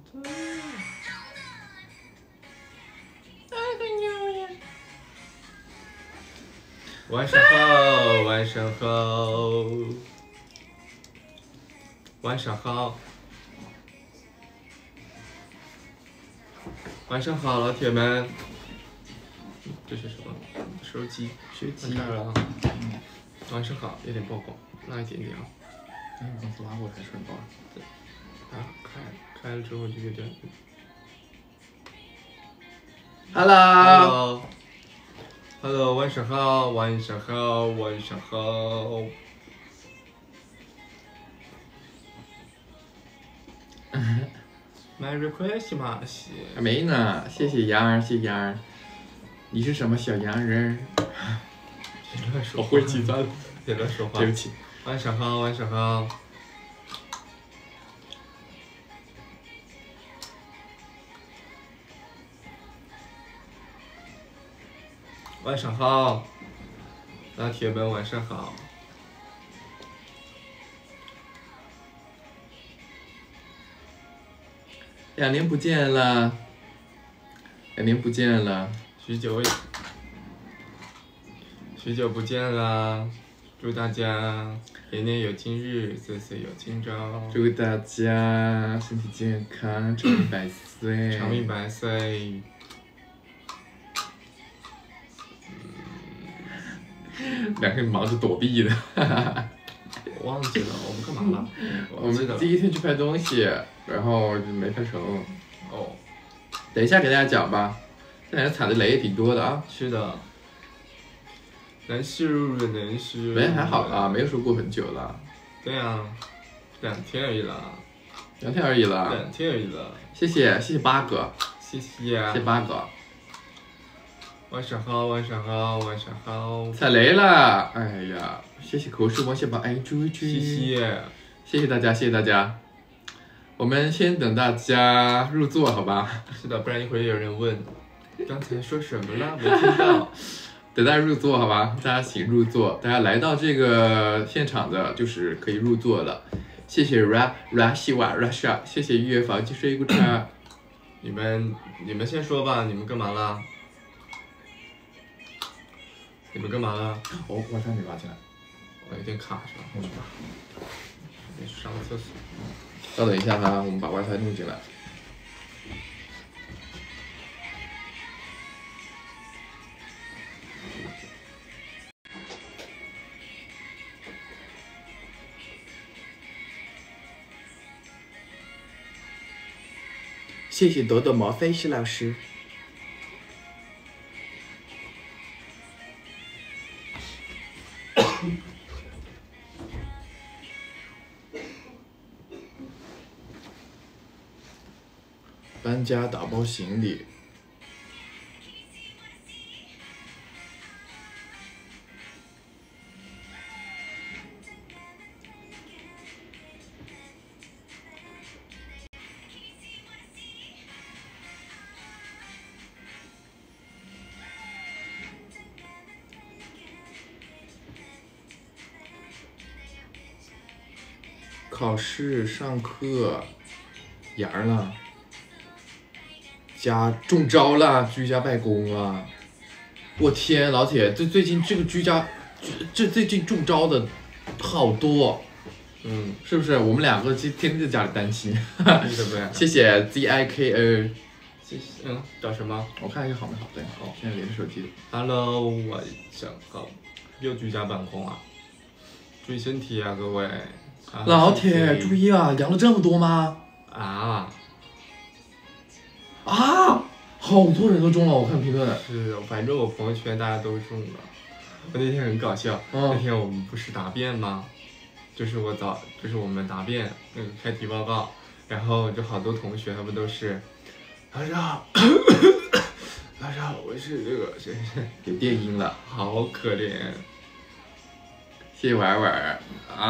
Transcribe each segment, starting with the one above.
晚上好，晚上好，晚上好，晚上好，老铁们。这是什么？手机，开了。晚上好，有点曝光，拉一点点啊。 哎，我刚才拉过还是很高。 对。啊，开了之后就有点。Hello，晚上好，晚上好，晚上好。Merry Christmas。 还没呢，谢谢羊儿，谢谢羊儿。你是什么小羊人？ 别乱说， 我会计算了， 别乱说话。 对不起。 晚上好，晚上好。晚上好，老铁们，晚上好。 2年不见了，2年不见了， 许久不见了，祝大家年年有今日，岁岁有今朝。 祝大家身体健康，长命百岁， 长命百岁。 两个人忙着躲避的。 我忘记了，我们干嘛了？ 我们第一天去拍东西，然后就没拍成。 哦， 等一下给大家讲吧。这两天踩的雷也挺多的啊。 是的。能是。 雷还好啦，没有说过很久了。 对啊，2天而已啦。 2天而已了。 2天而已了。 谢谢八哥。 谢谢。 谢谢八哥。 晚上好，晚上好，晚上好。 踩雷了，哎呀，谢谢口水王小宝爱猪猪，谢谢大家，谢谢大家。我们先等大家入座，好吧？ 是的，不然一会儿有人问，刚才说什么了？没听到。 等大家入座，好吧？大家请入座，大家来到这个现场的，就是可以入座了。谢谢 Russia， 谢谢月房继睡一个叉。 你们先说吧，你们干嘛啦？你们干嘛了？ 哦，WiFi 没拔起来， 我有点卡是吧？ 我去吧， 上个厕所。 稍等一下哈，我们把 WiFi 弄进来。谢谢朵朵毛飞石老师。搬家打包行李。考试上课，阳了。家中招了，居家办公了。我天，老铁，最近这个最近中招的好多，是不是？我们2个天天在家里担心。谢谢 ZIKO， 谢谢。找什么？ 我看一下好没好？对，好，现在连着手机。 Hello， 晚上好。又居家办公啊？注意身体啊，各位。 老铁，注意啊！阳了这么多吗？好多人都中了，我看评论。 是，反正我朋友圈大家都中了。我那天很搞笑，那天我们不是答辩吗？就是我们答辩那个开题报告，然后就好多同学他们都是，老师好，老师好，我是这个谁， 有电音了， 好可怜。 谢谢婉婉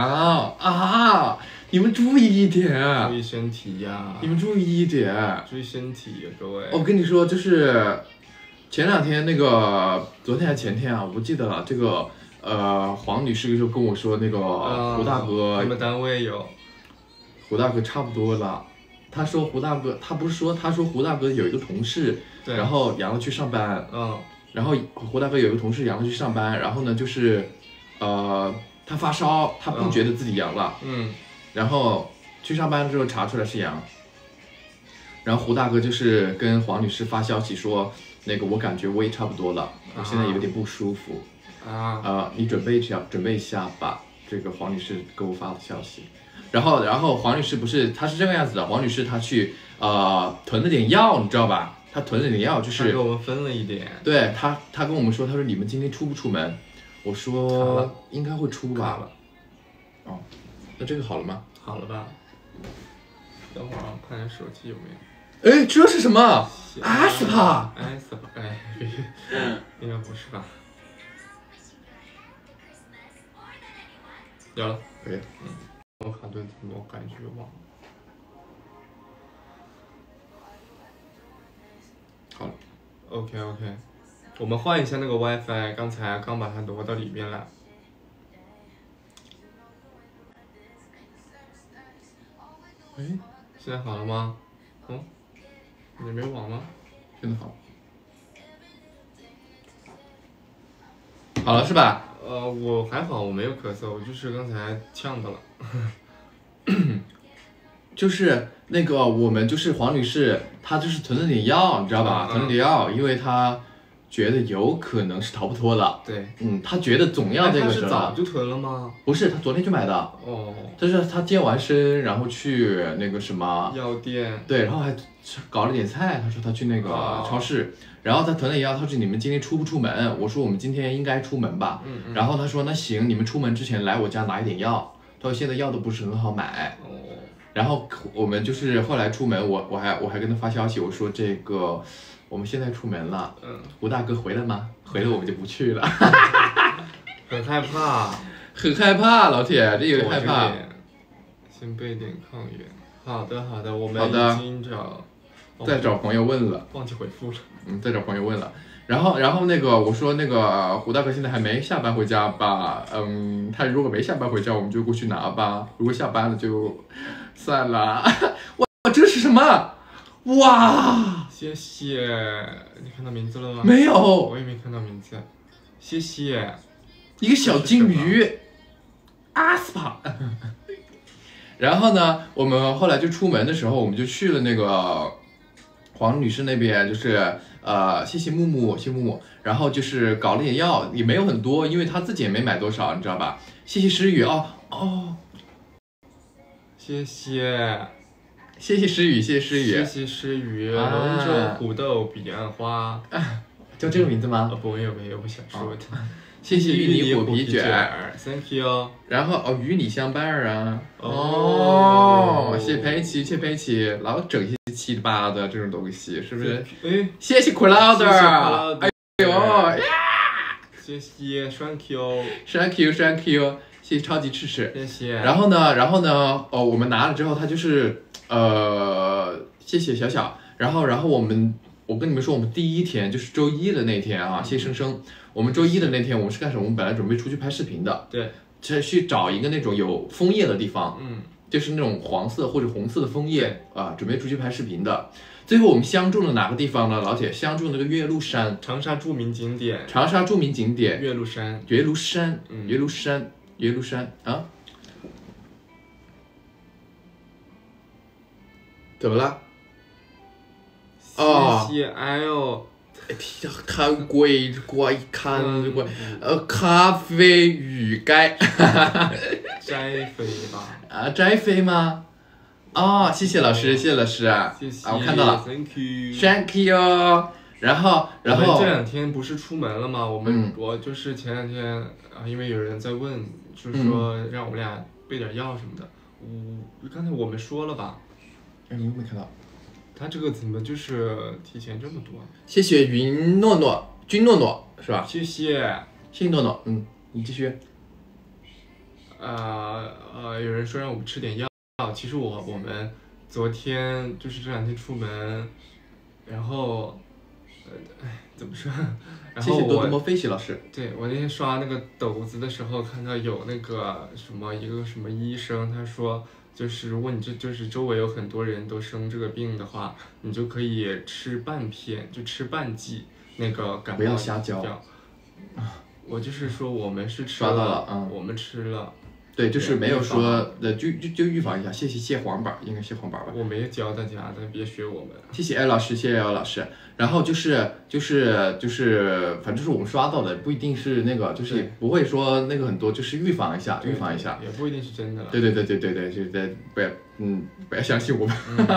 你们注意一点， 注意身体呀！ 你们注意一点， 注意身体呀，各位。 我跟你说，就是前2天那个，昨天还前天啊，我不记得了。这个黄女士就跟我说，那个胡大哥， 他们单位有， 胡大哥差不多了， 他说胡大哥，他说胡大哥有一个同事，然后阳了去上班，然后胡大哥有一个同事阳了去上班，然后呢就是他发烧，他不觉得自己阳了，然后去上班之后查出来是阳，然后胡大哥就是跟黄女士发消息说，那个我感觉我也差不多了，我现在有点不舒服，你准备一下吧。这个黄女士给我发的消息，然后黄女士不是，她是这个样子的，黄女士她去囤了点药，你知道吧？她囤了点药，就是给我们分了一点。 对她跟我们说，她说你们今天出不出门？我说应该会出吧。哦，那这个好了吗？ 好了吧。等会儿啊，看看手机有没有。 哎，这是什么？阿斯帕。 哎，应该不是吧？有了， 可以。 我卡顿怎么感觉忘了？ 好了。 OK， 我们换一下那个 WiFi， 刚才刚把它挪到里面来。哎，现在好了吗？你没网吗？ 现在好。好了是吧？ 我还好，我没有咳嗽，我就是刚才呛到了。 就是那个我们就是黄女士，她就是囤了点药，你知道吧？囤了点药，因为她觉得有可能是逃不脱了。 对， 她觉得总要这个时候。 她是早就囤了吗？ 不是，她昨天就买的。 哦。 就是她健完身，然后去那个什么药店。 对，然后还搞了点菜。她说她去那个超市。然后他囤了药，他说你们今天出不出门？我说我们今天应该出门吧。然后他说那行，你们出门之前来我家拿一点药。他说现在药都不是很好买。然后我们就是后来出门，我还跟他发消息，我说这个我们现在出门了。胡大哥回来吗？回来我们就不去了。 很害怕。 很害怕，老铁，这有点害怕。 先备点抗原。好的，我们已经再找朋友问了， 忘记回复了。 再找朋友问了。然后那个我说那个胡大哥现在还没下班回家吧？他如果没下班回家，我们就过去拿吧。如果下班了就算了。哇，这是什么？哇！ 谢谢。你看到名字了吗？ 没有， 我也没看到名字。谢谢。 一个小金鱼，阿斯帕。然后呢，我们后来就出门的时候，我们就去了那个黄女士那边，就是谢木木，然后就是搞了点药，也没有很多，因为她自己也没买多少，你知道吧？谢谢诗雨谢谢诗雨， 龙舟虎斗彼岸花， 叫这个名字吗？ 不，没有，我想说的。 谢谢芋泥虎皮卷 ，Thank you。 然后与你相伴啊。谢谢佩奇，老整些七八的这种东西，是不是？谢谢 Cloud， 哎呦呀！ 谢谢 Thank you， 谢谢超级赤赤， 谢谢。 然后呢，我们拿了之后，他就是谢谢小小，然后我跟你们说，我们第一天就是周一的那天啊，谢谢生生。我们周一的那天，我们是干什么？我们本来准备出去拍视频的， 对， 去找一个那种有枫叶的地方，就是那种黄色或者红色的枫叶啊，准备出去拍视频的。最后我们相中了哪个地方呢？老铁，相中那个岳麓山， 长沙著名景点， 岳麓山啊？怎么了？ 谢谢，哎呦。 看鬼看咖啡鱼盖， 摘飞吧？ 摘飞吗？谢谢老师，谢谢老师啊！我看到了 ，Thank you。然后我们这两天不是出门了吗？我就是前两天因为有人在问，就是说让我们俩备点药什么的。刚才我们说了吧？ 你有没有看到？ 他这个怎么就是提前这么多？ 谢谢君诺诺是吧？ 谢谢诺诺，你继续。 有人说让我们吃点药，其实我们昨天就是这两天出门，然后怎么说？然后谢谢多多莫菲西老师。 对，我那天刷那个抖子的时候，看到有那个一个什么医生，他说就是如果你就是周围有很多人都生这个病的话，你就可以吃半片，就吃半剂那个感冒。 不要瞎教。 我就是说我们是吃刷到了， 我们吃了。 对，就是没有说就预防一下。谢黄板，应该谢黄板吧。 我没教大家的，别学我们。 谢谢艾老师，谢谢艾老师。然后就是反正就是我们刷到的，不一定是那个，就是也不会说那个很多，就是预防一下，预防一下， 也不一定是真的了。 对，就是不要相信我们，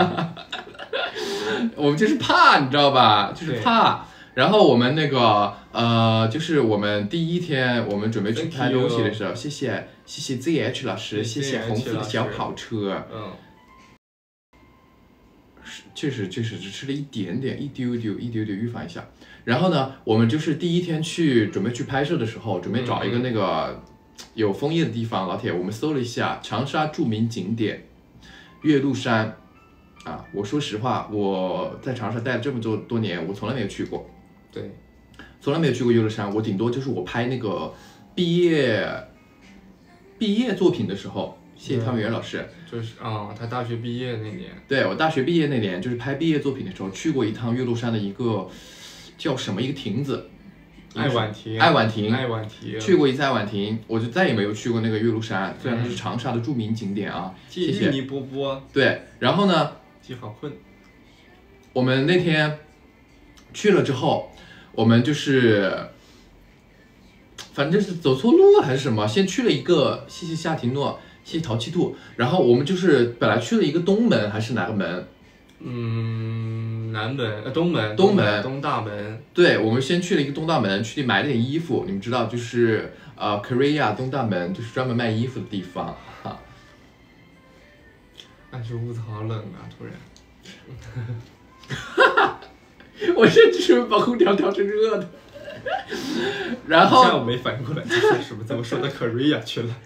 我们就是怕，你知道吧？就是怕。然后我们那个就是我们第一天我们准备去拍东西的时候，谢谢 ZH 老师，谢谢红色的小跑车，确实只吃了一点点，一丢丢，预防一下。然后呢，我们就是第一天准备去拍摄的时候，准备找一个那个有枫叶的地方。老铁，我们搜了一下长沙著名景点岳麓山啊。我说实话，我在长沙待了这么多年，我从来没有去过。 对， 从来没有去过岳麓山。我顶多就是我拍那个毕业作品的时候。谢谢汤圆老师， 就是他大学毕业那年， 对我大学毕业那年，就是拍毕业作品的时候，去过一趟岳麓山的一个叫什么一个亭子， 爱晚亭， 去过一次爱晚亭，我就再也没有去过那个岳麓山，虽然它是长沙的著名景点啊。谢谢。 你波波。 对，然后呢？ 好困。 我们那天去了之后，我们就是。反正是走错路了还是什么，先去了一个，谢谢夏婷诺，谢谢淘气兔，然后我们就是本来去了一个东门还是哪个门？ 南门，东门，东大门。对， 我们先去了一个东大门，去买了点衣服，你们知道就是Korea 东大门就是专门卖衣服的地方哈。 但是屋子好冷啊，突然。 我甚至是把空调调成热的。然后下午没反应过来，这是什么？怎么说到 Korea 去了？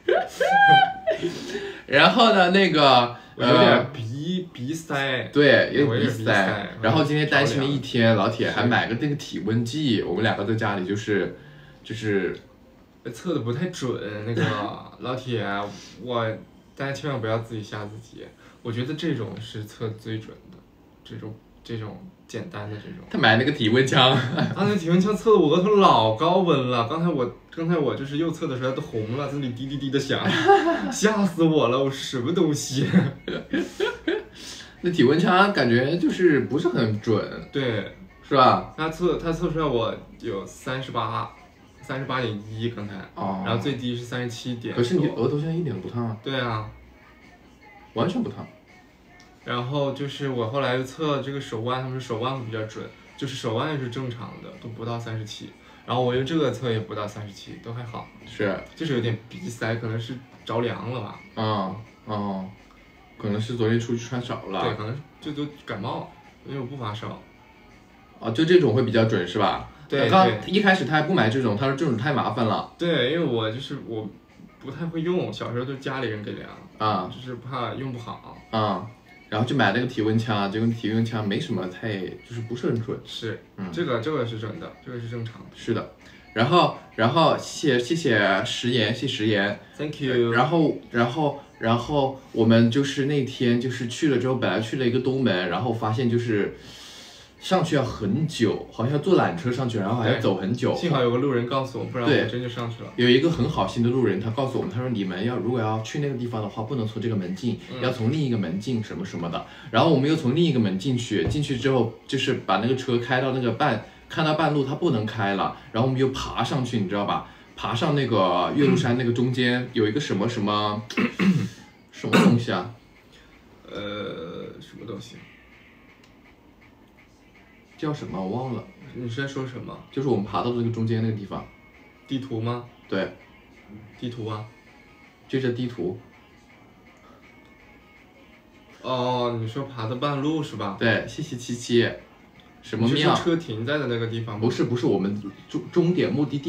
然后呢，那个有点鼻塞， 对，有点鼻塞。然后今天担心了一天，老铁还买个那个体温计，我们两个在家里就是测的不太准。那个老铁，大家千万不要自己吓自己。我觉得这种是测最准的，这种简单的这种。 他买那个体温枪， 那体温枪测的我额头老高温了。刚才我就是右侧的时候都红了，这里滴滴滴的响，吓死我了！我什么东西？ 那体温枪感觉就是不是很准， 对， 是吧？ 他测出来我有38.1刚才，然后最低是37点。 可是你额头现在一点都不烫啊？ 对啊， 完全不烫。 然后就是我后来测这个手腕，他们说手腕会比较准，就是手腕是正常的，都不到37。然后我用这个测也不到37，都还好。 是， 就是有点鼻塞，可能是着凉了吧？ 可能是昨天出去穿少了。 对，可能就都感冒，因为我不发烧。 就这种会比较准是吧？ 对。 刚一开始他还不买这种，他说这种太麻烦了。 对，因为我不太会用，小时候都家里人给量就是怕用不好然后就买那个体温枪，结果体温枪没什么就是不是很准。 是，这个是准的，这个是正常的。 是的，然后谢谢食言，谢食言 ，Thank you。 然后我们就是那天就是去了之后，本来去了一个东门，然后发现就是上去要很久，好像坐缆车上去，然后还要走很久。 幸好有个路人告诉我，不然我真就上去了。 有一个很好心的路人，他告诉我们，他说你们如果要去那个地方的话，不能从这个门进，要从另一个门进，什么什么的。然后我们又从另一个门进去之后，就是把那个车开到那个看到半路它不能开了，然后我们又爬上去，你知道吧？爬上那个岳麓山那个中间有一个什么什么东西啊？ 什么东西？ 叫什么我忘了。 你是在说什么？ 就是我们爬到那个中间那个地方。 地图吗？ 对， 地图啊， 就这地图。 你说爬的半路是吧？ 对，谢谢77。什么庙？ 是车停在的那个地方吗？ 不是我们终点目的地。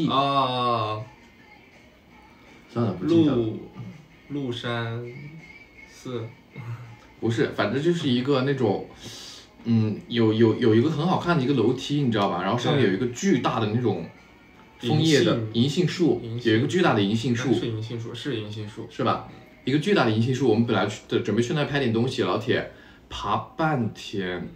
算了，不记得了。 麓山寺。 不是，反正就是一个那种。有一个很好看的一个楼梯，你知道吧？然后上面有一个巨大的那种枫叶的银杏树，有一个巨大的银杏树， 是银杏树，是银杏树， 是吧？ 一个巨大的银杏树，我们本来准备去那拍点东西，老铁爬半天。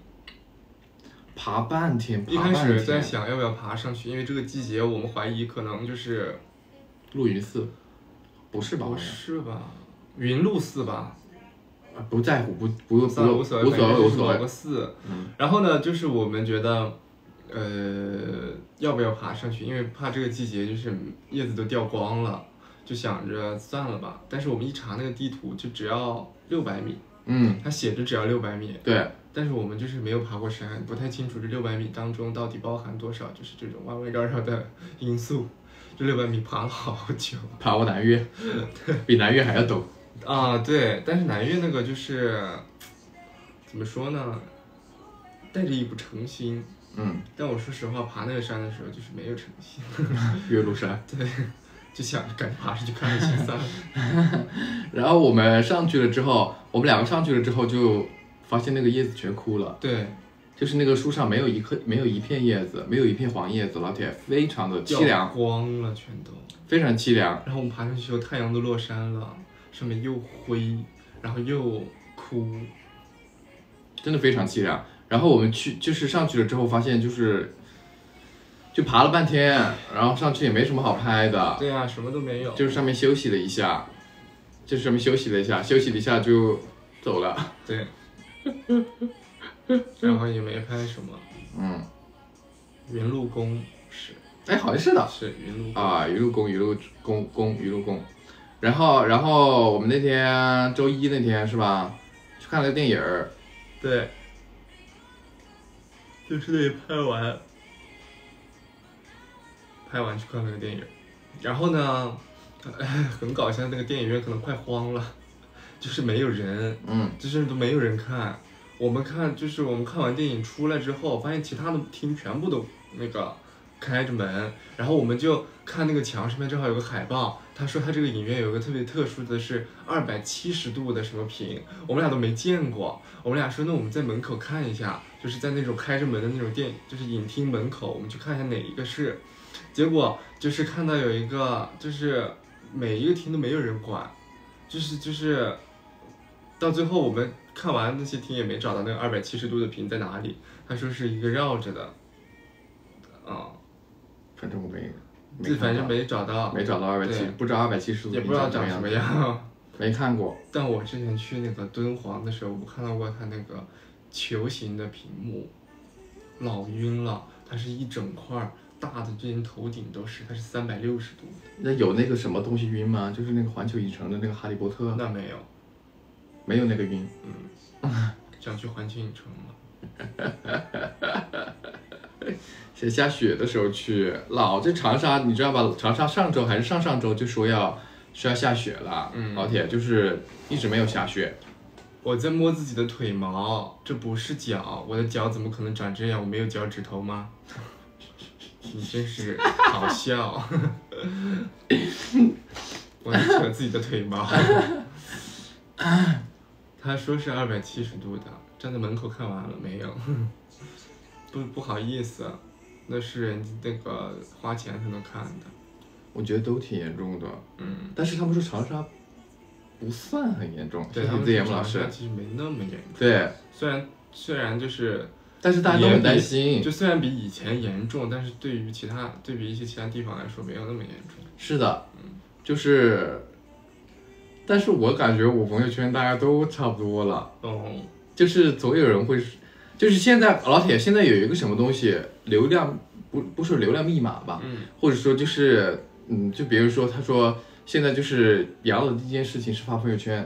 一开始在想要不要爬上去，因为这个季节我们怀疑可能就是露云寺，不是吧？ 不是吧？云露寺吧？ 不在乎，不无所谓，某个寺。然后呢，就是我们觉得，要不要爬上去？因为怕这个季节就是叶子都掉光了，就想着算了吧。但是我们一查那个地图，就只要600米。它写着只要600米。 对。 但是我们就是没有爬过山，不太清楚这600米当中到底包含多少，就是这种弯弯绕绕的因素。这600米爬了好久， 爬过南岳，比南岳还要陡。 啊，对，但是南岳那个就是怎么说呢，带着一股诚心。但我说实话，爬那个山的时候就是没有诚心。 岳麓山。 对，就想着赶紧爬上去看看星3。 然后我们上去了之后，我们2个上去了之后就发现那个叶子全枯了。 对， 就是那个树上没有一片叶子，没有一片黄叶子，老铁，非常的凄凉， 掉光了全都， 非常凄凉。 然后我们爬上去之后，太阳都落山了，上面又灰，然后又枯， 真的非常凄凉。然后我们就是上去了之后，发现就爬了半天，然后上去也没什么好拍的。 对啊，什么都没有， 就是上面休息了一下，休息了一下就走了。 对。然后也没拍什么。云路宫是。 哎，好像是的。 是云路啊，云路宫。然后我们那天周一那天是吧，去看了个电影。 对。就是那里拍完去看了个电影，然后呢，很搞笑，那个电影院可能快荒了，就是没有人，就是都没有人看。我们看完电影出来之后，发现其他的厅全部都那个开着门，然后我们就看那个墙上面正好有个海报，他说他这个影院有个特别特殊的是270度的什么屏，我们俩都没见过。我们俩说那我们在门口看一下，就是在那种开着门的那种就是影厅门口，我们去看一下哪一个是。结果就是看到有一个，就是每一个厅都没有人管，就是到最后我们看完那些厅也没找到那个270度的屏在哪里，他说是一个绕着的。 反正我反正没找到 270，不知道270度也不知道长什么样， 没看过。 但我之前去那个敦煌的时候，我看到过它那个球形的屏幕，老晕了，它是一整块大的，这连头顶都是，它是360度。 那有那个什么东西晕吗？就是那个环球影城的那个哈利波特？ 那没有， 没有那个晕。 想去环球影城了。 是下雪的时候去，这长沙你知道吧？长沙上周还是上周就说要下雪了，老铁就是一直没有下雪。 我在摸自己的腿毛，这不是脚，我的脚怎么可能长这样？我没有脚趾头吗？你真是好笑。我在扯自己的腿毛。他说是270度的，站在门口看完了没有？不好意思，那是人家那个花钱才能看的。 我觉得都挺严重的，但是他们说长沙不算很严重， 对，他们说长沙其实没那么严重。 对， 虽然就是， 但是大家都很担心， 就虽然比以前严重，但是对比一些其他地方来说没有那么严重。 是的，就是，但是我感觉我朋友圈大家都差不多了，就是总有人会。就是现在老铁，现在有一个什么东西，流量不是流量密码吧，或者说就是就比如说他说现在就是阳了的第一件事情是发朋友圈，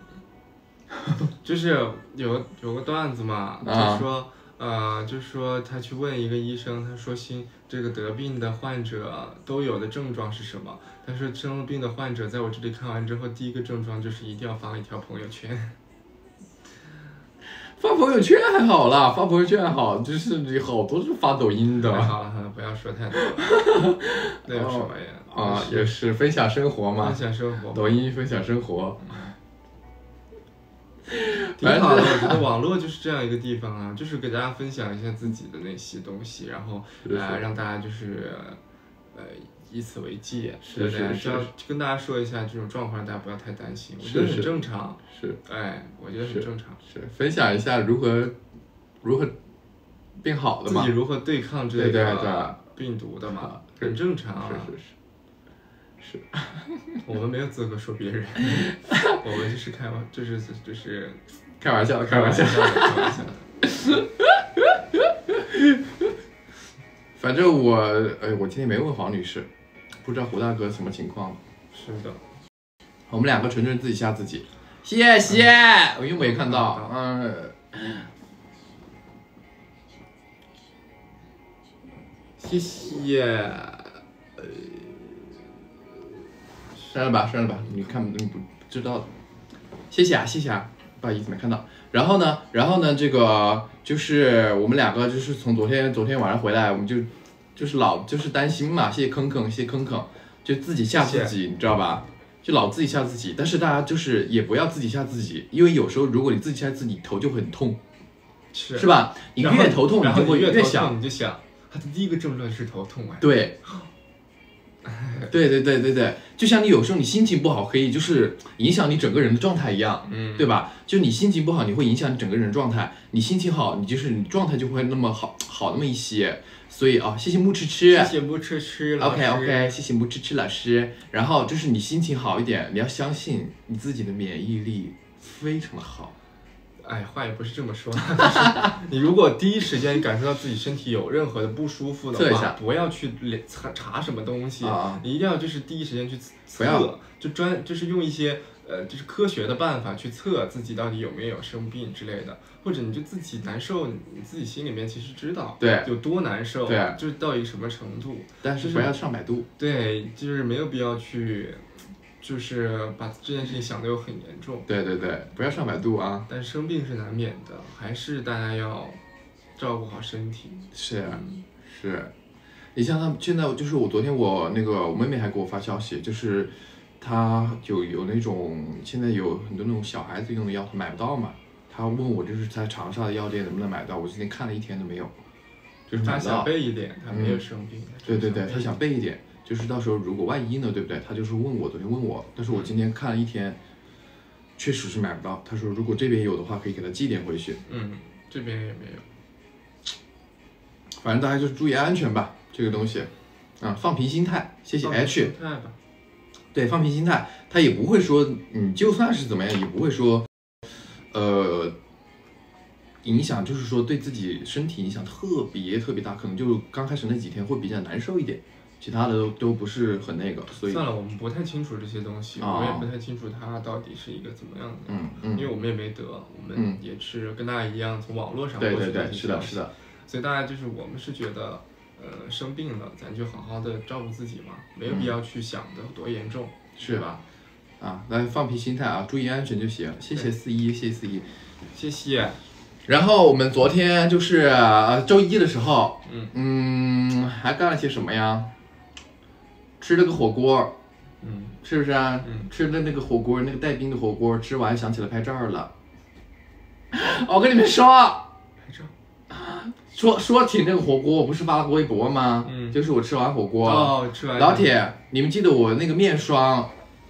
就是有个段子嘛，就说他去问一个医生，他说这个得病的患者都有的症状是什么？他说生了病的患者在我这里看完之后，第一个症状就是一定要发一条朋友圈。 发朋友圈还好啦，发朋友圈还好，就是好多是发抖音的。 好了，不要说太多了。那有什么呀？ 也是分享生活嘛。 分享生活。 抖音分享生活。 挺好的，我觉得网络就是这样一个地方啊，就是给大家分享一下自己的那些东西，然后让大家就是以此为戒。 是， 跟大家说一下这种状况，大家不要太担心，我觉得很正常。 是， 哎，我觉得很正常。 是，分享一下如何变好的嘛， 自己如何对抗这个病毒的嘛，很正常啊。是，我们没有资格说别人，我们就是开玩笑的。 反正我今天没问黄女士，不知道胡大哥什么情况。 是的， 我们两个纯自己吓自己，谢谢，我又没看到， 谢谢。 删了吧，你不知道的，谢谢啊，不好意思没看到。然后呢，这个就是我们两个就是从昨天晚上回来，我们就是担心嘛，谢谢坑坑，就自己吓自己，你知道吧？就老自己吓自己，但是大家就是也不要自己吓自己，因为有时候如果你自己吓自己，头就很痛，是吧？你越头痛，你就会越想， 你就想，他的第一个症状是头痛对。对，就像你有时候你心情不好，可以就是影响你整个人的状态一样，对吧？就你心情不好，你会影响你整个人的状态；你心情好，你状态就会那么好那么一些。所以谢谢木吃吃， 谢谢木吃吃老师 ，OK， 谢谢木吃吃老师。然后就是你心情好一点，你要相信你自己的免疫力非常的好。 哎，话也不是这么说，你如果第一时间感受到自己身体有任何的不舒服的话，不要去查什么东西，你一定要就是第一时间去测，就是用一些就是科学的办法去测自己到底有没有生病之类的，或者你就自己难受，你自己心里面其实知道， 对， 有多难受， 对， 就是到一个什么程度， 但是不要上百度， 对，就是没有必要去。就是把这件事情想得又很严重， 对，不要上百度啊！ 但生病是难免的，还是大家要照顾好身体。 是，你像他现在就是昨天我妹妹还给我发消息，就是她有那种现在有很多那种小孩子用的药，她买不到嘛，她问我就是在长沙的药店能不能买到，我今天看了一天都没有，就是买不到。 她想备一点，她没有生病。 对，她想备一点。就是到时候如果万一呢，对不对？他就是昨天问我，但是我今天看了一天，确实是买不到。他说如果这边有的话，可以给他寄点回去。 这边也没有。 反正大家就是注意安全吧，这个东西，放平心态。谢谢 H。对，放平心态，他也不会说，就算是怎么样，也不会说，影响，就是说对自己身体影响特别大，可能就刚开始那几天会比较难受一点。其他的都不是很那个，所以算了，我们不太清楚这些东西，我们也不太清楚它到底是一个怎么样的，因为我们也没得，我们也是跟大家一样从网络上获取的， 是的， 所以大家就是我们是觉得，生病了咱就好好的照顾自己嘛，没有必要去想的多严重，是吧？ 来放平心态啊，注意安全就行。谢谢41， 谢谢。 然后我们昨天就是周一的时候，还干了些什么呀？吃了个火锅，是不是啊？吃的那个火锅，那个带冰的火锅，吃完想起来拍照了。我跟你们说， 拍照，说起那个火锅，我不是发了个微博吗？就是我吃完火锅， 吃完。 老铁，你们记得我那个面霜？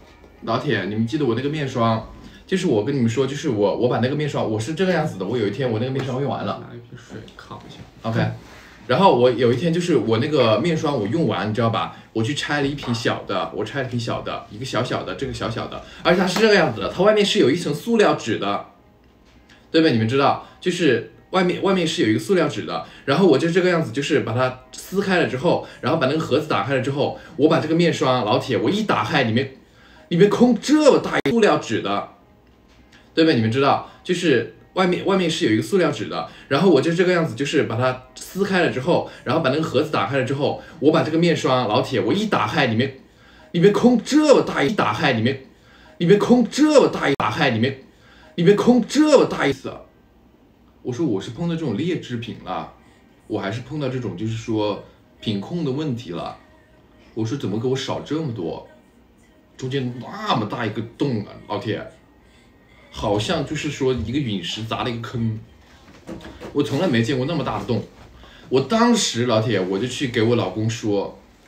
就是我跟你们说，就是我把那个面霜，我是这个样子的。我有一天我那个面霜用完了， 拿一瓶水烤一下。 OK。然后我有一天就是我那个面霜我用完，你知道吧？我去拆了一瓶小的，一个小的，这个小的，而且它是这个样子的，它外面是有一层塑料纸的，对不对？你们知道，就是外面是有一个塑料纸的，然后我就这个样子，就是把它撕开了之后，然后把那个盒子打开了之后，我把这个面霜，老铁，我一打开，里面空这么大一个塑料纸的，对不对？你们知道，就是外面是有一个塑料纸的，然后我就这个样子，就是把它撕开了之后，然后把那个盒子打开了之后，我把这个面霜，老铁，我一打开，里面空这么大一打开，里面空这么大一打开，里面空这么大一次。我说我是碰到这种劣质品了，我还是碰到这种就是说品控的问题了。我说怎么给我少这么多？中间那么大一个洞啊，老铁。好像就是说一个陨石砸了一个坑，我从来没见过那么大的洞。我当时老铁我就去给我老公说，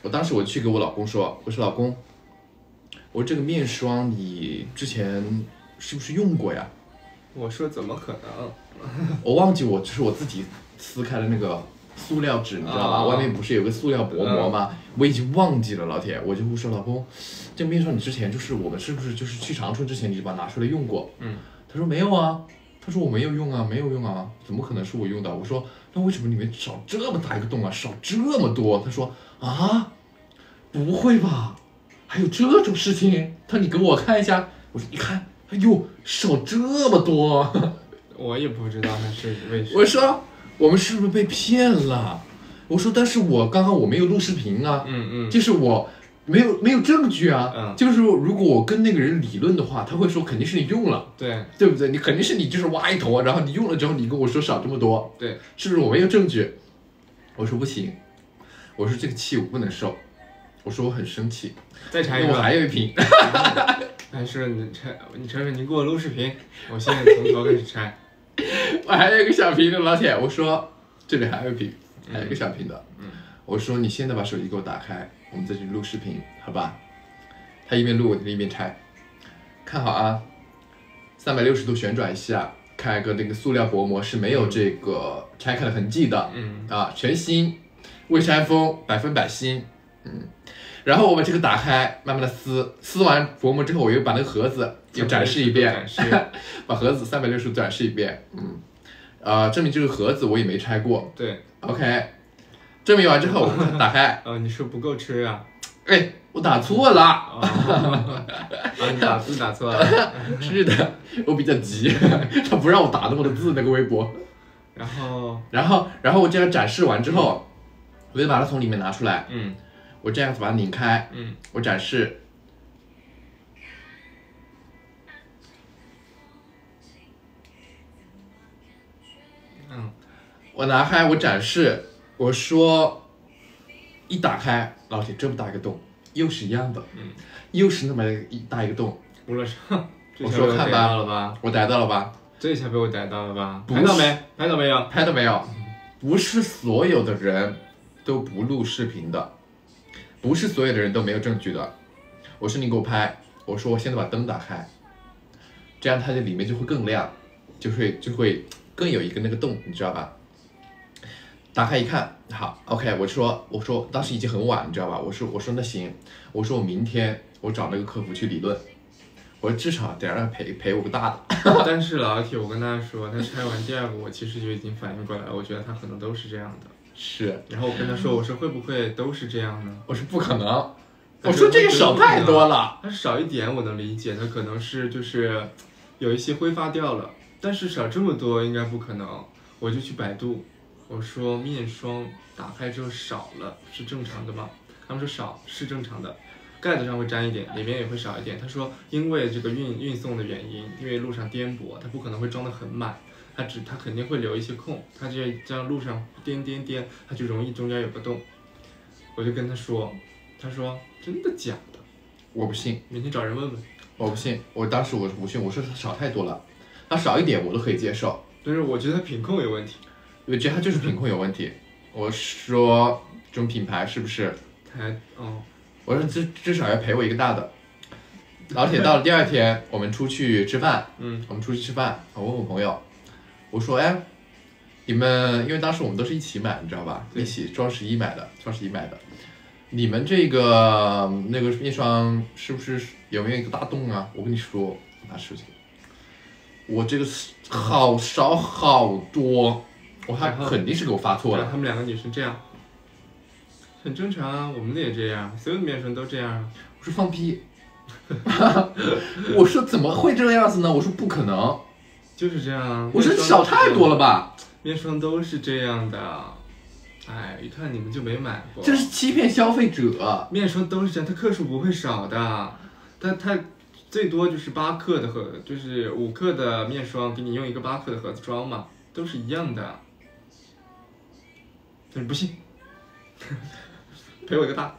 我当时我去给我老公说，我说老公，我说这个面霜你之前是不是用过呀？ 我说怎么可能？ 我忘记就是我自己撕开了那个塑料纸，你知道吧？外面不是有个塑料薄膜吗？我已经忘记了，老铁，我就说老公，这个面霜你之前就是我们是不是就是去长春之前你就把它拿出来用过？他说没有啊，他说我没有用啊，没有用啊，怎么可能是我用的？我说那为什么里面少这么大一个洞啊，少这么多？他说啊，不会吧，还有这种事情？他说你给我看一下，我说你看，哎呦，少这么多。 我也不知道他是为什么。 我说我们是不是被骗了？我说但是我刚刚我没有录视频啊，就是我没有证据啊，就是如果我跟那个人理论的话，他会说肯定是你用了，对不对？你肯定是你就是挖一头，然后你用了之后你跟我说少这么多， 对， 是不是我没有证据？我说不行，我说这个气我不能受，我说我很生气， 再拆一个， 我还有一瓶。 但是你承认你给我录视频，我现在从头开始拆。 我还有一个小瓶的，老铁，我说这里还有一瓶，还有一个小瓶的，我说你现在把手机给我打开，我们再去录视频，好吧？他一边录我一边拆，看好啊，360度旋转一下，看一个那个塑料薄膜是没有这个拆开的痕迹的，全新，未拆封，100%新，然后我把这个打开，慢慢的撕完薄膜之后，我又把那个盒子又展示一遍，把盒子360度展示一遍，证明这个盒子我也没拆过， 对 ，OK， 证明完之后我打开， 你是不够吃啊？ 哎，我打错了， 你打字打错了， 是的，我比较急，他不让我打那么多字那个微博，然后我这样展示完之后，我就把它从里面拿出来，我这样子把它拧开，我展示，我拿开我展示，我说一打开，老铁这么大一个洞，又是一样的，又是那么大一个洞， 吴老师， 我说看吧， 我逮到了吧？ 这下被我逮到了吧？拍到没？拍到没有？ 拍到没有？不是所有的人都不录视频的，不是所有的人都没有证据的。我说你给我拍，我说我现在把灯打开，这样它的里面就会更亮，就会更有一个那个洞，你知道吧？打开一看，好 ，OK， 我说当时已经很晚，你知道吧？我说那行，我说我明天我找那个客服去理论，我说至少得让他赔我个大的。 但是老铁，我跟他说，他拆完第二个，我其实就已经反应过来了，我觉得他可能都是这样的。 是。 然后我跟他说，我说会不会都是这样呢？ 我说不可能，我说这个少太多了。 他少一点我能理解，他可能是就是有一些挥发掉了，但是少这么多应该不可能。我就去百度。我说面霜打开之后少了是正常的吗？他们说少是正常的，盖子上会沾一点，里面也会少一点。他说因为这个运送的原因，因为路上颠簸，它不可能会装得很满，它肯定会留一些空，它这样路上颠，它就容易中间有个洞。我就跟他说，他说真的假的？ 我不信， 明天找人问问。 我不信，当时我不信，我说它少太多了，它少一点我都可以接受。 但是我觉得它品控有问题。 我觉得它就是品控有问题。我说这种品牌是不是？我说至少要赔我一个大的。老铁到了第二天，我们出去吃饭，我问我朋友，我说哎，你们因为当时我们都是一起买，你知道吧？一起双十一买的，你们这个那个面霜是不是有没有一个大洞啊？我跟你说，拿手机，我这个好少好多。他肯定是给我发错了。 他们两个女生这样，很正常啊，我们的也这样，所有的面霜都这样啊。 我说放屁，我说怎么会这样子呢？我说不可能， 就是这样。 我说少太多了吧？ 面霜都是这样的，哎，一看你们就没买过。 这是欺骗消费者。 面霜都是这样，它克数不会少的，它最多就是8克的盒，就是5克的面霜，给你用一个8克的盒子装嘛，都是一样的。但是不信，赔我一个大。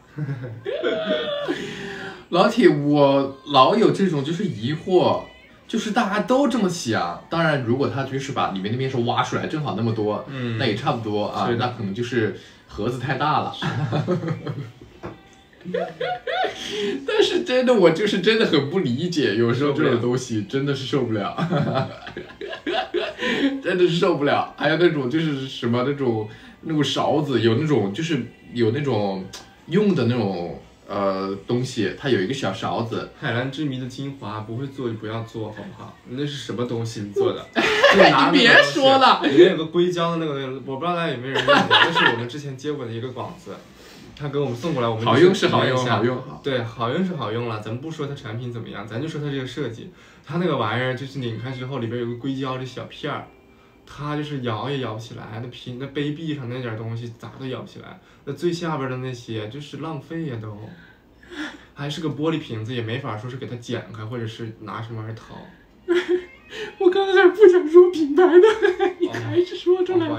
老铁，我老有这种就是疑惑，就是大家都这么想。当然，如果他就是把里面的面霜挖出来，正好那么多，那也差不多啊。那可能就是盒子太大了。 但是真的，我就是真的很不理解，有时候这种东西真的是受不了，真的是受不了。还有那种就是什么那种勺子，有那种就是有那种用的那种东西，它有一个小勺子。 海蓝之谜的精华不会做就不要做，好不好？那是什么东西你做的？ 你别说了， 里面有个硅胶的那个，我不知道大家有没有人用过，那是我们之前接过的一个广子。他给我们送过来，我们好用是好用，好用。 对，好用是好用了，咱们不说它产品怎么样，咱就说它这个设计。它那个玩意儿就是拧开之后，里边有个硅胶的小片儿，它就是摇也摇不起来，那杯壁上那点东西咋都摇不起来，那最下边的那些就是浪费呀都。还是个玻璃瓶子，也没法说是给它剪开，或者是拿什么玩意儿掏。 我刚才不想说品牌的，你还是说出来了。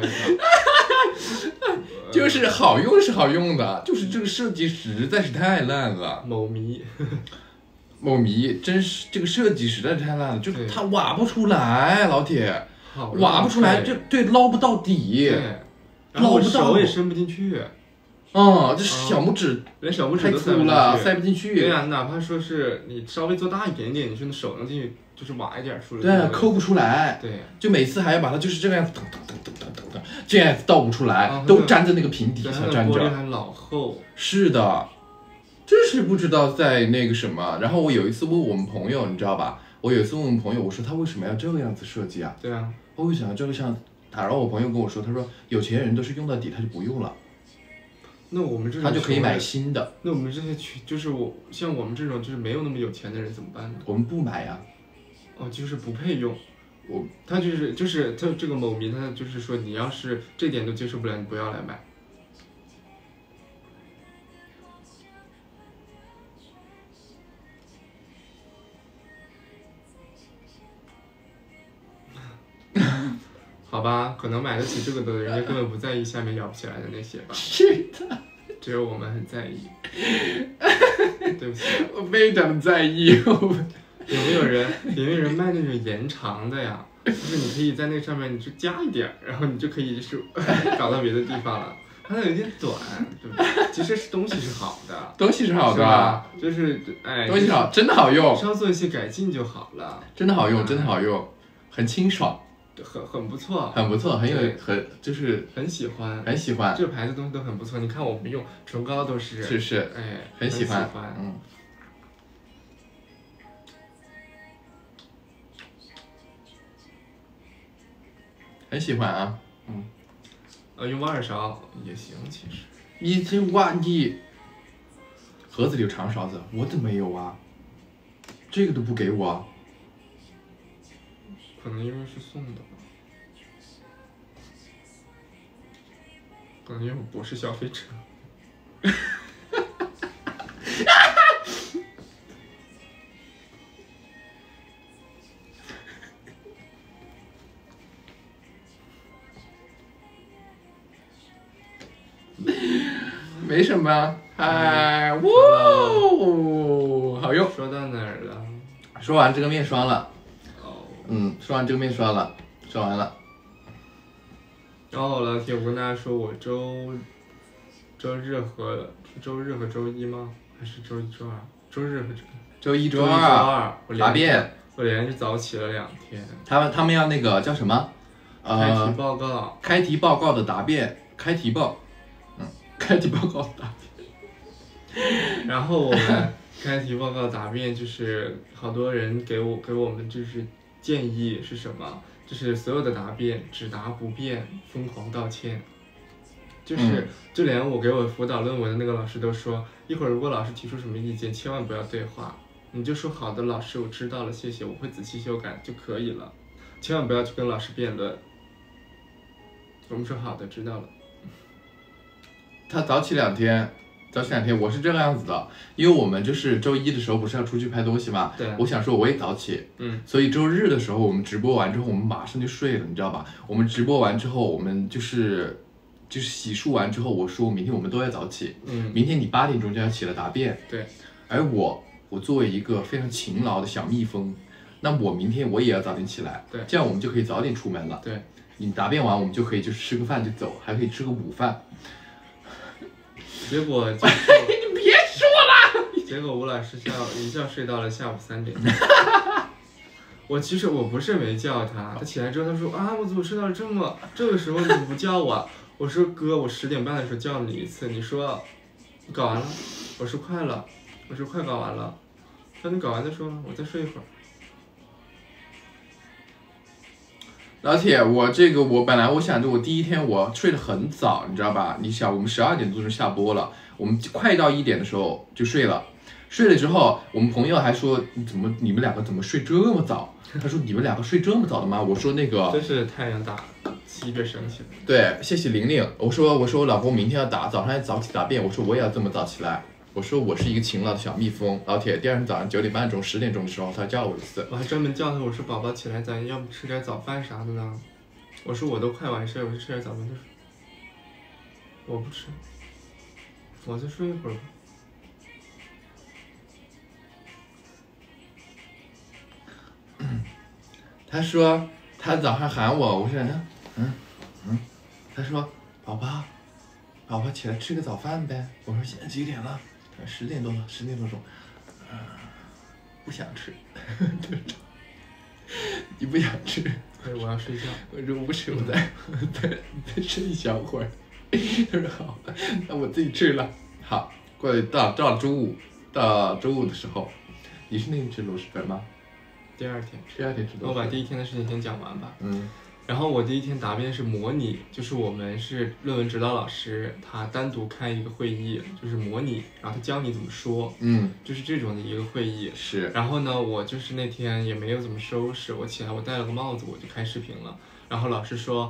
就是好用是好用的，就是这个设计实在是太烂了。 某迷真是这个设计实在是太烂了，就是它挖不出来，老铁，挖不出来，就对捞不到底， 捞不到，手也伸不进去。 这小拇指连小拇指都太粗了，塞不进去。 对呀，哪怕说是你稍微做大一点点，你说你手能进去，就是挖一点出来。 对，抠不出来。 对， 就每次还要把它就是这个样子等，这样子倒不出来，都粘在那个瓶底下粘着。 玻璃还老厚。 是的，真是不知道在那个什么。然后我有一次问我们朋友，你知道吧？我有一次问我们朋友，我说他为什么要这个样子设计啊？ 对啊， 他为什么要这个像？然后我朋友跟我说，他说有钱人都是用到底，他就不用了。 那我们这种他就可以买新的。 那我们这些就是像我们这种就是没有那么有钱的人怎么办呢？ 我们不买呀。 就是不配用。他就是他这个某迷，他就是说你要是这点都接受不了，你不要来买。好吧，可能买得起这个的人家根本不在意下面摇不起来的那些吧。 是的， 只有我们很在意。对不起， 我非常在意。 有没有人卖那种延长的呀？就是你可以在那上面你就加一点，然后你就可以就是搞到别的地方了。它那有点短，对不对？其实是东西是好的， 东西是好的， 就是东西好，真的好用， 稍做一些改进就好了。 真的好用，真的好用，很清爽。 很不错， 很不错，就是很喜欢， 很喜欢。 这个牌子东西都很不错，你看我们用唇膏都是，很喜欢， 很喜欢啊， 用挖耳勺也行，其实。 你盒子里有长勺子，我怎么没有啊？这个都不给我。 可能因为是送的吧，可能因为我不是消费者。 没什么，哇，好用。 说到哪儿了？ 说完这个面霜了。说完这个面霜了，说完了。 老铁，我跟大家说，我周日和周一吗？还是周一周二？周日和周一周二。答辩。 我连着早起了2天。 他们要那个叫什么？ 开题报告。 开题报告的答辩，开题报告的答辩。 然后我们开题报告答辩，就是好多人给我们就是建议是什么？就是所有的答辩只答不辩，疯狂道歉。就连我给我辅导论文的那个老师都说，一会儿如果老师提出什么意见，千万不要对话，你就说好的，老师我知道了，谢谢，我会仔细修改就可以了，千万不要去跟老师辩论。我们说好的，知道了。 他早起2天，我是这个样子的，因为我们就是周一的时候不是要出去拍东西嘛， 对， 我想说我也早起，所以周日的时候我们直播完之后，我们马上就睡了，你知道吧？我们直播完之后，我们就是洗漱完之后，我说明天我们都要早起，明天你8点钟就要起来答辩， 对， 而我作为一个非常勤劳的小蜜蜂，那我明天我也要早点起来， 对， 这样我们就可以早点出门了， 对， 你答辩完我们就可以就是吃个饭就走，还可以吃个午饭。 结果就是你别说结果吴老师一觉睡到了下午3点。其实我不是没叫他，他起来之后他说啊，我怎么睡到了这个时候你怎么不叫我？我说哥，我10点半的时候叫你一次，你说你搞完了，我说快了，我说快搞完了，说你搞完再说，我再睡一会儿。 老铁，我本来我想着我第一天我睡得很早，你知道吧？你想我们12点多就下播了，我们快到1点的时候就睡了。睡了之后，我们朋友还说你们2个怎么睡这么早？他说你们2个睡这么早的吗？我说那个真是太阳大，7别升起来。 对，谢谢玲玲。我说我老公明天要早上早起答辩，我说我也要这么早起来。我说我是一个勤劳的小蜜蜂，老铁。第二天早上9点半钟、10点钟的时候，他叫我一次， 我还专门叫他，我说宝宝起来，咱要不吃点早饭啥的呢？我说我都快完事，我就吃点早饭。他说我不吃，我再睡一会儿吧。 他说他早上喊我，我说他说宝宝起来吃个早饭呗。我说现在几点了？他说10点多了，10点多钟。不想吃。你不想吃？ 我要睡觉。 我说我不吃，我再睡一小会儿。他说好，那我自己吃了。好，过了到中午的时候，你是那天吃螺蛳粉吗？ 第二天吃螺蛳粉。 我把第一天的事情先讲完吧。然后我第一天答辩是模拟，就是我们是论文指导老师，他单独开一个会议，就是模拟，然后他教你怎么说，就是这种的一个会议。 是。 然后呢，我就是那天也没有怎么收拾，我起来我戴了个帽子，我就开视频了。然后老师说，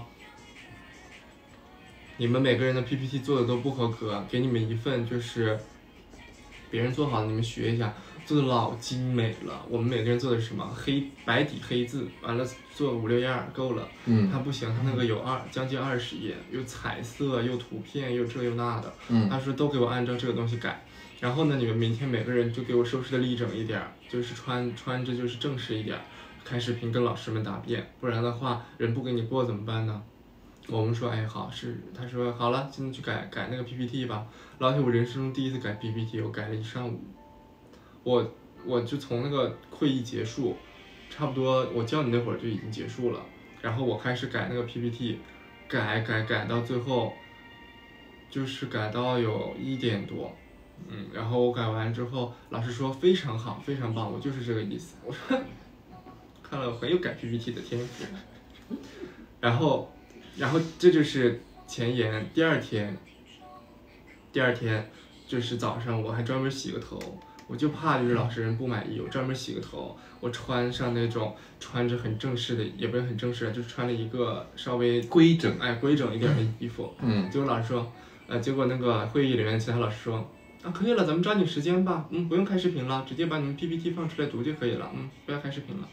你们每个人的 PPT 做的都不合格，给你们一份就是别人做好的，你们学一下。做的老精美了，我们每个人做的是什么？白底黑字，完了做5、6页够了。他不行，他那个有将近20页，又彩色又图片又这又那的。他说都给我按照这个东西改。然后呢，你们明天每个人就给我收拾的立整一点，就是穿着就是正式一点，开视频跟老师们答辩，不然的话人不给你过怎么办呢？我们说哎好是，他说好了，现在去改那个 PPT 吧。老铁，我人生中第一次改 PPT， 我改了1上午。我就从那个会议结束，差不多我叫你那会儿就已经结束了，然后我开始改那个 PPT， 改到最后，就是改到有1点多，然后我改完之后，老师说非常好，非常棒，我就是这个意思。我说，看来我很有改 PPT 的天赋。然后这就是前言。第二天就是早上我还专门洗个头。我就怕就是老师人不满意，我专门洗个头，我穿上那种穿着很正式的，也不是很正式，就是穿了一个稍微规整一点的衣服。结果老师说，结果那个会议里面其他老师说，可以了，咱们抓紧时间吧，不用开视频了，直接把你们 PPT 放出来读就可以了，不要开视频了。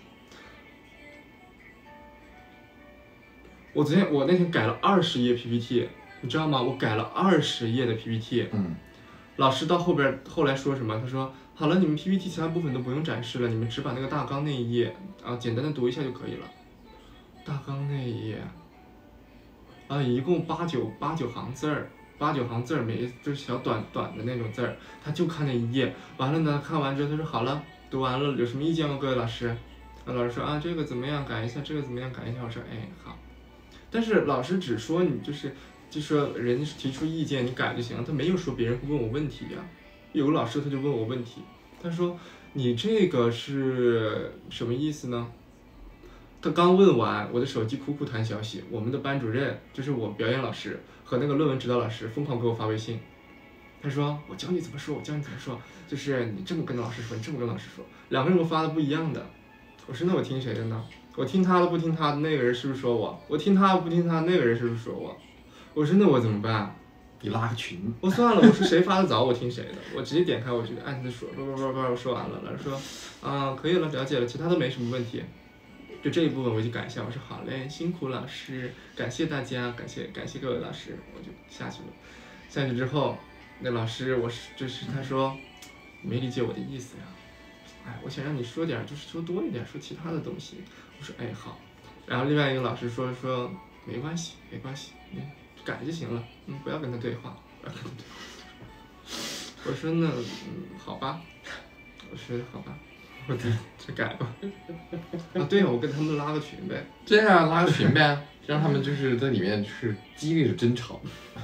我那天改了20页 PPT， 你知道吗？我改了20页的 PPT。老师到后来说什么？他说好了，你们 PPT 其他部分都不用展示了，你们只把那个大纲那一页简单的读一下就可以了。大纲那一页一共8、9行字儿，8、9行字儿，每就是小短的那种字儿，他就看那一页。完了呢，看完之后他说好了，读完了，有什么意见吗，各位老师？老师说这个怎么样改一下，这个怎么样改一下。我说好。但是老师只说你就说人家提出意见你改就行了，他没有说别人会问我问题呀。有个老师他就问我问题，他说你这个是什么意思呢？他刚问完，我的手机苦苦弹消息，我们的班主任就是我表演老师和那个论文指导老师疯狂给我发微信。他说我教你怎么说，就是你这么跟老师说，你这么跟老师说，2个人给我发的不一样的。我说那我听谁的呢？我听他的不听他的，那个人是不是说我？我听他的不听他的，那个人是不是说我？我说那我怎么办？ 你拉个群。 我算了，我说谁发的早我听谁的，我直接点开我就按他说，我说完了，老师说可以了，了解了，其他都没什么问题，就这一部分我就改一下。我说好嘞，辛苦老师，感谢大家，感谢各位老师，我就下去了。下去之后，那老师他说没理解我的意思呀，我想让你说点，就是说多一点，说其他的东西。我说好。然后另外一个老师说没关系，改就行了，不要跟他对话， 我说那好吧，我说好吧，我再改吧。啊，对啊，我跟他们拉个群呗。 这样拉个群呗，让他们就是在里面就是激烈的争吵。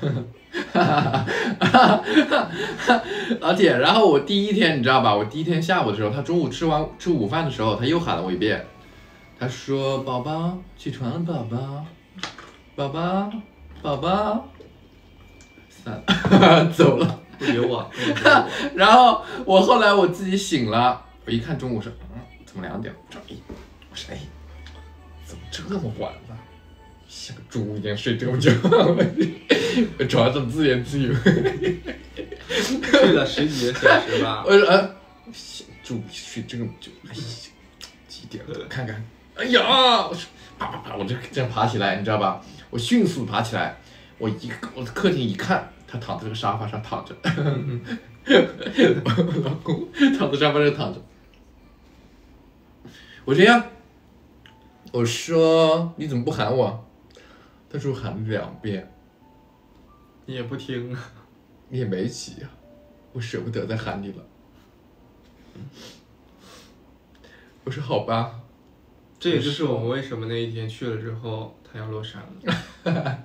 老铁，然后我第一天你知道吧？我第一天下午的时候，他中午吃午饭的时候，他又喊了我一遍，他说：“宝宝起床了，宝宝，宝宝，宝宝。”算了，走了。 不理我。 然后我后来我自己醒了，我一看中午是怎么2点？我说怎么这么晚了？像个猪一样睡这么久，我床上自言自语， 睡了10几个小时吧。 我说猪睡这么久，几点了？看看，哎呀，我说啪，我就这样爬起来，你知道吧？我迅速爬起来，我客厅一看，他躺在这个沙发上躺着，我老公躺在沙发上躺着，我这样，我说你怎么不喊我？他说喊了2遍， 你也不听啊， 你也没起呀，我舍不得再喊你了。我说好吧， 这也就是我们为什么那一天去了之后他要落山了。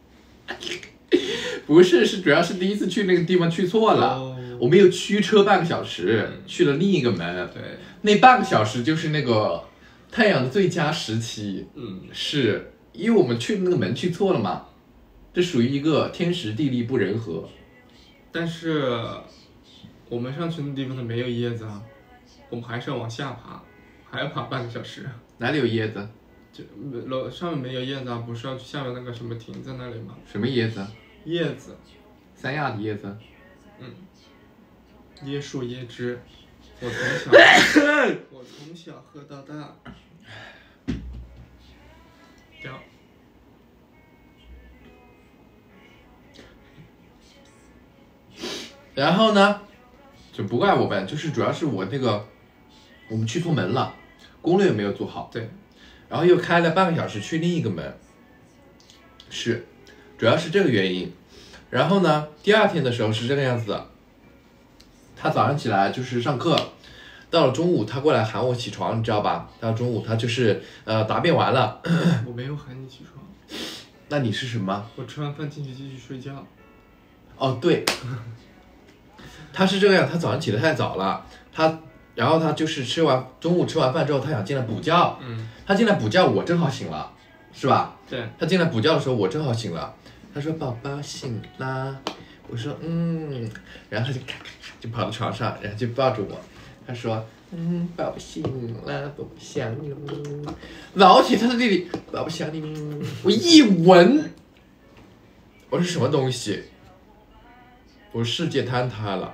不是，是主要是第一次去那个地方去错了，我们又驱车半个小时，去了另一个门。 对， 那半个小时就是那个太阳的最佳时期。是因为我们去那个门去错了嘛，这属于一个天时地利不人和。 但是我们上去的地方它没有叶子啊，我们还是要往下爬，还要爬半个小时。 哪里有椰子？ 就楼上面没有叶子啊，不是要去下面那个什么亭在那里吗？ 什么椰子？ 叶子， 三亚的椰子。 椰树椰汁，我从小喝到大。 然后呢，就不怪我们，就是主要是我我们去错门了，攻略没有做好。 对， 然后又开了半个小时去另一个门，主要是这个原因。然后呢，第2天的时候是这个样子的，他早上起来就是上课，到了中午他过来喊我起床，你知道吧？到中午他就是答辩完了。 我没有喊你起床。 那你是什么？ 我吃完饭进去继续睡觉。 哦，对。他是这个样，他早上起得太早了，然后他就是中午吃完饭之后，他想进来补觉。他进来补觉，我正好醒了，是吧？ 对。 他进来补觉的时候，我正好醒了。他说：“宝宝醒啦。”我说：“然后他就咔就跑到床上，然后就抱着我。他说：“宝宝醒了，宝宝想你了。”老铁，他在这里，宝宝想你。我一闻，我说什么东西？我世界坍塌了。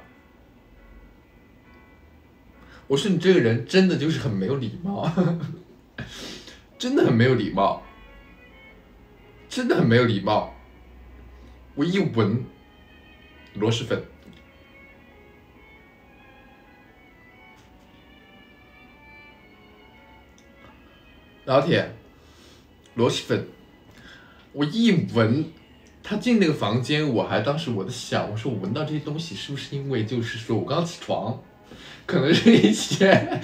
我说你这个人真的就是很没有礼貌，真的很没有礼貌，真的很没有礼貌。我一闻，螺蛳粉，老铁，螺蛳粉，我一闻。他进那个房间，当时我在想，我说我闻到这些东西是不是因为就是说我刚起床，可能是一些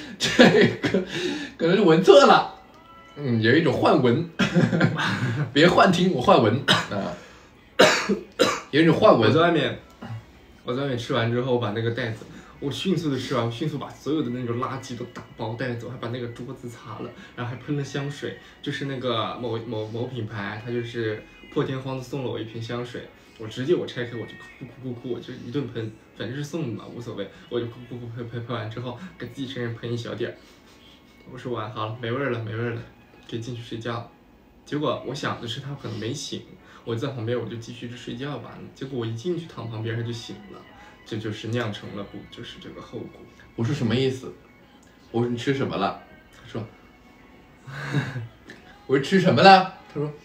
可能是闻错了，有一种幻闻，别幻听，我幻闻啊，有一种幻闻。 我在外面吃完之后，我把那个袋子，我迅速的吃完，我迅速把所有的那种垃圾都打包带走，还把那个桌子擦了，然后还喷了香水，就是那个某品牌，它就是破天荒的送了我一瓶香水，我直接拆开我就哭，我就一顿喷，反正是送的嘛，无所谓，我就哭喷完之后给自己身上喷一小点儿，我说完好了，没味儿了，可以进去睡觉。结果我想的是他可能没醒，我在旁边我就继续睡觉吧，结果我一进去躺旁边他就醒了，这就是酿成了就是这个后果。 我说什么意思？我说你吃什么了？他说，我说吃什么了？他说。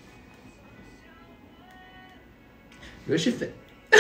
螺蛳粉，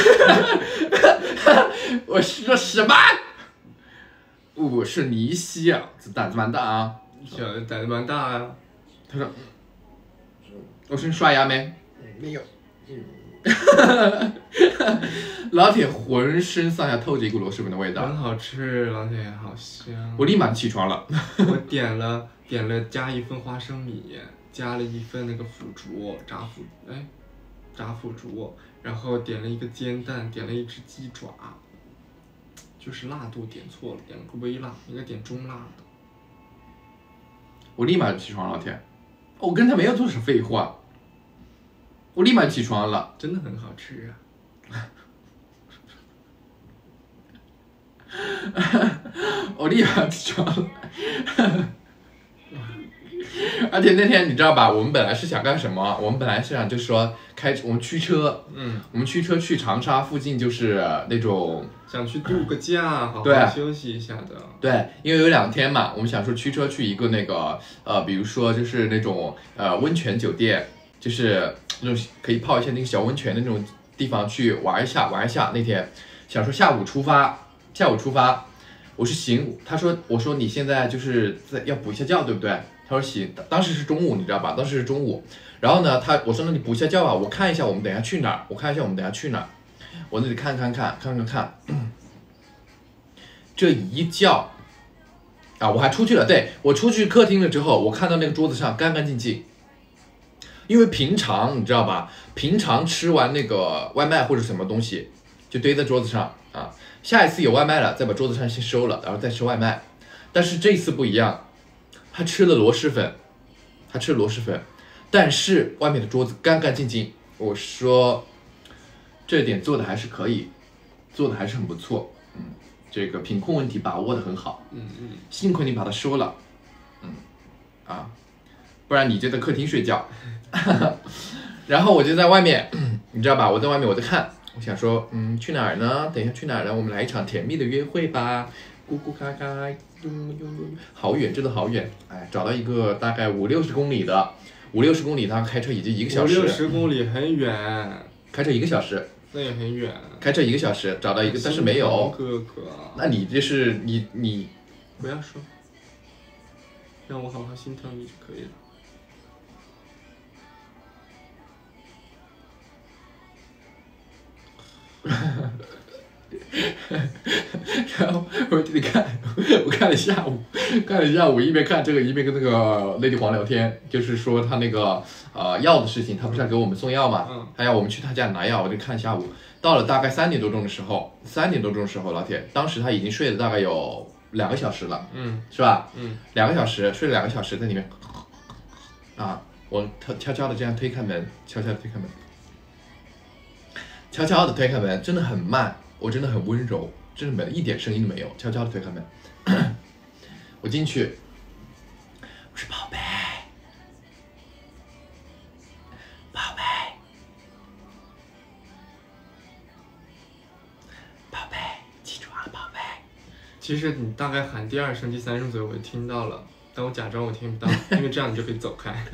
我说什么？我说你小子胆子蛮大啊！ 小子胆子蛮大啊！ 他说，我说你刷牙没？没有。 老铁浑身上下透着一股螺蛳粉的味道， 很好吃，老铁好香。 我立马起床了。 我点了加一份花生米，加了一份那个腐竹炸腐竹，然后点了一个煎蛋，点了一只鸡爪，就是辣度点错了，点了个微辣，应该点中辣的。 我立马就起床了，老铁，我跟他没有多少废话，我立马起床了， 真的很好吃啊。 我立马起床了。而且那天你知道吧，我们本来是想干什么？我们本来是想就是说我们驱车，我们驱车去长沙附近，就是那种想去度个假，好好休息一下的。 对，因为有2天嘛，我们想说驱车去一个那个比如说就是那种温泉酒店，就是那种可以泡一下那个小温泉的那种地方去玩一下。那天想说下午出发，我说行，我说你现在就是要补一下觉，对不对？他说行，当时是中午，你知道吧？然后呢，我说那你补一下觉吧，我看一下我们等一下去哪儿，我那里看，这一觉啊，我还出去了，对，我出去客厅了之后，我看到那个桌子上干干净净，因为平常你知道吧，平常吃完那个外卖或者什么东西就堆在桌子上啊，下一次有外卖了再把桌子上先收了，然后再吃外卖，但是这次不一样。他吃了螺蛳粉，但是外面的桌子干干净净。我说，这点做的还是可以，做的还是很不错。这个品控问题把握的很好。幸亏你把它收了。不然你就在客厅睡觉。然后我就在外面，你知道吧？我在外面我在看，我想说，去哪儿呢？等一下去哪儿呢？我们来一场甜蜜的约会吧。咕咕嘎嘎，好远，真的好远。哎，找到一个大概50-60公里的，50-60公里，他开车也就1个小时。 50-60公里很远， 开车1个小时。 那也很远。 开车1个小时，找到一个，但是没有。 哥哥， 那你这是你不要说，让我好好心疼你就可以了。 然后我看了下午，一边看这个一边跟那个内地黄聊天，就是说他那个药的事情，他不是要给我们送药嘛，他要我们去他家拿药，我就看下午，到了大概3点多钟的时候，老铁，当时他已经睡了大概有2个小时了，是吧？2个小时，睡了2个小时在里面，我悄悄的这样推开门，悄悄的推开门，真的很慢。我真的很温柔，真的没一点声音都没有，悄悄的推开门，我进去，我说宝贝，起床了，宝贝。 其实你大概喊第2声、第3声左右，我就听到了，但我假装我听不到，因为这样你就可以走开。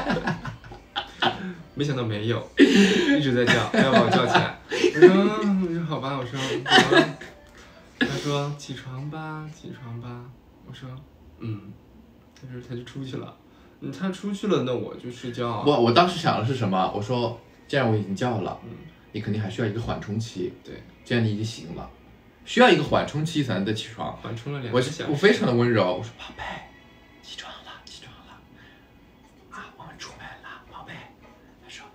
没想到没有，一直在叫，要把我叫起来。我说好吧，我说，他说起床吧，我说他就出去了。他出去了，那我就睡觉啊。 我当时想的是什么？我说既然我已经叫了，你肯定还需要一个缓冲期。 对， 既然你已经醒了，需要一个缓冲期才能再起床。 缓冲了2个小时。 我非常的温柔，我说宝贝，起床了。我们出门了，宝贝。他说，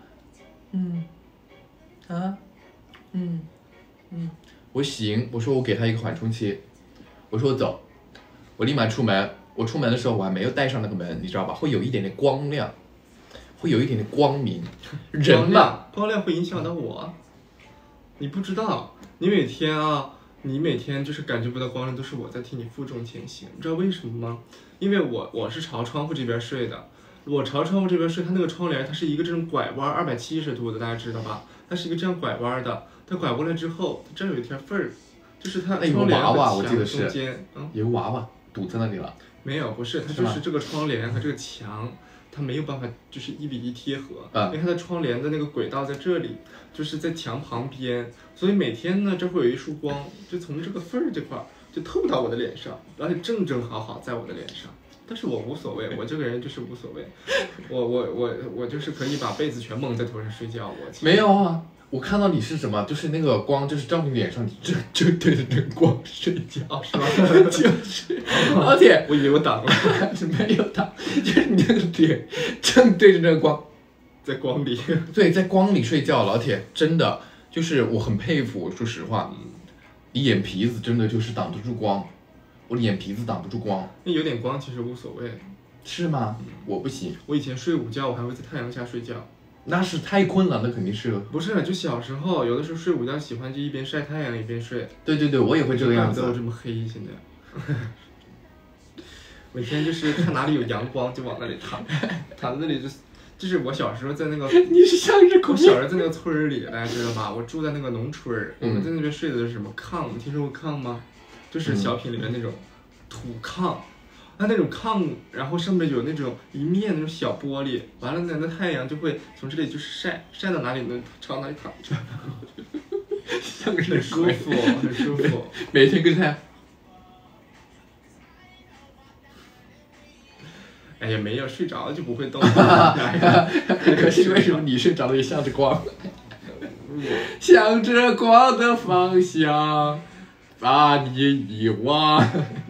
我行，我说我给他一个缓冲期，我说我走，我立马出门。我出门的时候我还没有带上那个门，你知道吧？会有一点点光亮，会有一点点光明。人嘛， 光亮会影响到我。你不知道，你每天就是感觉不到光亮，都是我在替你负重前行。你知道为什么吗？因为我是朝窗户这边睡的，我朝窗户这边睡，它那个窗帘它是一个这种拐弯270度的，大家知道吧？它是一个这样拐弯的，它拐过来之后，它这儿有一条缝儿，就是它窗帘和墙中间， 有个娃娃堵在那里了。 没有，不是，它就是这个窗帘和这个墙，它没有办法就是1比1贴合，因为它的窗帘的那个轨道在这里，就是在墙旁边，所以每天呢，这会有一束光，就从这个缝儿这块就透到我的脸上，而且正好在我的脸上。但是我无所谓，我这个人就是无所谓，我就是可以把被子全蒙在头上睡觉。 没有啊， 我看到你是什么，就是那个光，就是照你脸上，你正对着那个光睡觉，是吧？就是，而且我以为我挡了， 没有挡，就是你那个脸正对着那个光， 在光里。 对，在光里睡觉，老铁，真的就是我很佩服，说实话，你眼皮子真的就是挡得住光，我的眼皮子挡不住光。 那有点光其实无所谓。 是吗？我不行。 我以前睡午觉，我还会在太阳下睡觉。 那是太困了，那肯定是。 不是，就小时候有的时候睡午觉，喜欢就一边晒太阳一边睡。 对对对，我也会这个样子。 怪不得我这么黑，现在。每天就是看哪里有阳光就往那里躺，躺在那里就是我小时候在那个。 你是向日葵。 我小时候在那个村儿里，大家知道吧？我住在那个农村儿，我们在那边睡的是什么炕？你听说过炕吗？就是小品里面那种土炕。它那种炕，然后上面有那种一面那种小玻璃，完了那太阳就会从这里就是晒到哪里能朝哪里躺着， 像个很舒服，很舒服。 每天跟太阳。 哎呀，没有睡着了就不会动。 可是为什么你睡着了也向着光？向着光的方向，把你遗忘。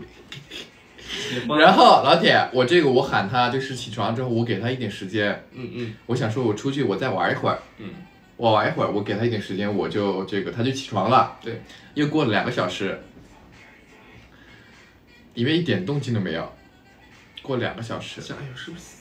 然后老铁，我这个我喊他就是起床之后，我给他一点时间。我想说我出去我再玩一会儿。我玩一会儿，我给他一点时间，我就他就起床了。 对， 又过了2个小时，里面一点动静都没有。过2个小时。 想哎呦是不是？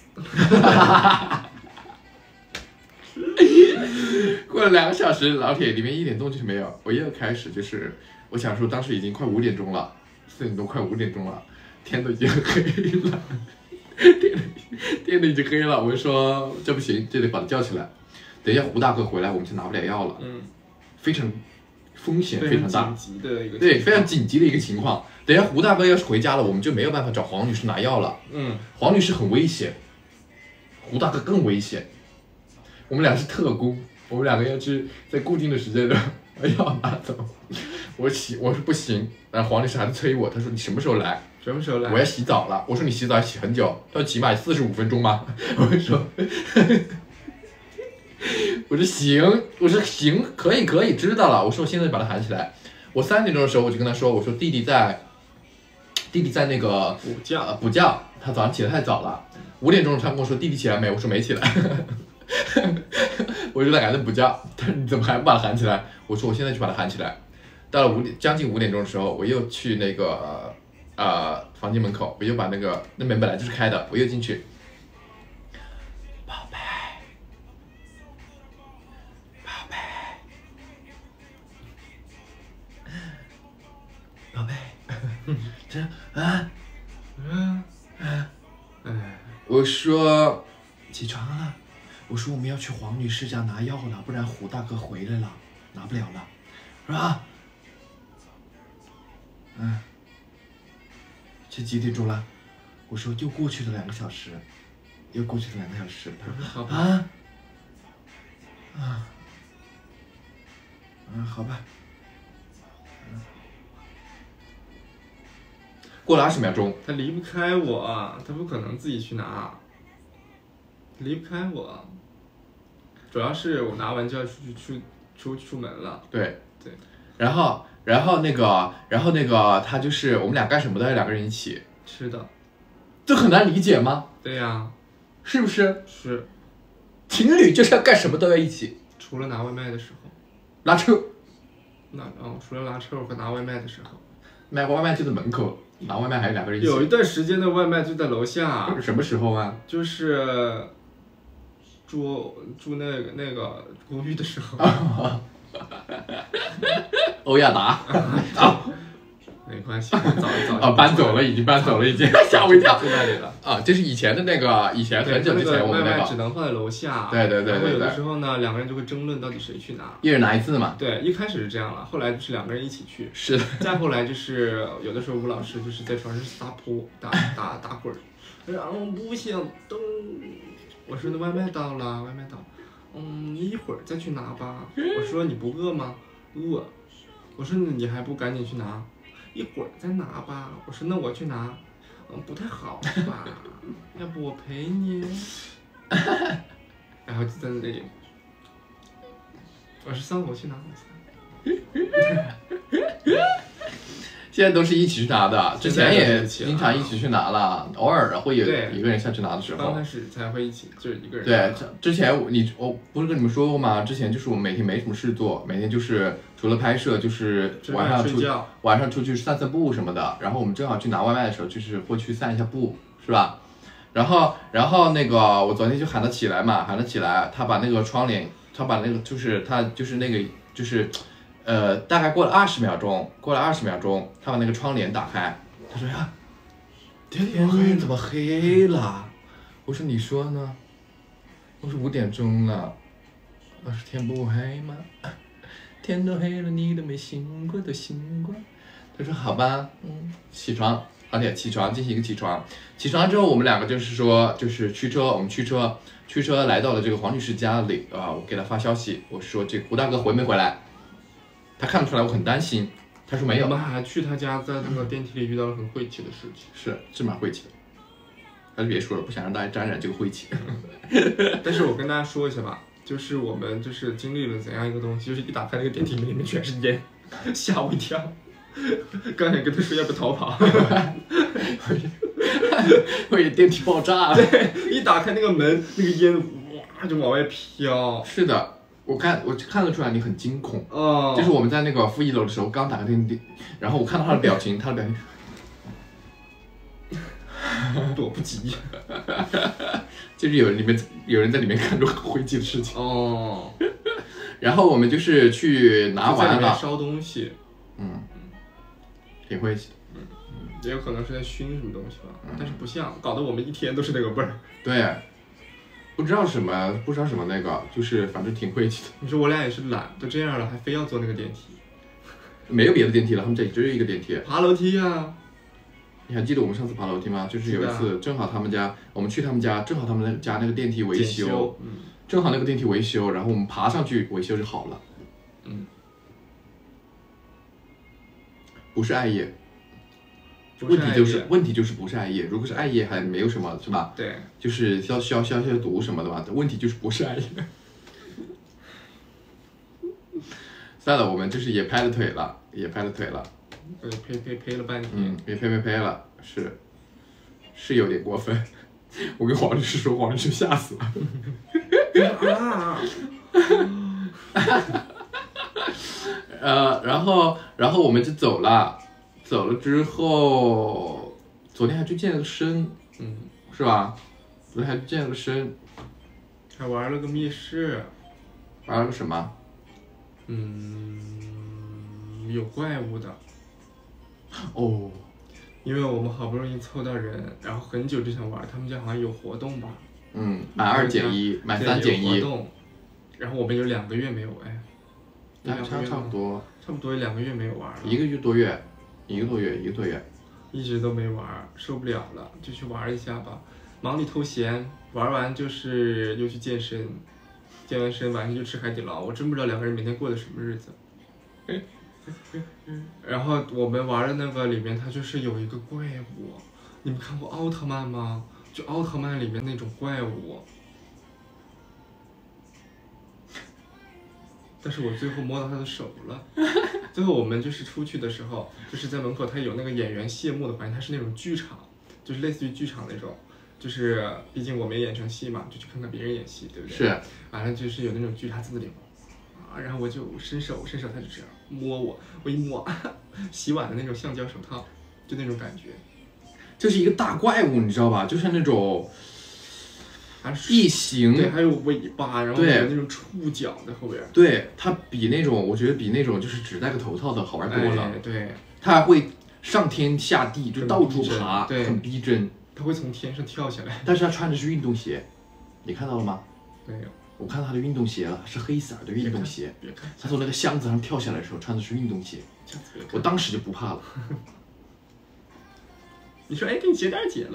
过了2个小时，老铁里面一点动静都没有。我又开始就是我想说，当时已经快5点钟了，4点多快5点钟了。天都已经黑了，天都已经黑了，我就说这不行，这得把他叫起来。等一下胡大哥回来，我们就拿不了药了。非常风险非常大，对，非常紧急的一个情况。等一下胡大哥要是回家了，我们就没有办法找黄女士拿药了。黄女士很危险，胡大哥更危险。我们俩是特工，我们2个要去在固定的时间把药拿走。我说不行，然后黄女士还在催我，她说你什么时候来？ 什么时候来？ 我要洗澡了。我说你洗澡要洗很久，要起码45分钟吗？我说行，可以，知道了。我说我现在把他喊起来。我3点钟的时候我就跟他说，我说弟弟在那个补觉，他早上起得太早了。5点钟他跟我说弟弟起来没？我说没起来。我说他还在补觉，他说你怎么还不把他喊起来？我说我现在去把他喊起来。到了将近5点钟的时候，我又去那个房间门口，我又把那门本来就是开的，我又进去。宝贝，这我说起床了，我说我们要去黄女士家拿药了，不然胡大哥回来了，拿不了了，是吧？这几点钟了？我说又过去了2个小时，他说好吧。过了20秒钟， 他离不开我，他不可能自己去拿，离不开我。主要是我拿完就要出门了。 对。然后那个他就是我们俩干什么都要2个人一起。 是的。 这很难理解吗？ 对呀。 是不是？ 是。 情侣就是要干什么都要一起， 除了拿外卖的时候。 拉车。 除了拉车和拿外卖的时候。 买外卖就在门口，拿外卖还是2个人一起。 有一段时间的外卖就在楼下。 什么时候啊？ 就是住那个公寓的时候。 欧亚达。 没关系，早搬走了，已经搬走了，吓我一跳。 住那里了。 就是以前的那个，以前很久之前我们外卖只能放在楼下。 对。 然后有的时候呢，2个人就会争论到底谁去拿。 一人拿1次嘛。 对，一开始是这样了，后来就是2个人一起去。 是的。 再后来就是有的时候吴老师就是在床上撒泼打滚儿，然后不想动。我说那外卖到了。你一会儿再去拿吧。我说你不饿吗？饿。我说你还不赶紧去拿？一会儿再拿吧。我说那我去拿。不太好吧？要不我陪你？然后就在那里。 我是上楼去拿午餐。 现在都是一起去拿的，之前也经常一起去拿了，偶尔会有一个人下去拿的时候。 刚开始才会一起，就是一个人。 对，之前我不是跟你们说过吗？之前就是我们每天没什么事做，每天就是除了拍摄，就是晚上出去散步什么的。然后我们正好去拿外卖的时候，就是会去散一下步，是吧？然后那个我昨天就喊他起来嘛，他把那个窗帘，他把那个大概过了20秒钟，他把那个窗帘打开，他说呀，天怎么黑了？我说你说呢？我说5点钟了，我说天不黑吗？天都黑了，你都没醒过，他说好吧，起床，而且起床进行一个起床之后，我们两个就是说驱车，我们驱车来到了这个黄女士家里啊，我给她发消息，我说这个胡大哥回没回来？他看得出来我很担心，他说没有。 我们还去他家，在那个电梯里遇到了很晦气的事情。 是蛮晦气的，还是别说了，不想让大家沾染这个晦气。 但是我跟大家说一下吧，就是我们就是经历了怎样一个东西，就是一打开那个电梯里面全是烟，吓我一跳。刚才跟他说要不逃跑， 我以为电梯爆炸了。 对，一打开那个门，那个烟哇就往外飘。 是的。我看得出来你很惊恐，就是我们在那个负1楼的时候，刚打开电梯，然后我看到他的表情， 躲不及， 就是有人在里面干着很晦气的事情哦。然后我们就是去拿完了， 烧东西， 挺晦气的， 也有可能是在熏什么东西吧，但是不像，搞得我们一天都是那个味儿。 对。不知道什么那个，就是反正挺晦气的。 你说我俩也是懒，都这样了还非要坐那个电梯？ 没有别的电梯了，他们这里只有一个电梯。 爬楼梯啊！ 你还记得我们上次爬楼梯吗？就是有一次正好我们去他们家，正好他们家那个电梯维修，正好那个电梯维修，然后我们爬上去维修就好了。不是艾叶。问题就是不是艾叶，如果是艾叶还没有什么，是吧？ 对， 就是消毒什么的吧。问题就是不是艾叶。算了，我们就是也拍了腿了。对， 呸了半天。 也呸了，是有点过分。我跟黄律师说，黄律师吓死了。然后我们就走了之后，昨天还去健了身，是吧？昨天还去健了身， 还玩了个密室。 玩了个什么？ 有怪物的。 哦。 因为我们好不容易凑到人，然后很久之前玩，他们家好像有活动吧？ 买2减1，买3减1。 活动。然后我们有2个月没有差不多有2个月没有玩了。 一个多月， 一直都没玩，受不了了，就去玩一下吧。忙里偷闲，玩完就是又去健身，健完身晚上就吃海底捞。我真不知道2个人每天过的什么日子。然后我们玩的那个里面，它就是有一个怪物。你们看过奥特曼吗？就奥特曼里面那种怪物。但是我最后摸到他的手了。最后我们就是出去的时候，就是在门口，他有那个演员谢幕的环境，它是那种剧场，就是类似于剧场那种，就是毕竟我没演成戏嘛，就去看看别人演戏，对不对？ 是。 完了就是有那种剧场在那里，然后我就伸手，他就这样摸我，我一摸，洗碗的那种橡胶手套，就那种感觉。 这是一个大怪物，你知道吧？就是那种。异形， 对，还有尾巴，然后有那种触角在后边。 对，它比那种，我觉得比那种就是只戴个头套的好玩多了。 对， 它还会上天下地，就到处爬，很逼真。 它会从天上跳下来。 但是它穿的是运动鞋，你看到了吗？ 没有。 我看到它的运动鞋了，是黑色的运动鞋。它从那个箱子上跳下来的时候穿的是运动鞋，我当时就不怕了。 你说，哎，给你解点解了。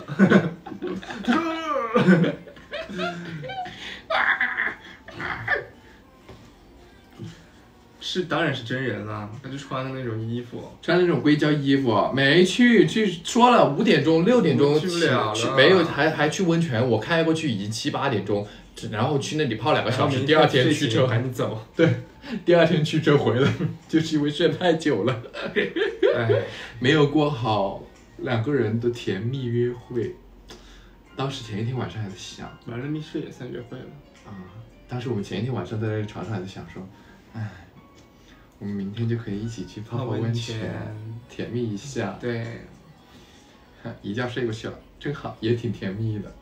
是，当然是真人了，他就穿的那种衣服， 穿那种硅胶衣服，没去说了5点钟6点钟去不了了， 没有还去温泉，我开过去已经7、8点钟， 然后去那里泡2个小时，第2天驱车赶紧走。 对，第2天驱车回来，就是因为睡太久了，没有过好2个人的甜蜜约会。当时前一天晚上还在想， 晚上密室也算约会了啊。当时我们前一天晚上在床上还在想说，哎，我们明天就可以一起去泡温泉，甜蜜一下。 对， 一觉睡过去了，真好，也挺甜蜜的。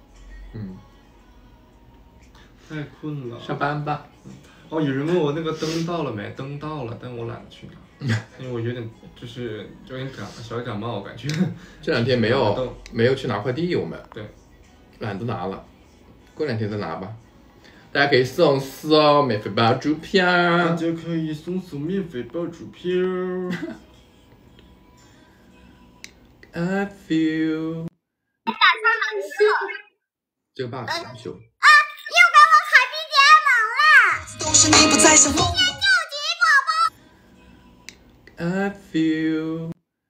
太困了， 上班吧。 哦，有人问我那个灯到了没？灯到了，但我懒得去拿，因为我有点小感冒，我感觉。 这2天没有去拿快递，我们对， 懒得拿了，过2天再拿吧。大家可以送免费包猪票， 大家可以送免费包猪票。 I feel。这个 bug 怎么修？ 啊！又给我海逼结盟了！都是你不再想我。救急宝宝。 I feel。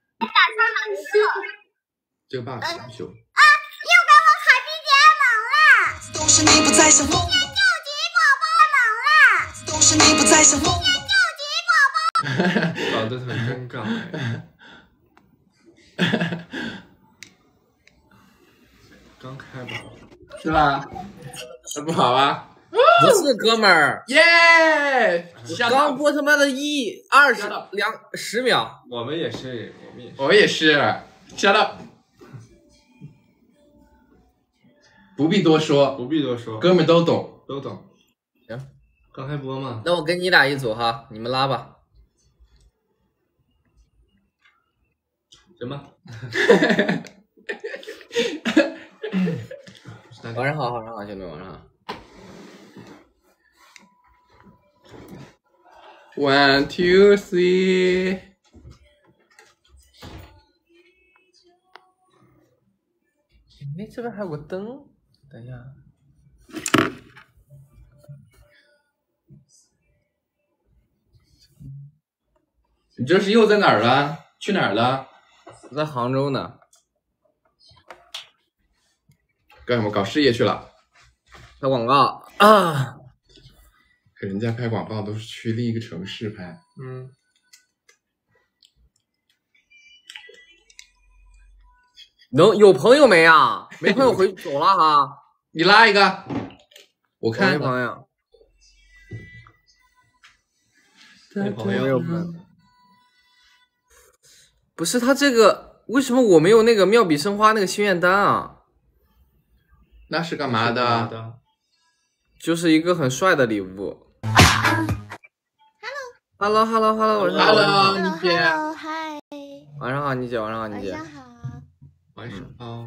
这个 bug 怎么修？ 啊！又给我海逼结盟了！都是你不再想我。救急宝宝猛了！都是你不再想我。救急宝宝。 搞得很尴尬刚开吧。 是吧？这不好吧？ 不是哥们儿， 耶！ 刚播他妈的10秒。 我也是。 shut up。不必多说，哥们都懂。 行， 刚开播嘛。 那我跟你俩一组哈，你们拉吧。 行吧。 晚上好，兄弟们，晚上好。 1 2 3。 哎，这边还有个灯，等一下。 你这是又在哪儿了？去哪儿了？ 我在杭州呢。 干什么？搞事业去了？ 拍广告啊！ 可人家拍广告都是去另一个城市拍。 有朋友没啊？没朋友走了哈。 你拉一个，我看。 没朋友。 没朋友。 不是他这个，为什么我没有那个妙笔生花那个心愿单啊？ 那是干嘛的？ 就是一个很帅的礼物。Hello， 晚上好。 Hello， 你姐。 嗨。 晚上好，你姐。 晚上好。 晚上好。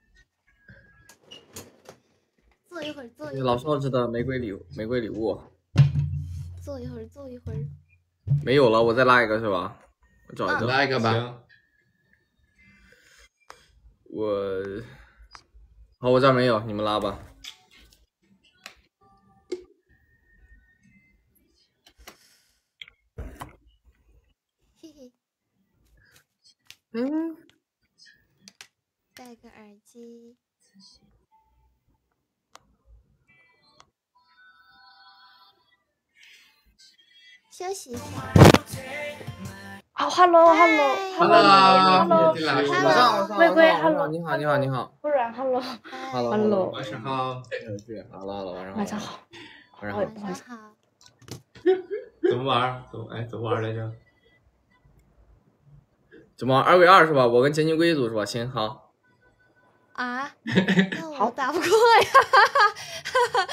坐一会儿。 老少子的玫瑰礼物。 坐一会儿。 没有了，我再拉一个是吧？我找一个。 拉一个吧。 好，我这儿没有，你们拉吧。 嘿嘿。戴个耳机。休息一下。 好 ，hello， 玫瑰 ，hello， 你好， 不然 hello， 晚上好， 好， 晚上好， 怎么玩？怎么玩来着？ 怎么玩？2v2是吧？我跟钱金龟一组是吧？行，好。 啊？那我打不过呀。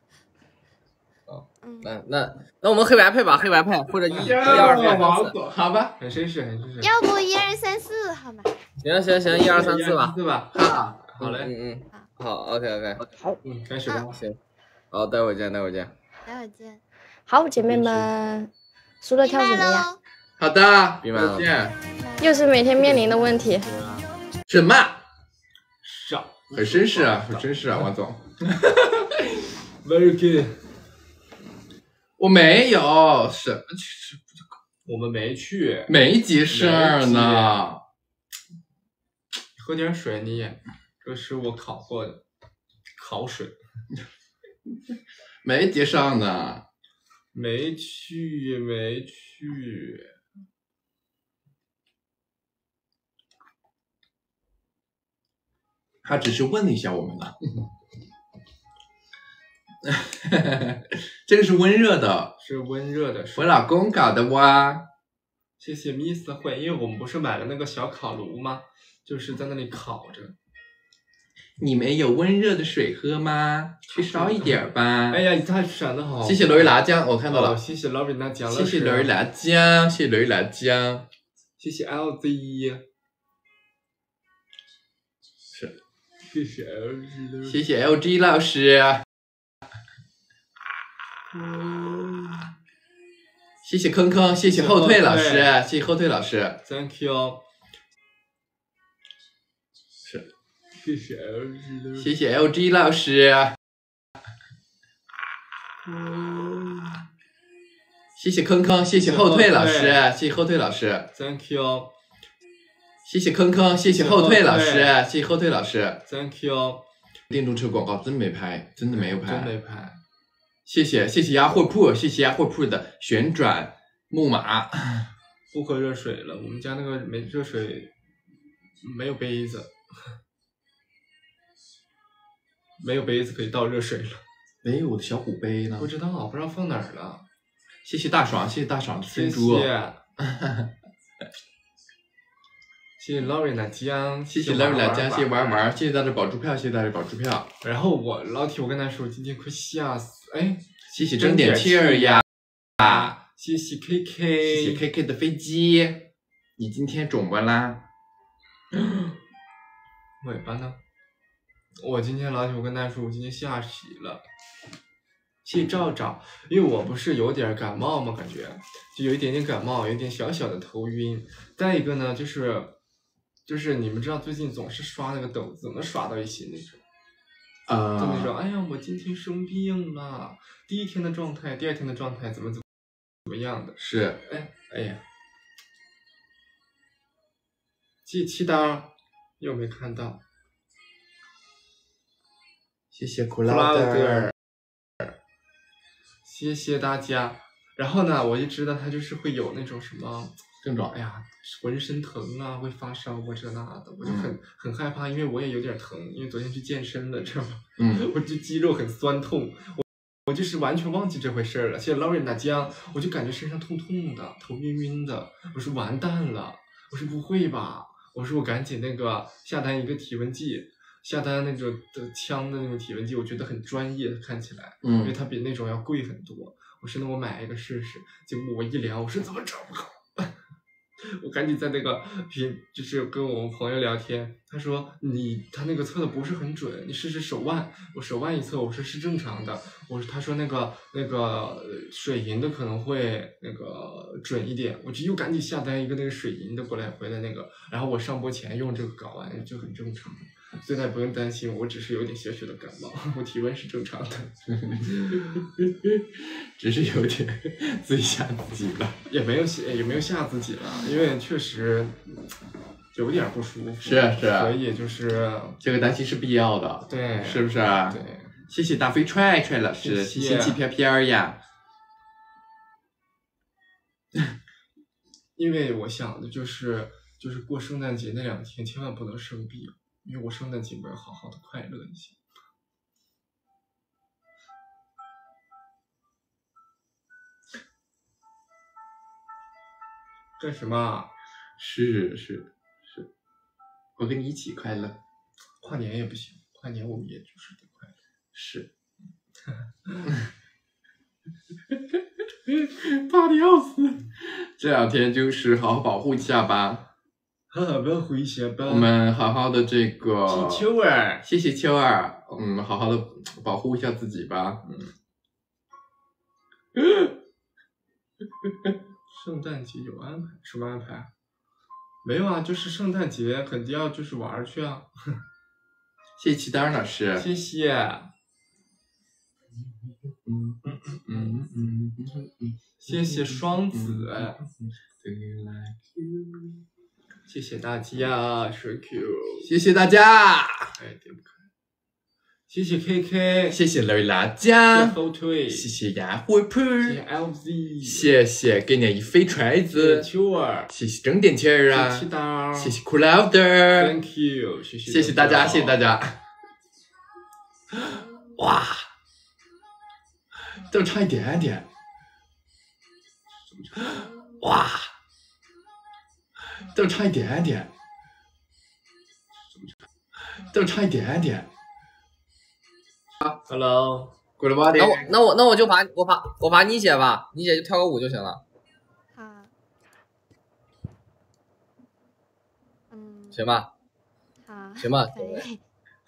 那我们黑白配吧，黑白配或者1、2、3、4， 好吧， 很绅士。 要不1、2、3、4，好吗？ 行，1、2、3、4吧。 好嘞， 好 ，OK， 好， 开始吧。 行，好，待会儿见。 好，姐妹们，输了跳什么呀？ 好的， 闭麦了。 又是每天面临的问题。 什么？ 少， 很绅士啊，王总。 Very good。 我没有什么， 我们没去， 没急事儿呢。 喝点水，这是我烤过的烤水。 没接上呢， 没去。 他只是问了一下我们了。这个是温热的， 是温热的。 我老公搞的哇。 谢谢 Miss 慧，因为我们不是买了那个小烤炉吗？就是在那里烤着。 你们有温热的水喝吗？去烧一点吧。 哎呀，你太闪的好。 谢谢罗伊辣酱，我看到了。 谢谢 Lorena 酱， 谢谢罗伊辣酱，谢谢罗伊辣酱， 谢谢 LZ。 是。 谢谢 LG， 谢谢 LG 老师。谢谢坑坑，谢谢后退老师，谢谢后退老师 ，Thank you。 是， 谢谢 LG， 谢谢 LG 老师。谢谢坑坑，谢谢后退老师，谢谢后退老师 ，Thank you。 谢谢坑坑，谢谢后退老师，谢谢后退老师 ，Thank you。 电动车广告真没拍，真的没有拍， 真没拍。 谢谢鸭货铺，谢谢鸭货铺的旋转木马。 不喝热水了，我们家那个没热水，没有杯子，没有杯子可以倒热水了。 没有我的小虎杯呢？ 不知道放哪儿了。 谢谢大爽，谢谢大爽的珍珠。 谢谢 Lorena 酱， 谢谢 Lorena 酱，谢谢玩玩，谢谢大家保助票，谢谢大家保助票。 然后老铁，我跟他说，今天快吓死！哎， 谢谢争点气儿呀！ 谢谢 KK， 谢谢 KK 的飞机。你今天肿不啦？ 尾巴呢？我今天老铁，我跟大家说，我今天下喜了。谢谢赵赵，因为我不是有点感冒吗？感觉就有一点点感冒，有一点小小的头晕。再一个呢，就是你们知道最近总是刷那个抖，怎么刷到一起那种，就那种，哎呀，我今天生病了，第一天的状态，第二天的状态怎么样的？ 是， 哎呀，谢谢七刀，又没看到， 谢谢库拉德， 谢谢大家。然后呢，我就知道他就是会有那种什么症状， 哎呀，浑身疼啊，会发烧或者那的，我就很害怕，因为我也有点疼，因为昨天去健身了，知道吗？我这肌肉很酸痛，我就是完全忘记这回事了。谢谢 Lorena 酱，我就感觉身上痛痛的，头晕晕的，我说完蛋了，我说不会吧，我说我赶紧那个下单一个体温计，下单那种的枪的那种体温计，我觉得很专业，看起来，因为它比那种要贵很多。我说那我买一个试试，结果我一量，我说怎么找不好？我赶紧在那个就是跟我们朋友聊天，他说他那个测的不是很准，你试试手腕。我手腕一测，我说是正常的。他说那个水银的可能会那个准一点，我就又赶紧下单一个那个水银的回来那个，然后我上播前用这个搞完就很正常。所以大家不用担心，我只是有点小小的感冒，我体温是正常的， 只是有点自己吓自己了， 也没有吓自己了，因为确实有点不舒服， 是， 所以就是这个担心是必要的， 对， 是不是？ 对， 谢谢大飞踹踹老师，谢谢气飘飘呀。 因为我想的就是过圣诞节那2天千万不能生病。因为我圣诞节我要好好的快乐一些。干什么？ 是，我跟你一起快乐。 跨年也不行，跨年我们也就是得快乐。 是。怕的要死。这2天就是好好保护一下吧。 好好保护一下吧。 我们好好的这个。 谢谢秋儿， 谢谢秋儿。好好的保护一下自己吧。 圣诞节有安排？什么安排？没有啊，就是圣诞节肯定要就是玩去啊。 谢谢齐丹老师。 谢谢。谢谢双子。谢谢大家，Thank you。 谢谢大家。 哎，点不开。 谢谢 KK， 谢谢雷辣谢谢椒， 后退， 谢谢鸭火盆， 谢谢 LZ， 谢谢给你一飞锤谢谢子， 秋儿， 谢谢整点气儿啊谢谢，刀， 谢谢 Clouder， Thank you，谢谢， 谢谢大家，谢谢大。家。哇，就差一点点。哇，就差一点点。就差一点点。 Hello， Good morning。 那我就我把你姐吧，你姐就跳个舞就行了。 好。 行吧。 好。 行吧。 可以。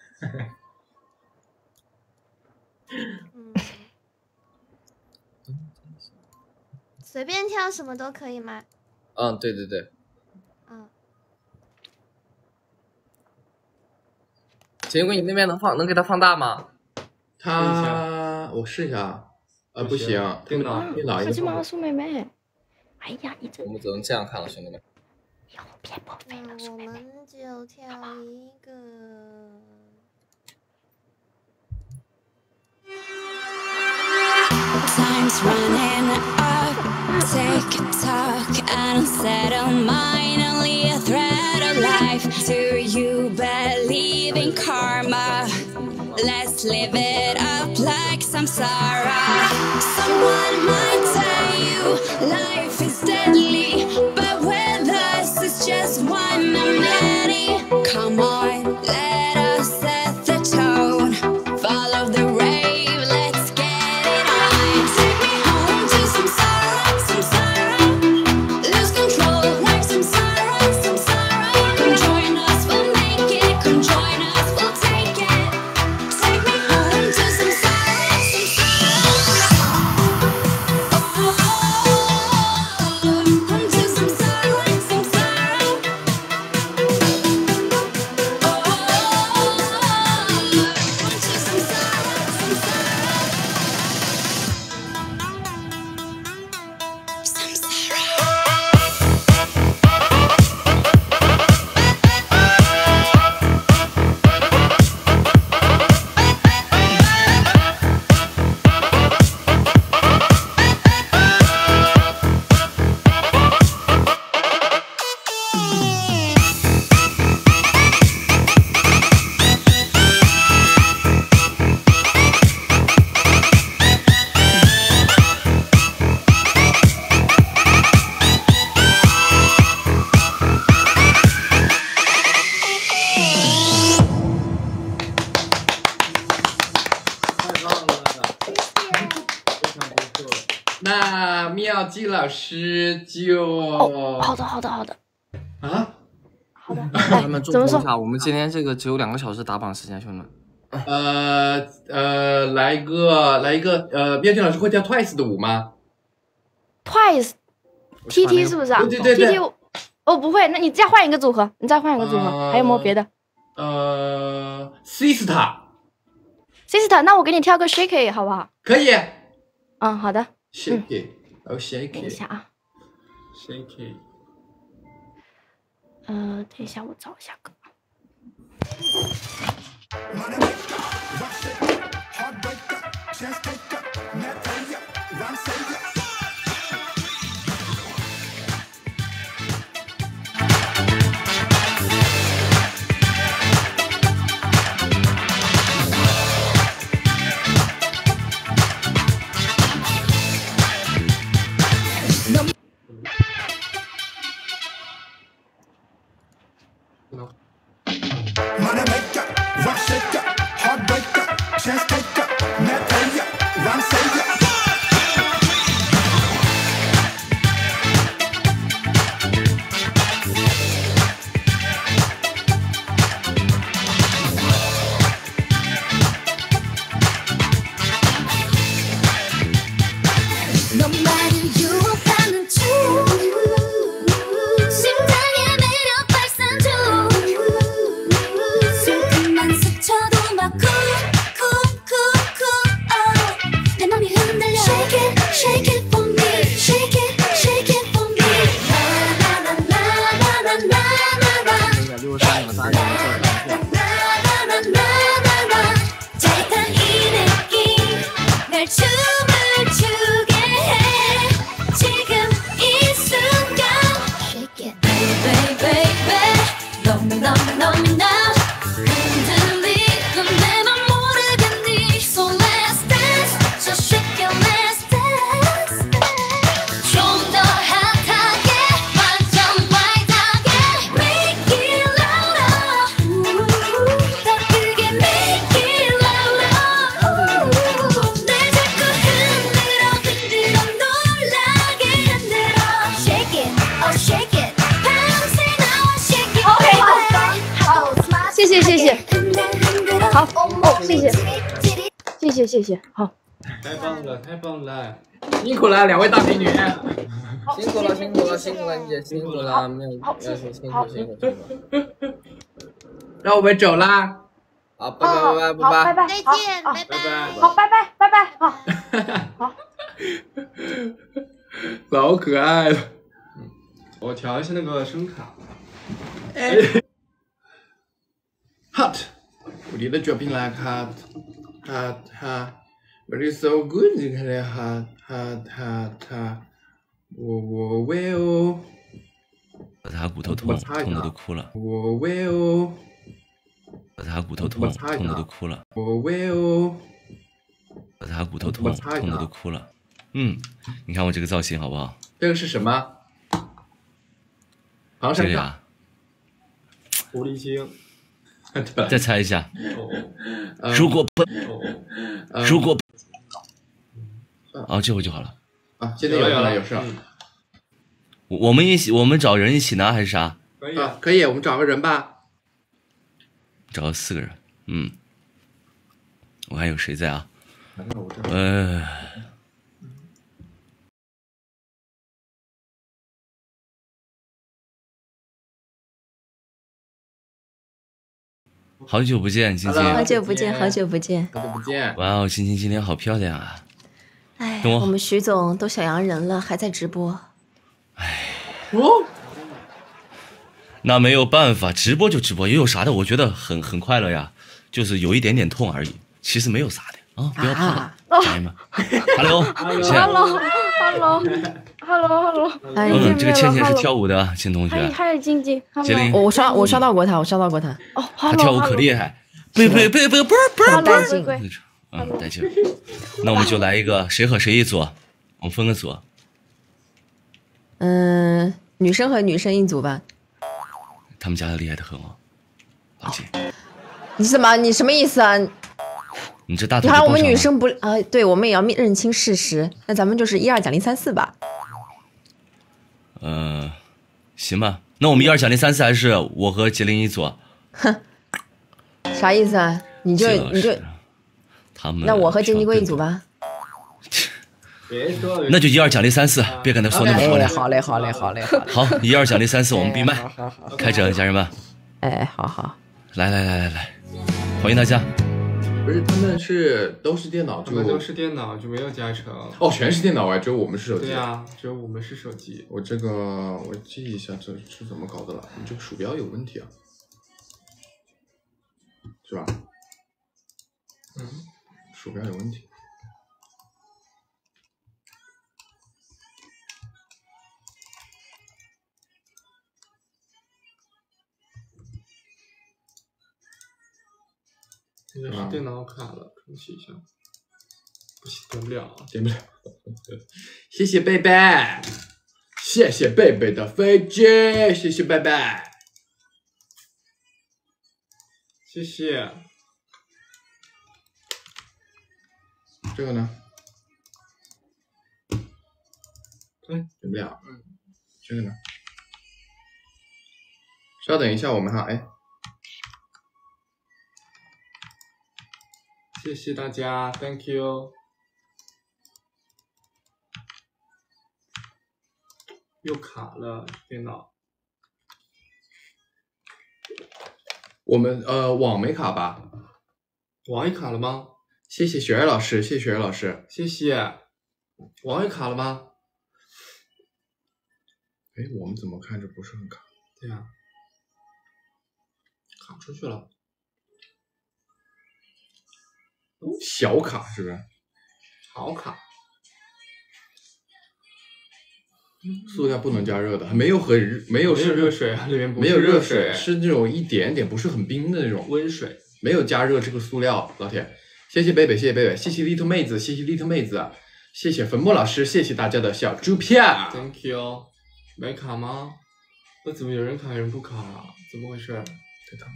随便跳什么都可以吗？ 嗯，对对对。秦贵，你那边能给它放大吗？ 我试一下。不行， 电脑。 快去马苏妹妹。哎呀，你这。 我们只能这样看了，兄弟们。 以后别破费了，苏妹妹。我们就跳一个。 Time's running up, tick-tock, an unsettled mind, only a thread of life. Do you believe in karma? Let's live it up like samsara. Someone might tell you life is deadly, but with us it's just one of many. Come on, let us set the tone. Follow the rave, let's get it on. Take me home to samsara, samsara. Lose control like samsara, samsara. Come join us, we'll make it. Come join us, we'll take it. Take me home to samsara, samsara. Home to samsara, samsara. Home to samsara, samsara. Samsara. 那妙姬老师就好的，好的，好的。 啊， 好的。 兄弟们， 怎么说？ 我们今天这个只有2个小时打榜时间，兄弟们。 来一个，妙姬老师会跳 Twice 的舞吗 ？Twice。TT 是不是啊？ 对对对。 TT 哦不会，那你再换一个组合，你再换一个组合，还有没有别的 ？Sister， 那我给你跳个 Shake It 好不好？ 可以。 好的。 Shake it， shake it。 等一下啊。 Shake it。 等一下，我找一下歌。 No matter you 반은 중 심장에 매력 발산 중 숨만 스쳐도 막 쿵쿵쿵 谢谢，好。 太棒了，太棒了！ 辛苦了，两位大美女，辛苦了，辛苦了，辛苦了，你姐辛苦了，没有，辛苦。让我们走啦。好，拜拜， 再见，拜拜。 好，拜拜，好。好。 老可爱了。 我调一下那个声卡。 Hot， 我的作品来 hot， but it's so good， 你看这 hot， 我 will， 他骨头痛，痛的都哭了。 我 will， 他骨头痛，痛的都哭了。 我 will， 他骨头痛，痛的都哭了。你看我这个造型好不好？ 这个是什么？唐山卡。 狐狸精。 再猜一下。如果这回就好了。 啊，现在有事。 我们找人一起拿还是啥？ 可以，我们找个人吧。 找个4个人。我看有谁在啊？好久不见，晶晶。 好久不见。 哇哦，晶晶今天好漂亮啊！ 哎，我们徐总都小洋人了，还在直播。 那没有办法，直播就直播，也有啥的？我觉得很快乐呀，就是有一点点痛而已，其实没有啥的啊，不要怕，家人们。Hello， 这个倩倩是跳舞的，倩同学。 还有晶晶， 杰林， 我刷到过他。哦， 他跳舞可厉害。不是，带劲。那我们就来一个，谁和谁一组？我们分个组。 女生和女生一组吧。 他们家的厉害的很哦，老姐。 你什么意思啊？ 你这大腿。 你看我们女生不对，我们也要认清事实。那咱们就是1、2奖励3、4吧。 行吧，那我们1、2奖励3、4还是我和杰林一组？ 哼，啥意思啊？你就他们。 那我和金鸡龟一组吧。 那就1、2奖励3、4，别跟他说那么漂亮。 好嘞。好 ，1、2奖励3、4，我们闭麦，开整，家人们。 好。 来，欢迎大家。 不是，他们都是电脑， 他们都是电脑，就没有加成。 哦，全是电脑只有我们是手机。 对呀，只有我们是手机。 我记一下，这是怎么搞的了？你这个鼠标有问题啊，是吧？鼠标有问题。 应该是电脑卡了，重启一下。不行，点不了。 谢谢贝贝，谢谢贝贝的飞机，谢谢贝贝， 谢谢。 这个呢？点不了。这个呢？稍等一下，我们哈， 谢谢大家 ，Thank you。又卡了电脑。 我们网没卡吧？ 网也卡了吗？ 谢谢雪儿老师，谢谢雪儿老师， 谢谢。网也卡了吗？ 我们怎么看着不是很卡？ 对呀，卡出去了。 小卡是不是？ 好卡。 塑料不能加热的，没有热水啊，里面没有热水，是那种一点点不是很冰的那种温水， 没有加热这个塑料。老铁，谢谢贝贝，谢谢贝贝，谢谢 little 妹子，谢谢 little 妹子，谢谢粉末老师，谢谢大家的小猪票 ，Thank you。没卡吗？那怎么有人卡有人不卡啊？怎么回事？ 对的。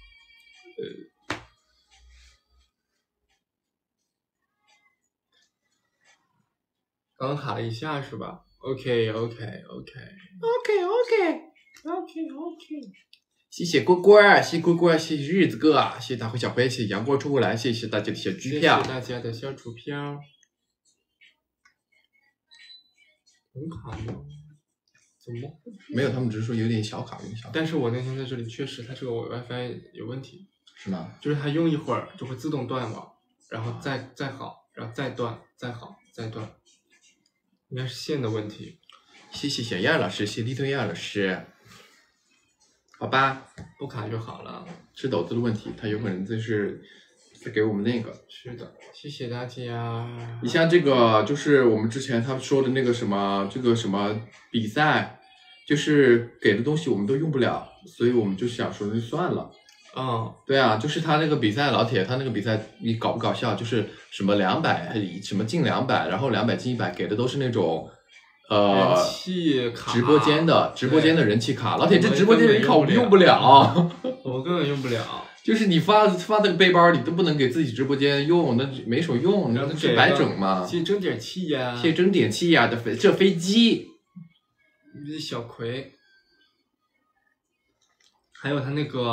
刚卡了一下是吧？OK。 谢谢蝈蝈，谢谢蝈蝈，谢谢日子哥，谢谢大灰小灰，谢谢阳光冲过来，谢谢大家的小支票， 谢谢大家的小猪票。很卡吗？怎么？ 没有，他们只是说有点小卡，有点小卡。 但是我那天在这里确实，它这个 WiFi 有问题。 是吗？ 就是它用一会儿就会自动断网，然后再好，然后再断，再好，再断，应该是线的问题。 谢谢小燕老师，谢谢立顿燕老师。好吧， 不卡就好了。 是抖子的问题，他有可能就是在给我们那个。 是的，谢谢大家。 你像这个，就是我们之前他们说的那个什么，这个什么比赛，就是给的东西我们都用不了，所以我们就想说那就算了。对啊，就是他那个比赛，老铁，他那个比赛你搞不搞笑？就是什么200，什么进200，然后200进100，给的都是那种人气卡， 直播间的人气卡。老铁，这直播间人卡我们用不了， 我根本用不了。 就是你发那个背包，你都不能给自己直播间用，那没什么用，那是白整嘛。 谢谢争点气呀， 谢谢争点气呀的这飞机， 小葵，还有他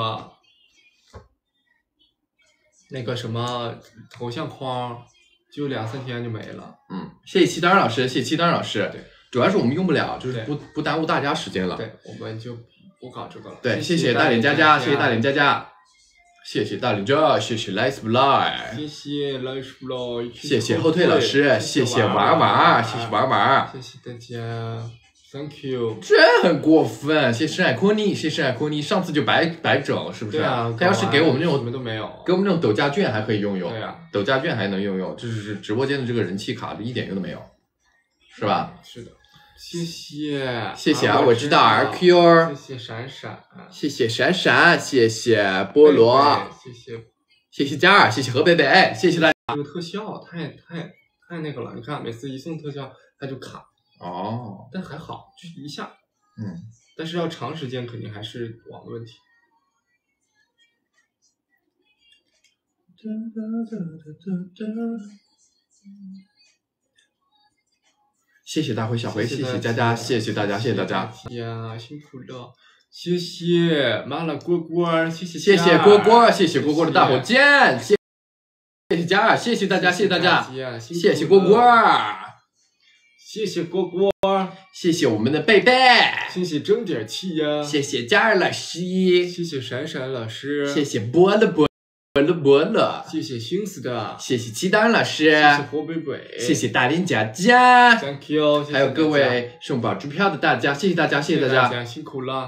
那个什么头像框，就2-3天就没了。 谢谢七当老师，谢谢七当老师。对，主要是我们用不了，就是不耽误大家时间了。 对，我们就不搞这个了。 对，谢谢大脸佳佳，谢谢大脸佳佳，谢谢大脸佳，谢谢 Nice Fly， 谢谢 Nice Fly， 谢谢后退老师，谢谢玩玩，谢谢玩玩， 谢谢大家。Thank you， 这很过分，谢谢深海坤尼，谢谢深海坤尼，上次就白整，是不是？ 对啊， 他要是给我们那种什么都没有， 给我们那种抖加券还可以用。 对啊， 抖加券还能用，就是直播间的这个人气卡一点用都没有，是吧？ 是的，谢谢啊，我知道 RQ， 谢谢闪闪， 谢谢闪闪，谢谢菠萝，谢谢嘉尔，谢谢何北北，谢谢大家。 这个特效太那个了，你看每次一送特效它就卡。但还好，就是一下。但是要长时间肯定还是网的问题。 谢谢大辉小辉，谢谢佳佳，谢谢大家，谢谢大家。 呀，辛苦了，谢谢麻辣锅锅，谢谢锅锅，谢谢锅锅的大火箭，谢谢佳儿，谢谢大家，谢谢大家，谢谢锅锅。 谢谢锅锅， 谢谢我们的贝贝， 谢谢争点气呀， 谢谢嘉儿老师， 谢谢闪闪老师， 谢谢波乐， 谢谢心思的， 谢谢七当老师，谢谢火北北， 谢谢大林佳佳 ，Thank you， 还有各位送宝支票的大家，谢谢大家，谢谢大家， 辛苦了。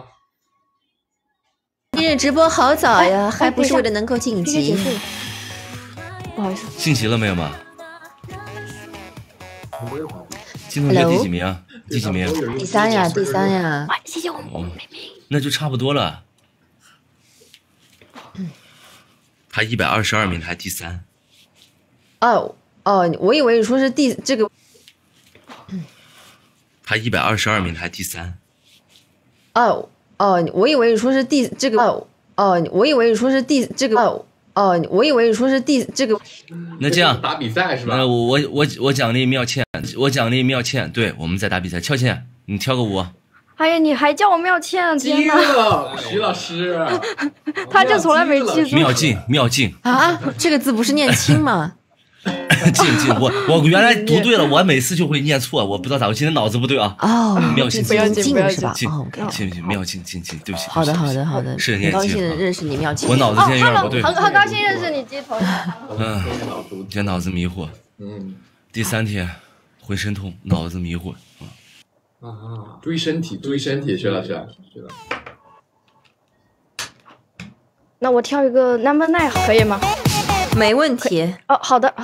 今日直播好早呀，还不是为了能够晋级？ 不好意思， 晋级了没有嘛？金同学第几名啊？第几名？ 第3呀，第3呀。 谢谢我妹妹。 那就差不多了。他122名，还第3。 我以为你说是这个。 他122名，还第3。 我以为你说是这个。我以为你说是这个。我以为你说是这个。 那这样打比赛是吧？ 我奖励妙倩，对，我们在打比赛。俏倩，你跳个舞。 哎呀，你还叫我妙倩，天哪！ 徐老师， 他就从来没记住。 妙静啊，这个字不是念清吗？ 静，我原来读对了，我每次就会念错，我不知道咋，我今天脑子不对啊。妙静， 不要紧是吧？ 妙静，对不起。 好的， 是念高兴认识你，妙静。 我脑子现在有点不对。 很高兴认识你，鸡头。 今天脑子迷糊。第3天浑身痛，脑子迷糊。 注意身体，薛老师。 那我跳一个 Number 9可以吗？ 没问题。 好的。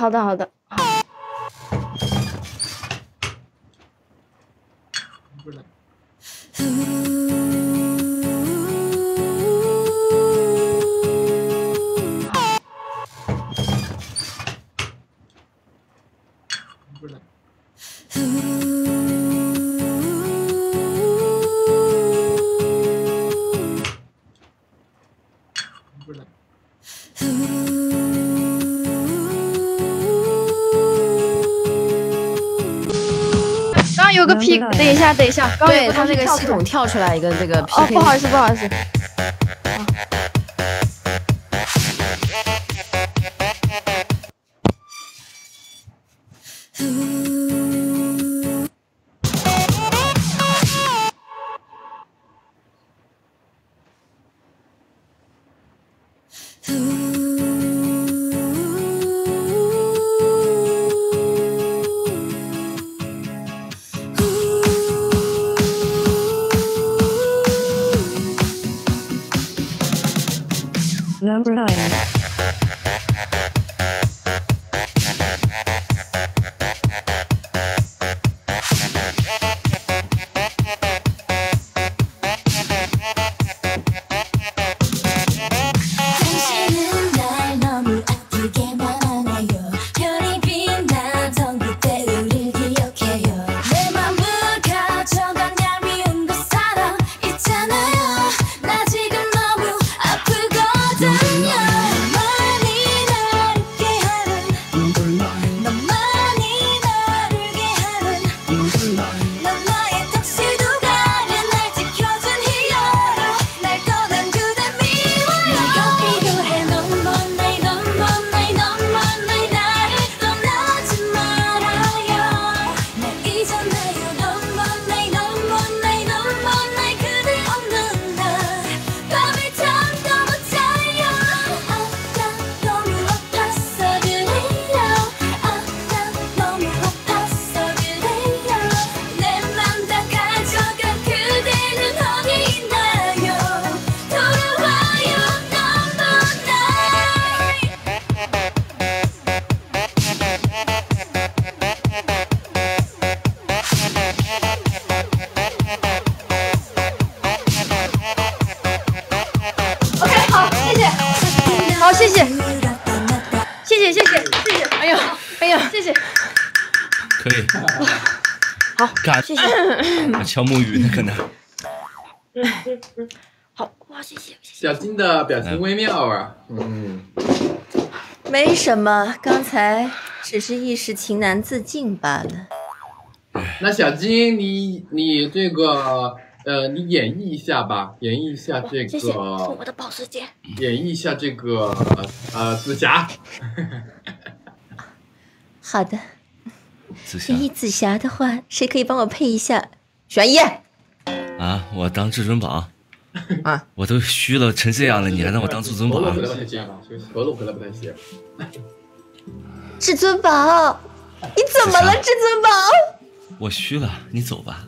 有个 P， 等一下， 对他那个系统跳出来一个这个 PK。 不好意思。 可以。 好，谢谢。 敲木鱼呢，可能。 好，哇，谢谢。 小金的表情微妙啊。 没什么，刚才只是一时情难自禁罢了。 那小金，你这个你演绎一下吧，演绎一下这个。 谢谢，我的保时捷。 演绎一下这个紫霞。 好的。演绎紫霞的话，谁可以帮我配一下？玄一。 啊，我当至尊宝。啊，我都虚了成这样了，你还让我当至尊宝？ 喉咙可能不太行，喉咙可能不太行。 至尊宝，你怎么了，至尊宝？ 我虚了，你走吧。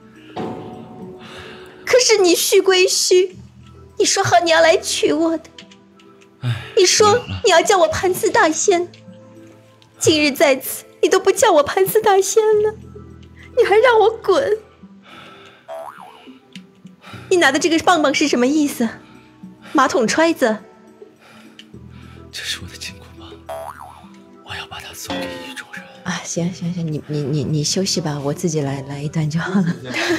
可是你虚归虚，你说好你要来娶我的，你说你要叫我盘丝大仙，今日在此，你都不叫我盘丝大仙了，你还让我滚。你拿的这个棒棒是什么意思？马桶揣子？ 这是我的金箍棒，我要把它送给意中人。 啊，行，你休息吧，我自己来一段就好了。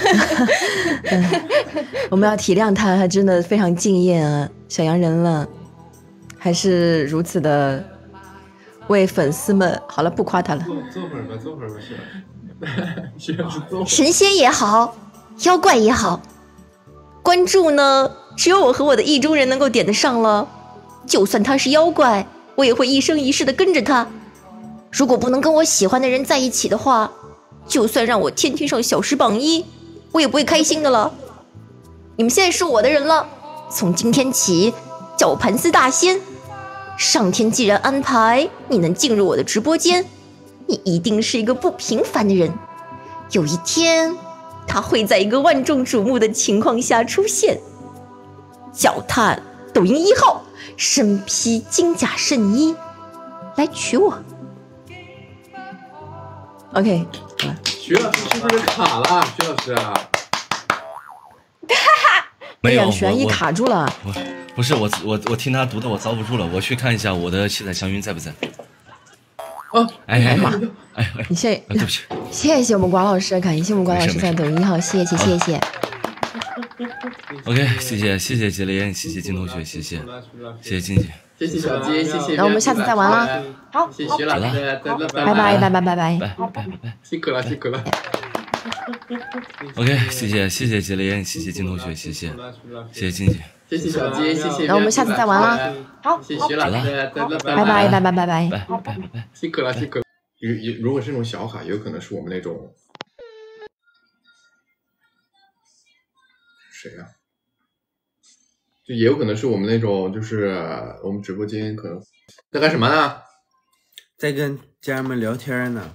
我们要体谅他，他真的非常敬业啊，小洋人了，还是如此的为粉丝们。好了，不夸他了。 坐会儿吧，是。 神仙也好，妖怪也好。关注呢，只有我和我的意中人能够点得上了。就算他是妖怪，我也会一生一世的跟着他。如果不能跟我喜欢的人在一起的话，就算让我天天上小时榜1，我也不会开心的了。你们现在是我的人了，从今天起叫我盘丝大仙。上天既然安排你能进入我的直播间，你一定是一个不平凡的人。有一天他会在一个万众瞩目的情况下出现，脚踏抖音1号，身披金甲圣衣，来娶我。OK， 徐老师是不是卡了？徐老师啊， 没有， 玄一卡住了。 不是我听他读的，我遭不住了，我去看一下我的七彩祥云在不在。哎妈！ 你现在对不起， 谢谢我们瓜老师，感谢我们瓜老师在抖音号，谢谢。 OK， 谢谢杰雷，谢谢金同学，谢谢静姐， 谢谢小金，谢谢。 那我们下次再玩了。好， 谢谢徐老师， 拜拜。 辛苦了。 OK， 谢谢杰雷，谢谢金同学，谢谢静姐。 谢谢小金，谢谢。 那我们下次再玩了。好， 谢谢徐老师， 拜拜。 辛苦了。如果是那种小卡，有可能是我们那种谁啊？就也有可能是我们那种，就是我们直播间可能在干什么呢？ 在跟家人们聊天呢。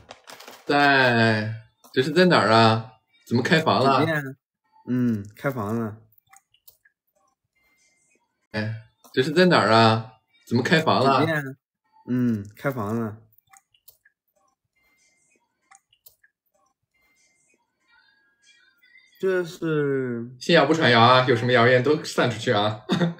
这是在哪儿啊？怎么开房了？ 开房了。 这是在哪儿啊？怎么开房了？ 嗯，开房了。这是信谣不传谣啊！有什么谣言都散出去啊！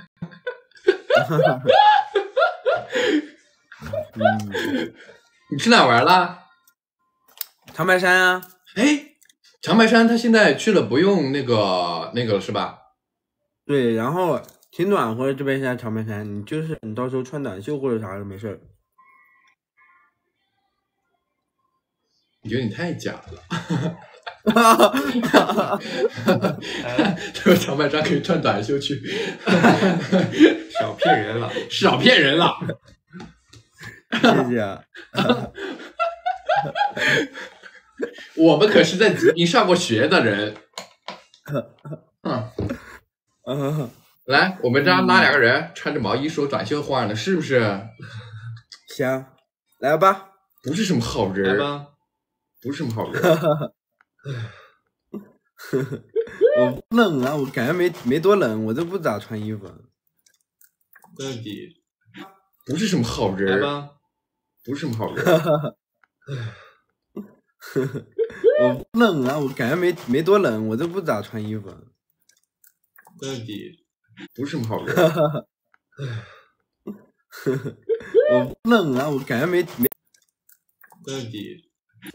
你去哪玩了？ 长白山啊！ 哎，长白山他现在去了，不用那个了是吧？ 对，然后挺暖和，这边现在长白山，你到时候穿短袖或者啥的没事儿。 我觉得你太假了。这个长白山可以穿短袖去， 少骗人了， 少骗人了。 谢谢啊。 我们可是在吉林上过学的人。来，我们这样拉2个人，穿着毛衣说短袖话呢，是不是？ 行，来吧。 不是什么好人， 来吧。 不是什么好人。 我冷啊，我感觉没多冷，我都不咋穿衣服。 到底不是什么好人， 来吧。 不是什么好人。 我冷啊，我感觉没多冷，我都不咋穿衣服。 到底不是什么好人。 我冷啊，我感觉没。 到底。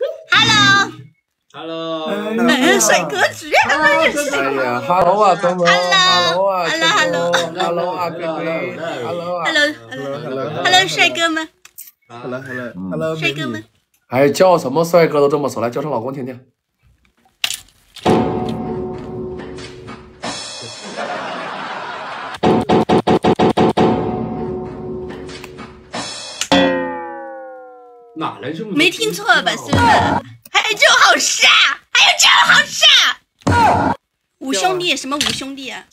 Hello， 帅哥直接他妈认识。 哎呀 ，Hello 啊，东东 ，Hello 啊 ，Hello 啊，贝贝 ，Hello，帅哥们 ，Hello， 帅哥们。 哎，叫什么帅哥都这么说，来叫声老公听听。 哪来这么多？ 没听错吧，是不是？还有这好傻，还有这好傻。五兄弟，什么五兄弟啊？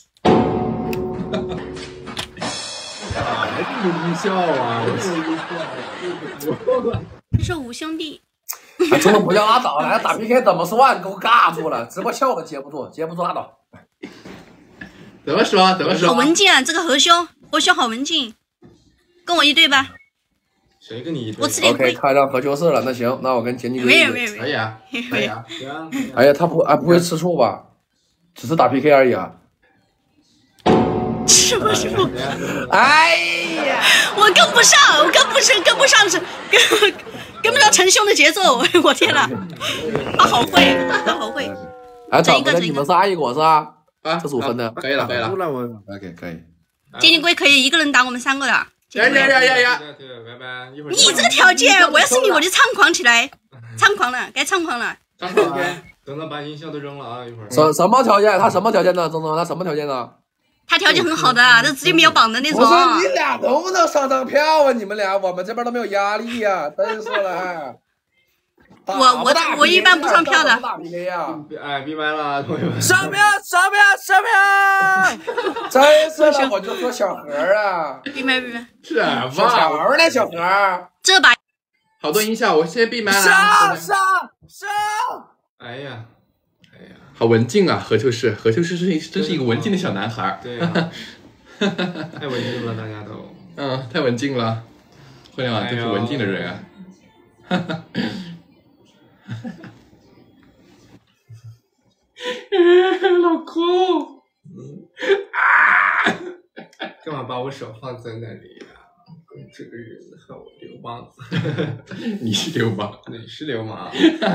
哪来这么音效啊？ 他说五兄弟。 哎，真的不要拉倒了，打 PK 怎么算？给我尬住了，直播笑都接不住，拉倒。 怎么说？ 好文静啊，这个何兄好文静，跟我一队吧。 谁跟你一队？ 我吃点亏。 OK， 看上何秋士了，那行，那我跟简妮没有， 可以啊。 哎呀，他不会吃醋吧？只是打 PK 而已啊。 什么？ 哎呀， 我跟不上，跟不上陈兄的节奏，我天哪！他好会。 哎，怎么的？你们是阿姨果是吧？啊，这是5分的， 可以了。 OK， 可以。 简妮龟可以一个人打我们3个的。 呀！ 拜拜，一会儿。 你这个条件，我要是你，我就猖狂起来，该猖狂了。 等他把音效都扔了啊，一会儿。 什么条件？他什么条件呢？曾他什么条件呢？ 他条件很好的，这直接秒榜的那种。 不是你俩能不能上张票啊？你们俩，我们这边都没有压力呀，真是的。 我一般不上票的。 哎，闭麦了，同学们。 上票！真是的，我就说小何啊。 闭麦。 是啊， 小孩呢，小何。 这把好多音效，我先闭麦了。 上！ 哎呀， 好文静啊，何秋士真是一个文静的小男孩。 对啊，太文静了，大家都。 太文静了，互联网真是文静的人啊。老公， 干嘛把我手放在那里呀？这个人和我流氓子。 你是流氓， 你是流氓。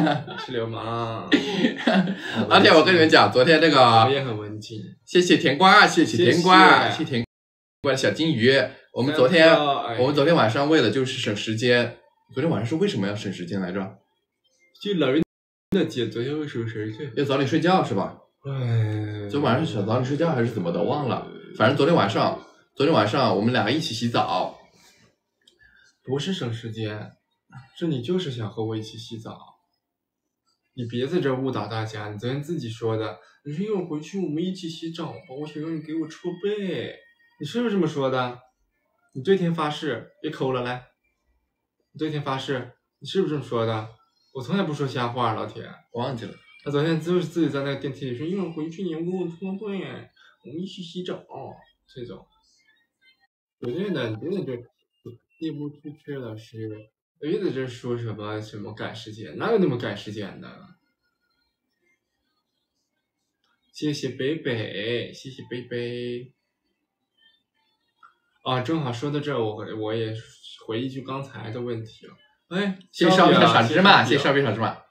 老铁，我跟你们讲，昨天那个我也很文静。 谢谢甜瓜，谢谢甜瓜的小金鱼。我们昨天晚上为了就是省时间，昨天晚上是为什么要省时间来着？ 就老人的姐昨天会守谁去？ 要早点睡觉是吧？昨天晚上想早点睡觉还是怎么的忘了，反正昨天晚上我们俩一起洗澡。 不是省时间，是你就是想和我一起洗澡。你别在这误导大家，你昨天自己说的，你说一会儿回去我们一起洗澡吧，我想让你给我搓背，你是不是这么说的？你对天发誓，别抠了来，你对天发誓，你是不是这么说的？我从来不说瞎话，老铁， 我忘记了。 他昨天就是自己在那个电梯里说，一会儿回去你要给我搓背，我们一起洗澡，这种。 对的，就进不出去了是。又在这说什么赶时间，哪有那么赶时间的？谢谢贝贝，谢谢贝贝。啊，正好说到这儿，我也回一句刚才的问题了。哎， 谢谢烧饼小芝麻，谢谢烧饼小芝麻。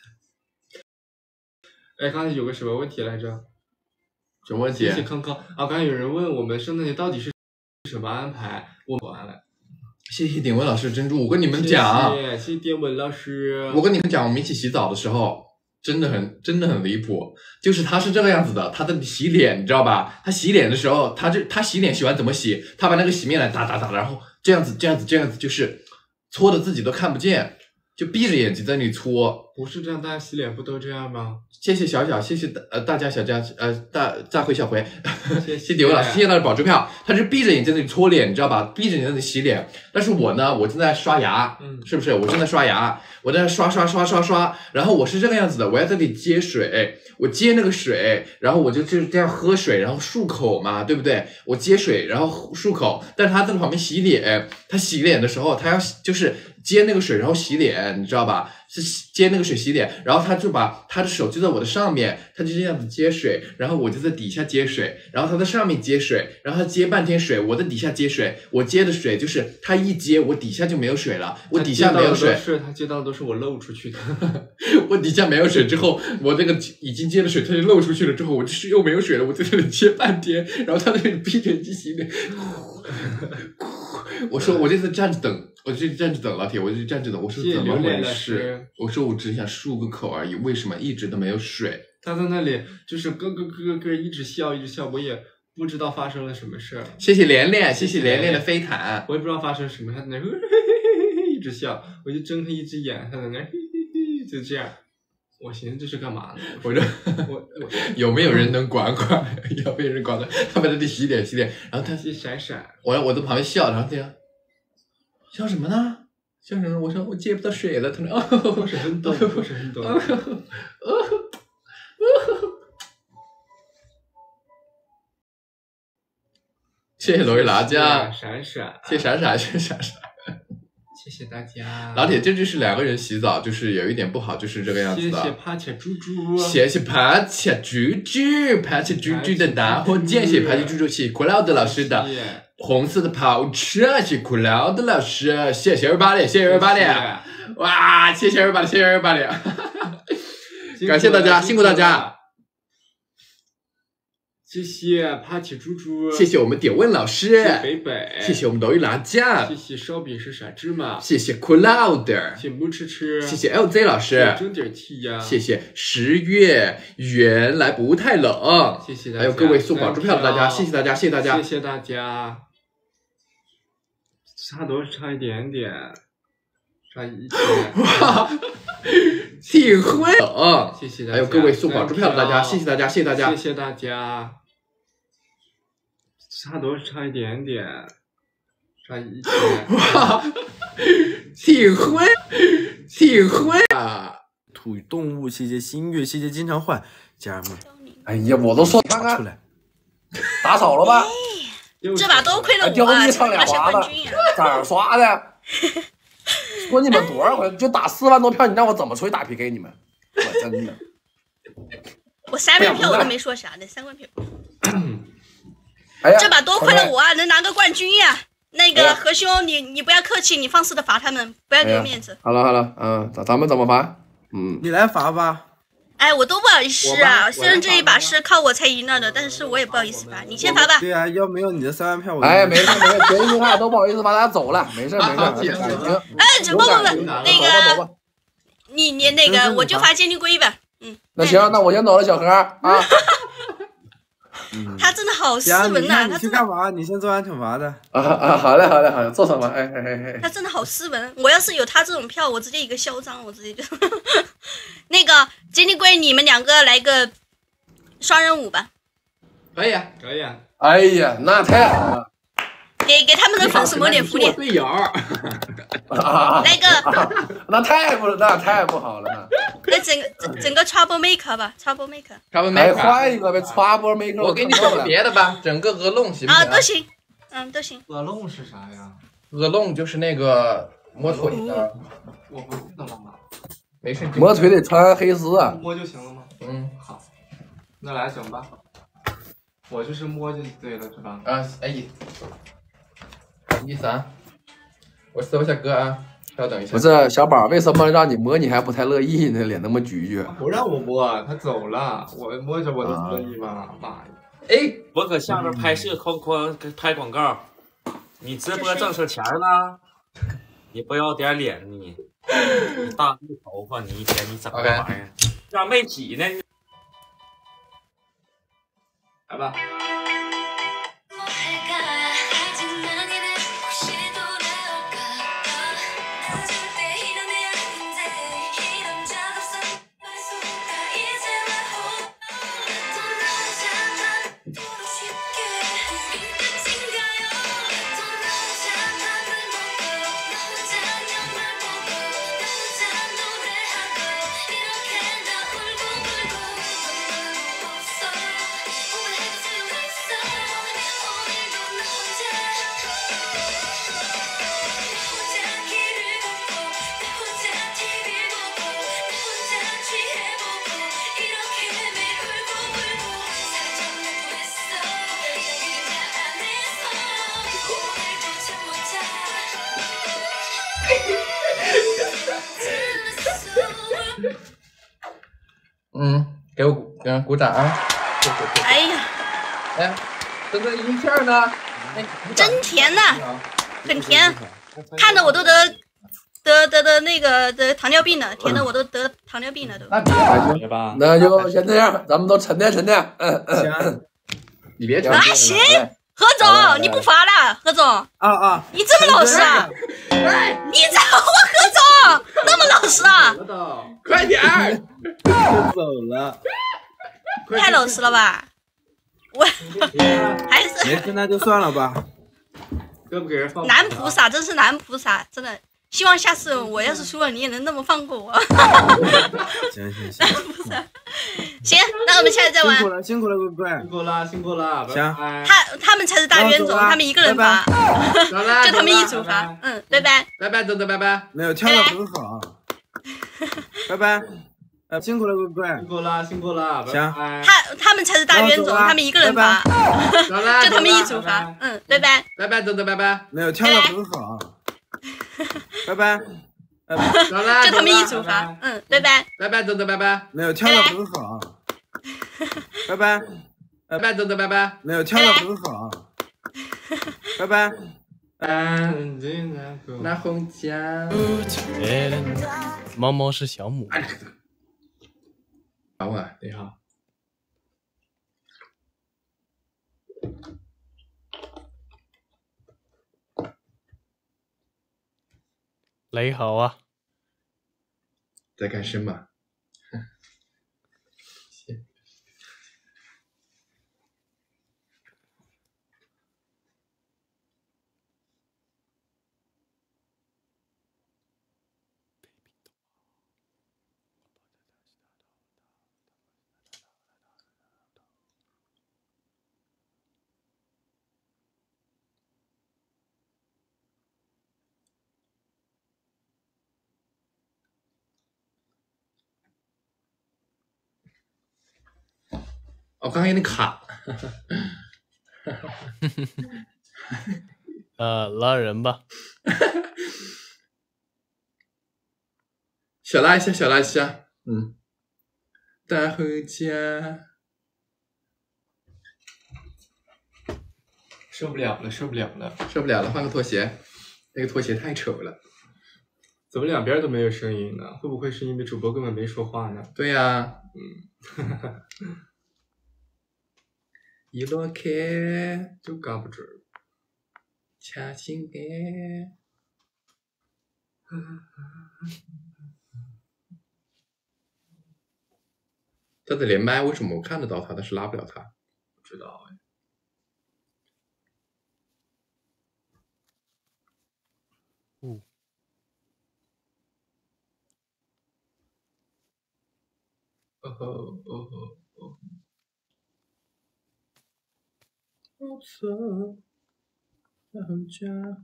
哎，刚才有个什么问题来着？ 什么问题？ 谢谢康康啊！刚才有人问我们圣诞节到底是什么安排，我完了。 谢谢典文老师珍珠，我跟你们讲， 谢谢典文老师。 我跟你们讲，我们一起洗澡的时候，真的很离谱。就是他是这个样子的，他的洗脸你知道吧？他洗脸的时候，他洗脸洗完怎么洗？他把那个洗面奶打，然后这样子，就是搓的自己都看不见，就闭着眼睛在那里搓。 不是这样，大家洗脸不都这样吗？ 谢谢小小，谢谢大家小家大辉小辉，谢谢典文老师，谢谢他的保支票。他是闭着眼睛在那里搓脸，你知道吧？闭着眼睛在那里洗脸。但是我呢，我正在刷牙，是不是？我正在刷牙，我在刷，然后我是这个样子的，我要在这里接水，我接那个水，然后我就是这样喝水，然后漱口嘛，对不对？我接水，然后漱口。但是他在旁边洗脸，他洗脸的时候，他要就是接那个水，然后洗脸，你知道吧？是接那个水洗脸，然后他就把他的手就在我的上面，他就这样子接水，然后我就在底下接水，然后他在上面接水，然后他接半天水，我在底下接水，我接的水就是他一接，我底下就没有水了，我底下没有水， 他接到的都是我漏出去的， 我底下没有水之后，我那个已经接了水，他就漏出去了之后，我就是又没有水了，我在这里接半天，然后他在那里闭着眼睛洗脸，我说我这次站着等。我就站着等老铁，我就站着等。我说怎么回事？我说我只想漱个口而已，为什么一直都没有水？ 他在那里就是咯一直笑，我也不知道发生了什么事儿。 谢谢连连，谢谢连连的飞毯。 我也不知道发生什么，他在那一直笑，我就睁开一只眼，他在那就这样。我寻思这是干嘛呢？ 我有没有人能管？有没有人管他？他在这里洗脸，然后他闪， 我在旁边笑，然后这样。笑什么呢？笑什么？我说我接不到水了。他说不是很懂。 谢谢罗伊拉家， 闪， 谢谢闪， 谢谢大家。 老铁，这就是两个人洗澡，就是有一点不好，就是这个样子的。 谢谢帕切猪猪， 谢谢帕切猪猪的大火箭，谢谢帕切猪猪，谢谢库劳德老师的。红色的跑车，谢谢库劳德老师，谢谢280，谢谢280，哇，谢谢280，感谢大家，辛苦大家， 谢谢帕奇猪猪， 谢谢我们点问老师， 谢谢北北， 谢谢我们抖音拿酱， 谢谢烧饼是傻芝麻， 谢谢库劳德， 谢谢木吃， 谢谢 LZ 老师， 争点气呀， 谢谢10月原来不太冷， 谢谢大家， 还有各位送保支票的大家，谢谢大家，谢谢大家， 谢谢大家。差一点点，差一点。 哇，挺会谢谢大家。 还有各位送保支票的大家，谢谢大家，谢谢大家， 谢谢大家。差一点点，差一点。 哇，挺会啊！ 土与动物，谢谢新月，谢谢经常换家人们。 哎呀，我都说看看出来， 打扫了吧？ 这把多亏了我啊！ 这把小冠军呀！ 咋儿刷的？说你们多少回就打4万多票，你让我怎么出去打 PK 你们？我真的， 我3万票我都没说啥的，3万票。 哎呀， 这把多亏了我啊，能拿个冠军呀！那个何兄，你不要客气，你放肆的罚他们，不要给我面子。 好了，咱们怎么罚？ 你来罚吧。 哎，我都不好意思啊，虽然这一把是靠我才赢了的，但是我也不好意思罚，你先罚吧。 对啊，要没有你的3万票，我哎，没事，别你俩都不好意思把大家走了，没事。 哎，不，那个，你那个，我就罚鉴定规吧。 那行，那我先走了，小何啊。 他真的好斯文呐！ 你去干嘛？你先做完惩罚的。 好嘞，做惩罚。哎。 他真的好斯文。我要是有他这种票，我直接一个嚣张，我直接就。那个鉴定规，你们2个来个双人舞吧。 可以啊。 哎呀，那太好了。 给他们的粉丝谋点福利。 队友。 来个。 那太不好了。 那整个 Trouble Maker 吧 ，Trouble Maker。 哎，换一个呗 ，Trouble Maker。 我给你整个别的吧，整个鹅弄行不行？ 啊，都行。 都行。 鹅弄是啥呀？ 鹅弄就是那个摸腿的。 我不记得了吗？ 没事。 摸腿得穿黑丝啊。 摸就行了吗？好，那来整吧。我就是摸就对了，是吧？ 啊，哎，1、3，我搜一下歌啊，稍等一下。 不是小宝，为什么让你摸你还不太乐意呢？脸那么橘橘。 不让我摸，他走了，我摸着我都乐意吗？妈呀！ 哎，我搁下边拍摄框拍广告，你直播挣着钱呢，你不要点脸你大绿头发，你一天你整个玩意儿，让没起呢。 来吧。 给我鼓掌啊！ 哎呀， 哎，这个音效呢？ 真甜呐，很甜，看着我都得那个得糖尿病了，甜的我都得糖尿病了都。 那吧， 那就先这样，咱们都沉淀沉淀。 你别啊，行，何总，你不罚了，何总。 啊， 你这么老实啊？你这何总那么老实啊？ 快点儿！ 走了。 太老实了吧？我还是没事，那就算了吧。 哥不给人放。 男菩萨，真是男菩萨，真的。希望下次我要是输了，你也能那么放过我。 行， 男菩萨。行，那我们下次再玩。 辛苦了，乖乖。 辛苦了。 行。 他们才是大冤种，他们一个人罚，就他们一组罚。拜拜。 拜拜，豆豆，拜拜。 没有，跳的很好。拜拜。辛苦了，乖乖。 辛苦了。 行。 他们才是大冤种，他们一个人罚，就他们一组罚。拜拜。 拜拜，豆豆，拜拜。 没有，跳的很好。拜拜。 就他们一组罚。拜拜。 拜拜，豆豆，拜拜。 没有，跳的很好。拜拜。 拜拜，豆豆，拜拜。 没有，跳的很好。拜拜。 那红家。 猫猫是小母。 好啊，你好。 你好啊。 在干什么？我刚刚有点卡。 拉人吧。 小拉一下，小拉一下。带回家。 受不了了，受不了了， 受不了了，换个拖鞋。那个拖鞋太丑了。 怎么两边都没有声音呢？会不会是因为主播根本没说话呢？ 对呀。一落开就搞不准。 恰心的。他的连麦为什么我看得到他，但是拉不了他？ 不知道哎。 好错。 在很家。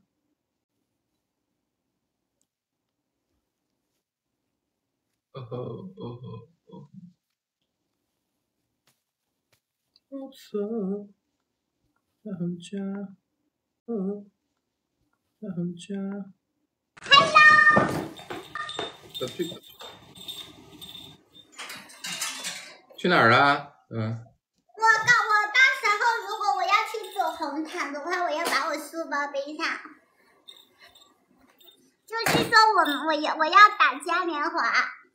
哦吼哦吼哦。我走，在很家。哦，在很家。去哪儿了？ 我到时候如果我要去走红毯的话，我要把我书包背上。就是说我要打嘉年华。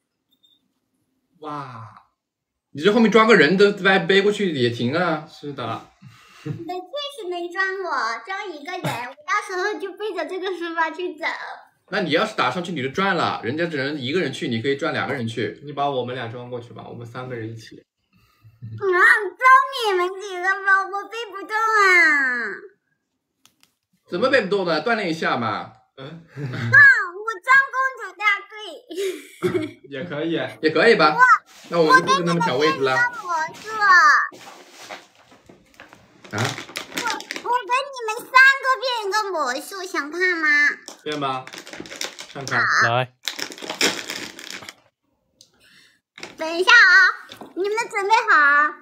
哇，你这后面装个人都背过去也行啊。 是的。 确实没装我，装一个人，我到时候就背着这个书包去走。 那你要是打上去你就赚了，人家只能一个人去，你可以赚2个人去。 你把我们俩装过去吧，我们3个人一起。 装你们几个吧，我背不动啊。 怎么背不动呢？锻炼一下嘛。 我装公主大队。 也可以，也可以吧。那我们就不跟他们抢位置了。 魔术。 啊？ 我给你们3个变一个魔术，想看吗？ 变吧，看看。 来。 等一下啊，你们准备好？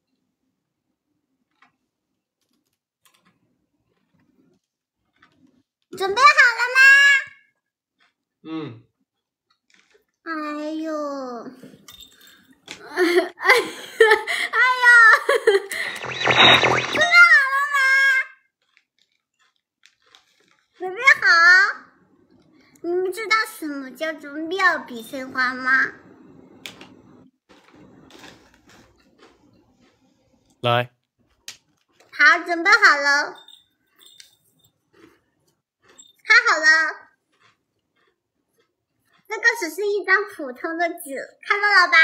准备好了吗？ 嗯。 哎呦！准备好了吗？准备好？你们知道什么叫做妙笔生花吗？ 来。 好，准备好了。看好了。这个只是一张普通的纸，看到了吧？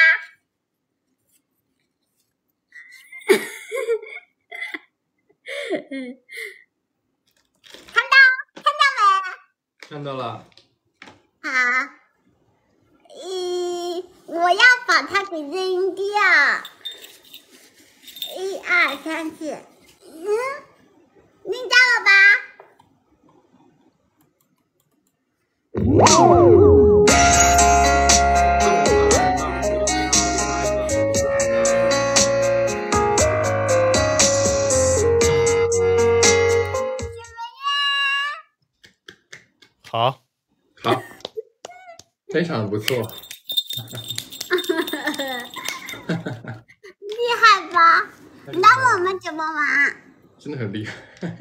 看到没？ 看到了。 好，我要把它给扔掉。1、2、3、4，扔掉了吧？ 好， 好，非常不错。 厉害吧？那我们怎么玩？ 真的很厉害。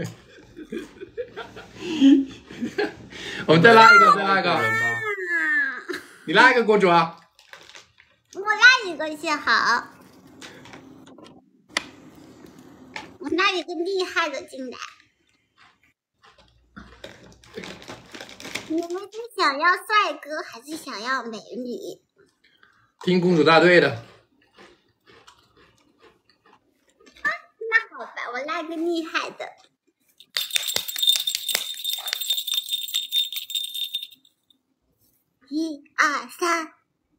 我们再拉一个，再拉一个。你拉一个，公主啊。 我拉一个先好。我拉一个厉害的进来。你们是想要帅哥还是想要美女？ 听公主大队的。 那好吧，我拉个厉害的。1、2、3。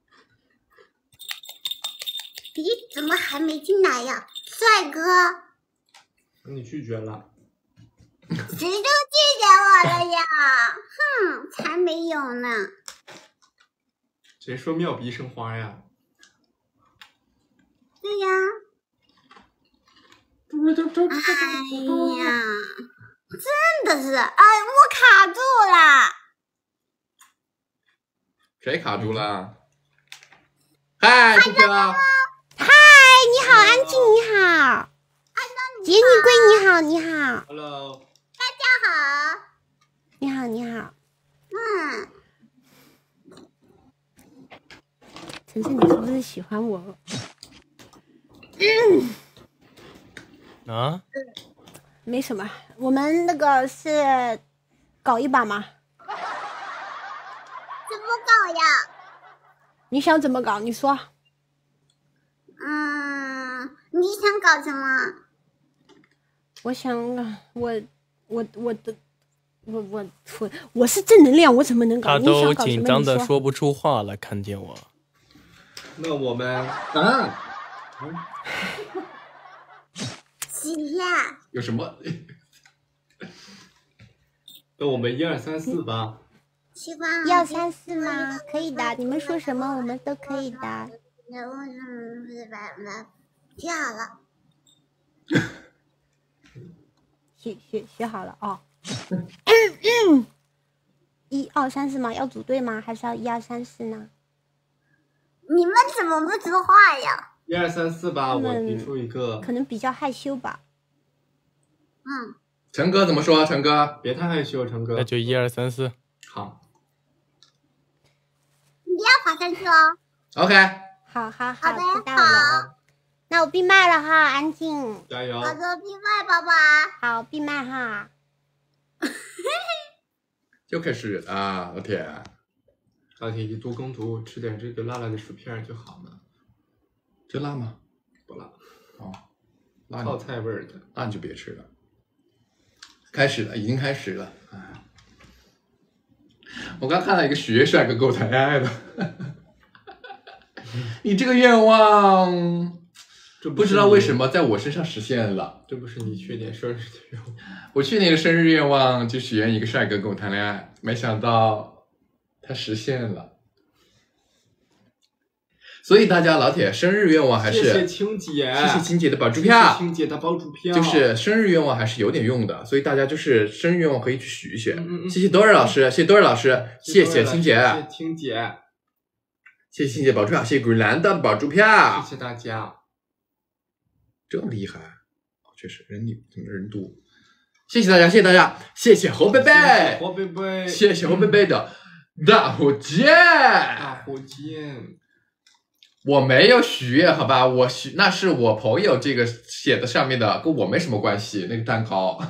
咦，怎么还没进来呀？帅哥。 你拒绝了。 谁都拒绝我了呀！哼，才没有呢。 谁说妙笔生花呀？ 对呀。哎呀，真的是，哎，我卡住了。 谁卡住了？嗨，出去了。 嗨，你好，安静，你好。杰尼龟，你好，你好。 Hello。 大家好。 你好，你好。晨晨，你是不是喜欢我？ 啊？ 没什么，我们那个是搞一把吗？ 怎么搞呀？ 你想怎么搞？你说。 你想搞什么？ 我想，我是正能量，我怎么能搞？ 他都紧张的说不出话了，看见我。 那我们谁呀？ 有什么？ 那我们1、2、3、4吧。 喜欢 1、2、3、4吗？可以的，你们说什么我们都可以的。 学好了。 学好了哦。1、2、3、4吗？要组队吗？还是要1、2、3、4呢？ 你们怎么不说话呀 ？1、2、3、4吧，我提出一个。 可能比较害羞吧。 陈哥怎么说？陈哥， 别太害羞，陈哥。 那就1、2、3、4。 好。 你不要跑上去哦。 OK。 好， 好的， 知道了。那我闭麦了哈，安静。 加油。 好的，闭麦，宝宝。 好，闭麦哈。 就开始啊！老铁， 老铁一多工读，吃点这个辣辣的薯片就好了。 这辣吗？ 不辣。 哦，辣泡菜味儿的， 那你就别吃了。开始了，已经开始了。我刚看到一个许愿帅哥跟我谈恋爱了。你这个愿望，不知道为什么在我身上实现了。 这不是你去年生日的愿望。 我去年的生日愿望就许愿一个帅哥跟我谈恋爱，没想到他实现了。所以大家老铁生日愿望还是谢谢青姐， 谢谢青姐的宝珠票， 青姐的宝珠票， 就是生日愿望还是有点用的，所以大家就是生日愿望可以去许一许。谢谢多尔老师，谢谢多尔老师，谢谢青姐， 谢谢青姐， 谢谢青姐宝珠票，谢谢 Greenland 的宝珠票， 谢谢大家。 这么厉害，确实人多。谢谢大家，谢谢大家，谢谢侯贝贝， 侯贝贝， 谢谢侯贝贝的大火箭， 大火箭。 我没有许愿，好吧，那是我朋友这个写的上面的，跟我没什么关系。那个蛋糕，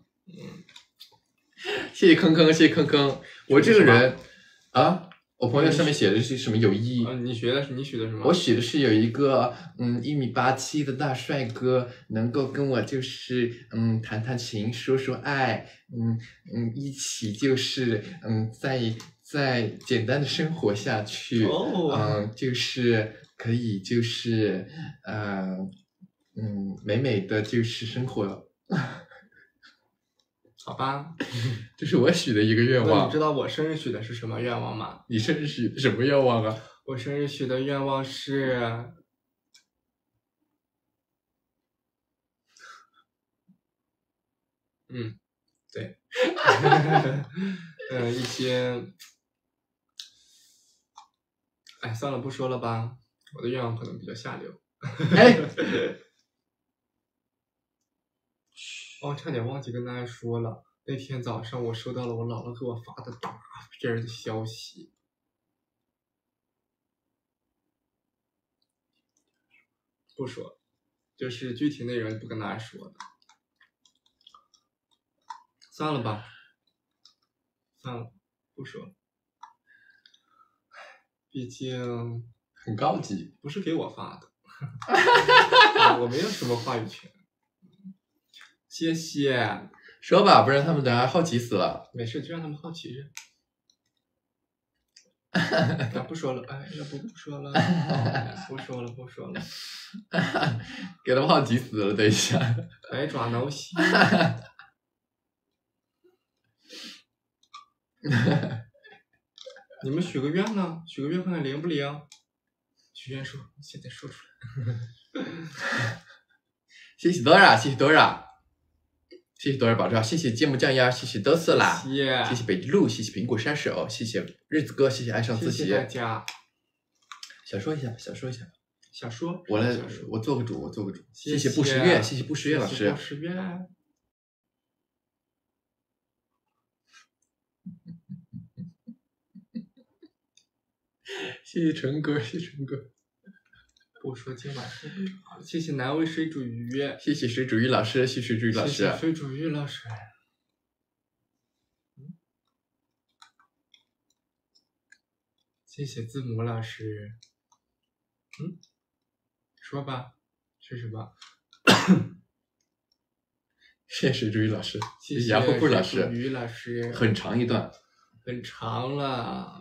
谢谢坑坑，谢谢坑坑。我这个人啊，我朋友上面写的是什么有意义？ 你许的什么？ 我许的是有一个1.87米的大帅哥，能够跟我就是谈谈情，说说爱，一起就是在简单的生活下去，就是可以就是美美的就是生活。 好吧， 这是我许的一个愿望。 你知道我生日许的是什么愿望吗？ 你生日许的什么愿望啊？ 我生日许的愿望是，对，一些，哎，算了，不说了吧。我的愿望可能比较下流。 哎。 哦，差点忘记跟大家说了，那天早上我收到了我姥姥给我发的大篇的消息。不说，就是具体内容不跟大家说的。算了吧，算了，不说了。毕竟很高级， 不是给我发的，我没有什么话语权。谢谢， 说吧，不然他们等下好奇死了。 没事，就让他们好奇着。不说了，哎，要不说了，不说了， 给他们好奇死了。等一下， 百爪挠心。你们许个愿呢？许个愿看看灵不灵？许愿说，现在说出来。 谢谢多少，谢谢多少。谢谢多尔宝藏，谢谢芥末酱鸭，谢谢德色拉，谢谢北极鹿，谢谢苹果杀手，谢谢日子哥，谢谢爱上自己。 谢谢大家。 小说一下。 小说。 我做个主。谢谢不识月，谢谢不识月老师。 不识月。 谢谢陈哥。 不说今晚睡不着了。谢谢南威水煮鱼， 谢谢水煮鱼老师，谢谢水煮鱼老师， 水煮鱼老师。谢谢字母老师。说吧，是什么？ 谢谢水煮鱼老师， 谢谢杨慧慧老师， 水煮鱼老师， 很长一段， 很长了。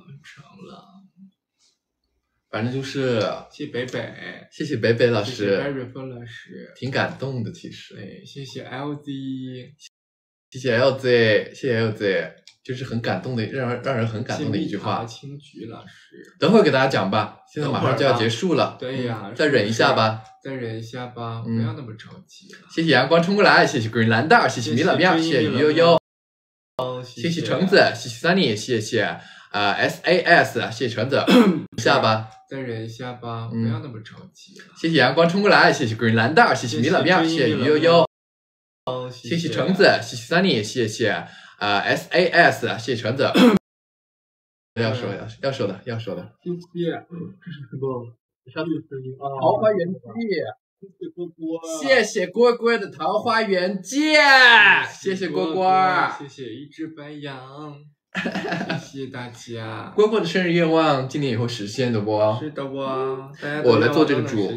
反正就是谢谢北北， 谢谢北北老师， 谢谢白瑞峰老师， 挺感动的其实。 对，谢谢 LZ， 谢谢 LZ， 谢谢 LZ。 就是很感动的，让人很感动的一句话。 青菊老师， 等会儿给大家讲吧，现在马上就要结束了。 对呀， 再忍一下吧。 再忍一下吧，不要那么着急了。 谢谢阳光冲过来，谢谢 Green 蓝蛋，谢谢米老喵，谢谢于悠悠，谢谢橙子，谢谢 Sunny， 谢谢SAS， 谢谢橙子。一下吧， 再忍一下吧，不要那么着急了。 谢谢阳光冲过来，谢谢 Green 蓝蛋，谢谢米老喵，谢谢于悠悠，谢谢橙子，谢谢 Sunny， 谢谢SAS， 谢谢橙子。要说的，谢谢，这是什么？下面声音啊！桃花源记，谢谢蝈蝈，谢谢蝈蝈的桃花源记，谢谢蝈蝈， 谢谢一只白羊，谢谢大家。 蝈蝈的生日愿望今年以后实现的不？ 是的不？ 我来做这个主。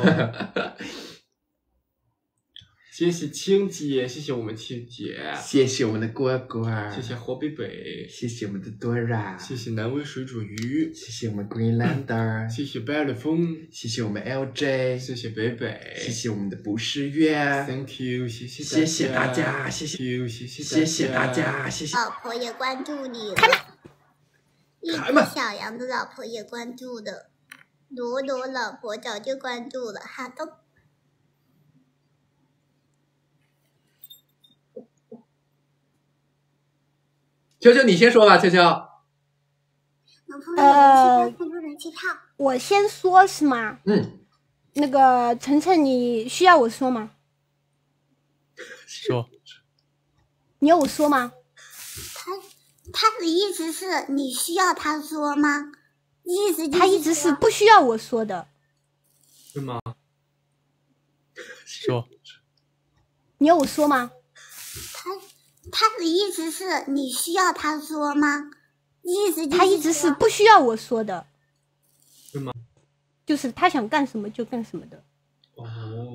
谢谢青姐，谢谢我们青姐， 谢谢我们的蝈蝈， 谢谢火贝贝， 谢谢我们的 Dora， 谢谢南威水煮鱼， 谢谢我们 Greenlander， 谢谢白了风， 谢谢我们 LJ， 谢谢贝贝， 谢谢我们的不是月 ，Thank you， 谢谢大家，谢谢大家，谢谢。 老婆也关注你了，一只小羊的老婆也关注的，罗罗老婆早就关注了，好的。 秋秋，你先说吧，秋秋。 我先说是吗？那个晨晨，你需要我说吗？ 说。 你要我说吗？ 他的意思是你需要他说吗？ 他一直是不需要我说的。 是吗？ 说。 你要我说吗？ 他的意思是你需要他说吗？ 他一直是不需要我说的。 是吗？ 就是他想干什么就干什么的。 哦。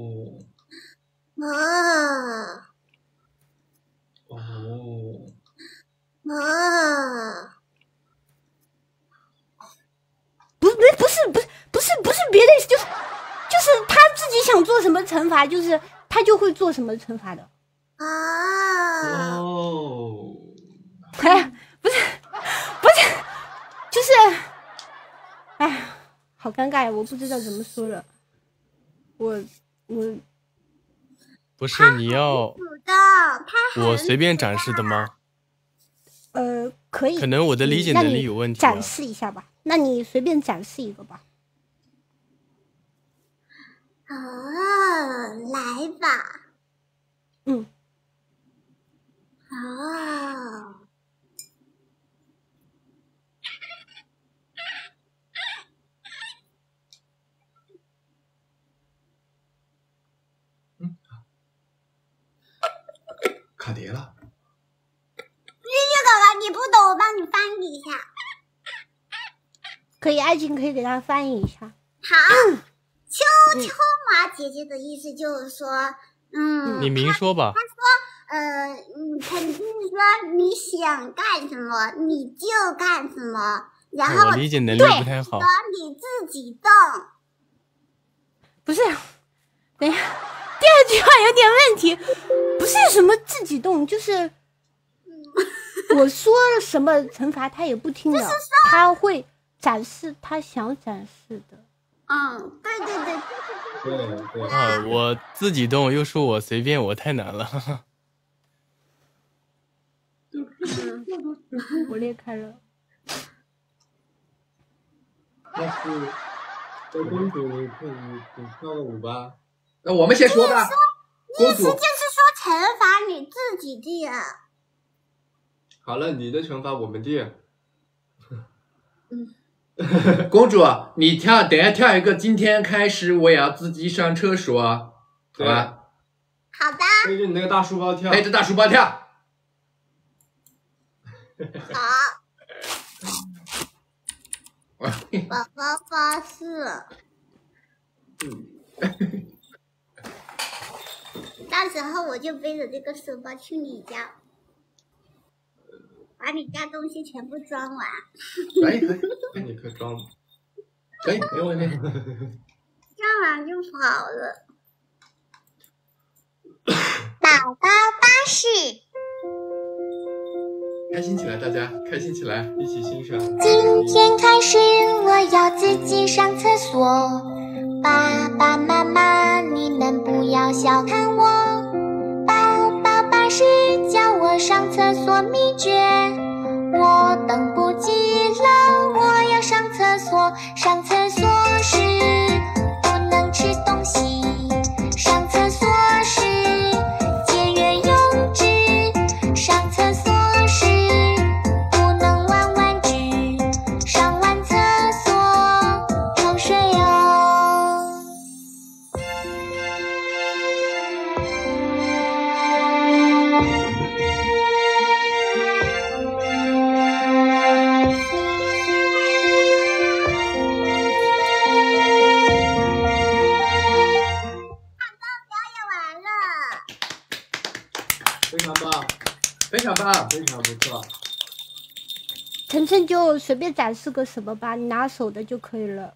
不是别的意思，就是他自己想做什么惩罚，就是他就会做什么惩罚的。哎，不是，就是，哎，好尴尬呀，我不知道怎么说了。我不是你要我随便展示的吗？ 可以。 可能我的理解能力有问题。 展示一下吧，那你随便展示一个吧。 来吧。 卡碟了。 月月哥哥，你不懂，我帮你翻译一下。 可以，爱情可以给他翻译一下。 好，秋秋麻姐姐的意思就是说， 你明说吧。 他说，肯定说你想干什么你就干什么，然后我理解能力不太好。 你自己动。 不是，等一下，第二句话有点问题，不是什么自己动，就是我说什么惩罚他也不听的，他会展示他想展示的。 对。 啊，我自己动又说我随便，我太难了。 我裂开了。 要是公主，你跳个舞吧。 那我们先说吧。 意思就是说惩罚你自己定。 好了，你的惩罚我们定。 公主，你跳，等下跳一个。今天开始我也要自己上厕所，好吧？ 好的。 背着你那个大书包跳。 背着大书包跳。 好。宝宝发誓。到时候我就背着这个书包去你家，把你家东西全部装完。 可以， 那你可装。 可以，没问题。 装完就跑了。宝宝巴士。 开心起来，大家开心起来， 一起欣赏。 今天开始我要自己上厕所，爸爸妈妈你们不要小看我，宝宝巴士教我上厕所秘诀，我等不及了，我要上厕所。上厕所时不能吃东西，上厕所时节约用纸，上厕所时不能玩玩具，上完厕所冲水哦。 非常棒，非常棒， 非常不错。 晨晨就随便展示个什么吧，你拿手的就可以了。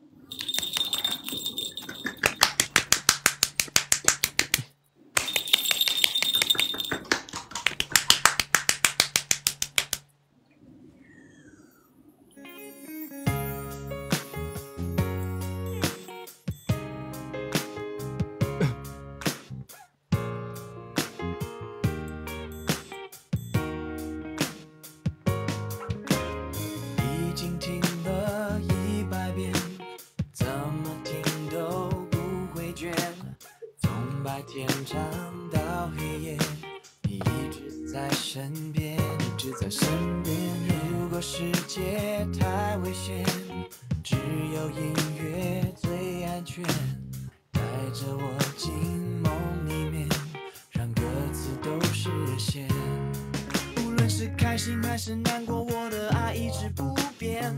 已经听了100遍，怎么听都不会倦。从白天唱到黑夜，你一直在身边，一直在身边。如果世界太危险，只有音乐最安全。带着我进梦里面，让歌词都实现。无论是开心还是难过，我的爱一直不变。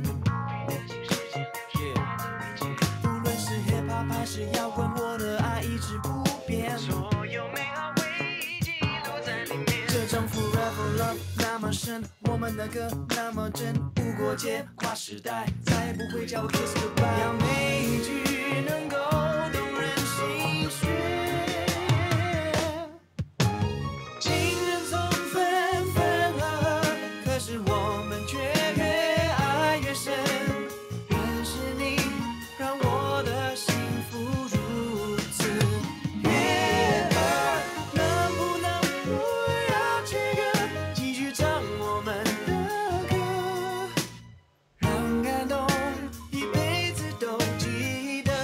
无论是 hip hop 还是摇滚，我的爱一直不变。所有美好回忆记录在里面。这种 forever love 那么深，我们的歌那么真，无国界跨时代，再也不会叫我 kiss goodbye。要每一句能够动人心弦。情人总分分合合，可是我们却越爱越深。认识你，让我的幸福如此悦耳。能不能不要切割，继续唱我们的歌，让感动一辈子都记得。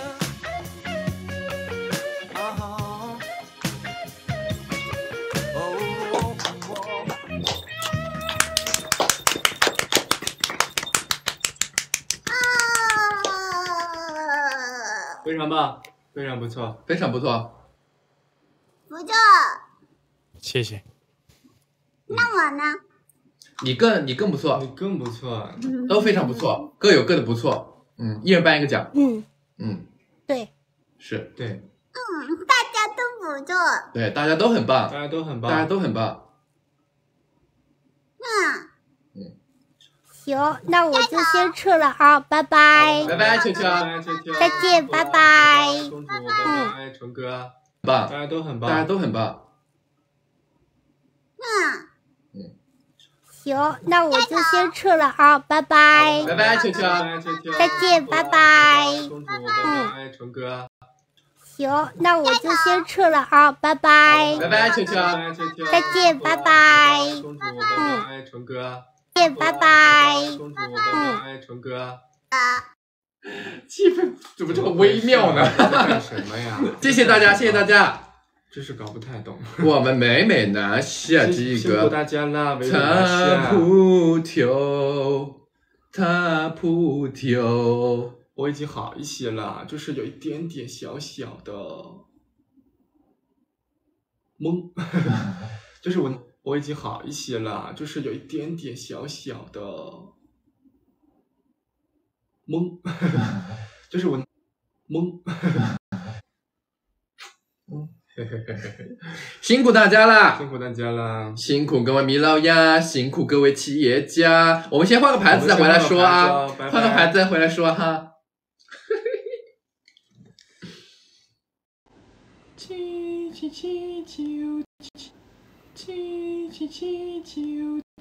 哦非常棒，非常不错， 非常不错。 不错， 谢谢。 那我呢？ 你更不错， 你更不错， 都非常不错，各有各的不错。一人颁一个奖。 对， 是对， 大家都不错。 对，大家都很棒， 大家都很棒， 大家都很棒。 行，那我就先撤了啊，拜拜， 拜拜，球球， 再见，拜拜。 公主，拜拜，纯哥， 棒， 大家都很棒， 大家都很棒。 行，那我就先撤了啊，拜拜， 拜拜，球球， 再见，拜拜。 公主，拜拜，纯哥。 行，那我就先撤了啊，拜拜， 拜拜，球球， 再见，拜拜。 公主，拜拜，纯哥。 再见，拜拜。 公主，拜拜，纯哥。 气氛怎么这么微妙呢？ 在干什么呀？ 谢谢大家，谢谢大家。 真是搞不太懂。 我们美美拿下这辛苦个大家啦，美美拿下。 他扑跳。 我已经好一些了，就是有一点点小小的懵，就是我已经好一些了，就是有一点点小小的懵，就是我懵。 辛苦大家啦！ 辛苦大家啦！ 辛苦各位米老鸭，辛苦各位企业家。我们先换个牌子再回来说啊，换个牌子再回来说哈。七七七九七七七七九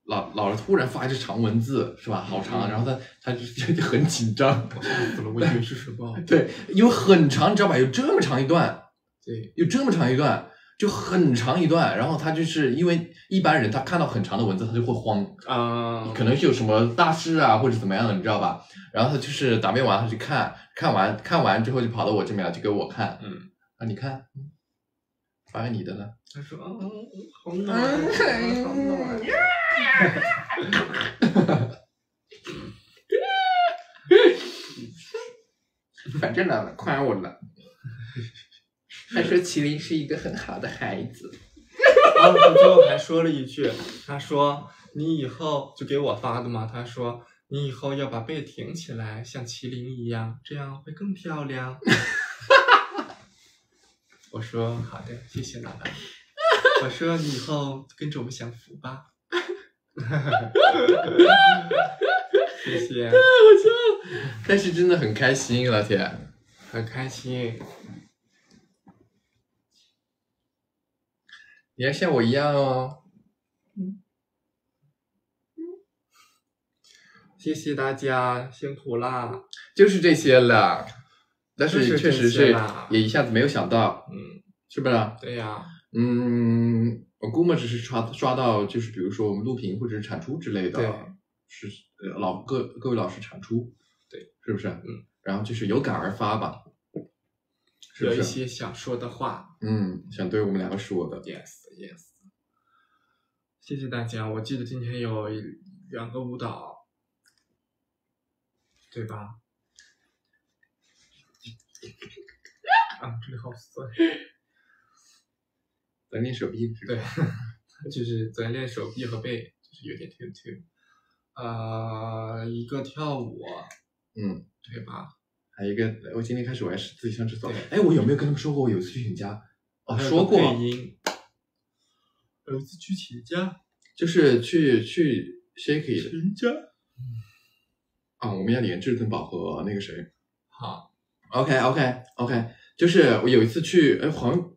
姥姥突然发一只长文字，是吧？好长，然后他就很紧张， 我吓死了，我以为是什么？ 对，有很长，你知道吧？有这么长一段， 对， 有这么长一段。就很长一段，然后他就是因为一般人他看到很长的文字他就会慌啊， 可能是有什么大事啊或者怎么样的，你知道吧？然后他就是答辩完他去看完之后就跑到我这边来就给我看，啊你看，发给你的呢。 他说好暖，好暖。 反正姥姥夸我了。他说麒麟是一个很好的孩子， 然后他最后还说了一句，他说你以后就给我发的嘛，他说你以后要把背挺起来，像麒麟一样，这样会更漂亮。我说好的，谢谢姥姥。我说你以后跟着我们享福吧。谢谢。 我操！但是真的很开心，老铁， 很开心。 你要像我一样哦。 谢谢大家，辛苦啦。 就是这些了，但是确实是也一下子没有想到，是不是？ 对呀。 我估摸只是刷到，就是比如说我们录屏或者是产出之类的，是各位老师产出， 对， 是不是？然后就是有感而发吧。是不是有一些想说的话， 想对我们两个说的 ，yes， 谢谢大家。我记得今天有2个舞蹈，对吧？啊，这里好酸。 在练手臂， 对，就是在练手臂和背，就是有点突。一个跳舞，对吧？ 还有一个，我今天开始我还是自己上厕所。哎，我有没有跟他们说过我有一次去请假？哦，说过。 配音。有一次去请假， 就是去 Shaky 请假。 啊，我们要连至尊宝和那个谁。 好。 OK， 就是我有一次去，好像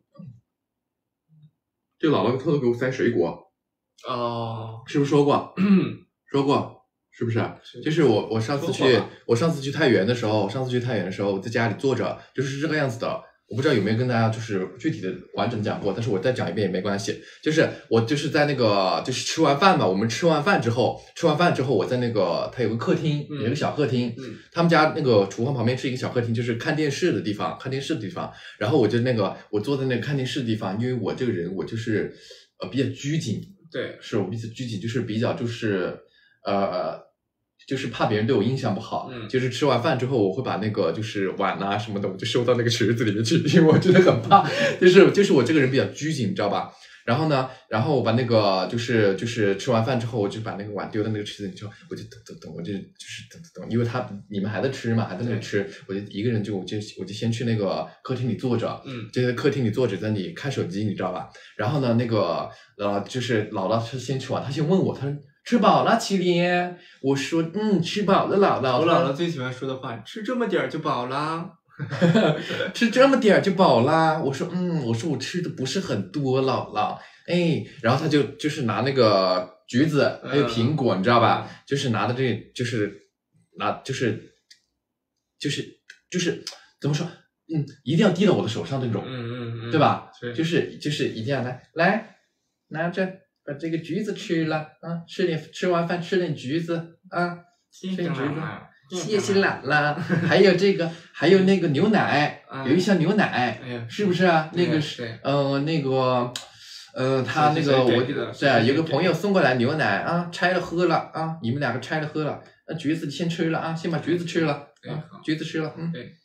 这姥姥偷偷给我塞水果。 哦。 是不是说过？说过。是不是？就是我上次去太原的时候，我在家里坐着，就是这个样子的。我不知道有没有跟大家就是具体的完整讲过，但是我再讲一遍也没关系。就是我就是在那个就是吃完饭嘛，我们吃完饭之后，我在那个他有个客厅，有个小客厅，他们家那个厨房旁边是一个小客厅，就是看电视的地方。然后我就我坐在那个看电视的地方，因为我这个人我就是比较拘谨， 对， 是我比较拘谨，就是比较就是怕别人对我印象不好，就是吃完饭之后，我会把那个就是碗啊什么的，我就收到那个池子里面去，因为我真的很怕，就是我这个人比较拘谨，你知道吧？然后我把那个就是吃完饭之后，我就把那个碗丢到那个池子里之后，我就等，我就是等，因为你们还在吃嘛，还在那里吃，我就一个人我就先去那个客厅里坐着，就在客厅里坐着，在那里看手机，你知道吧？然后呢，那个就是姥姥她先吃完，她先问我，她说。吃饱了，麒麟。我说，吃饱了，姥姥。 我姥姥最喜欢说的话，吃这么点儿就饱啦。 吃这么点儿就饱啦。我说，我吃的不是很多，姥姥。哎，然后他就是拿那个橘子还有苹果，你知道吧？就是拿的就是怎么说？一定要递到我的手上那种，对吧？就是一定要来拿着。把这个橘子吃了啊！吃完饭吃点橘子啊！吃点橘子，谢谢姥姥。还有这个，还有那个牛奶，有一箱牛奶，是不是啊？那个是他那个有个朋友送过来牛奶啊，拆了喝了啊，你们2个拆了喝了，橘子先吃了啊，先把橘子吃了，橘子吃了， 对，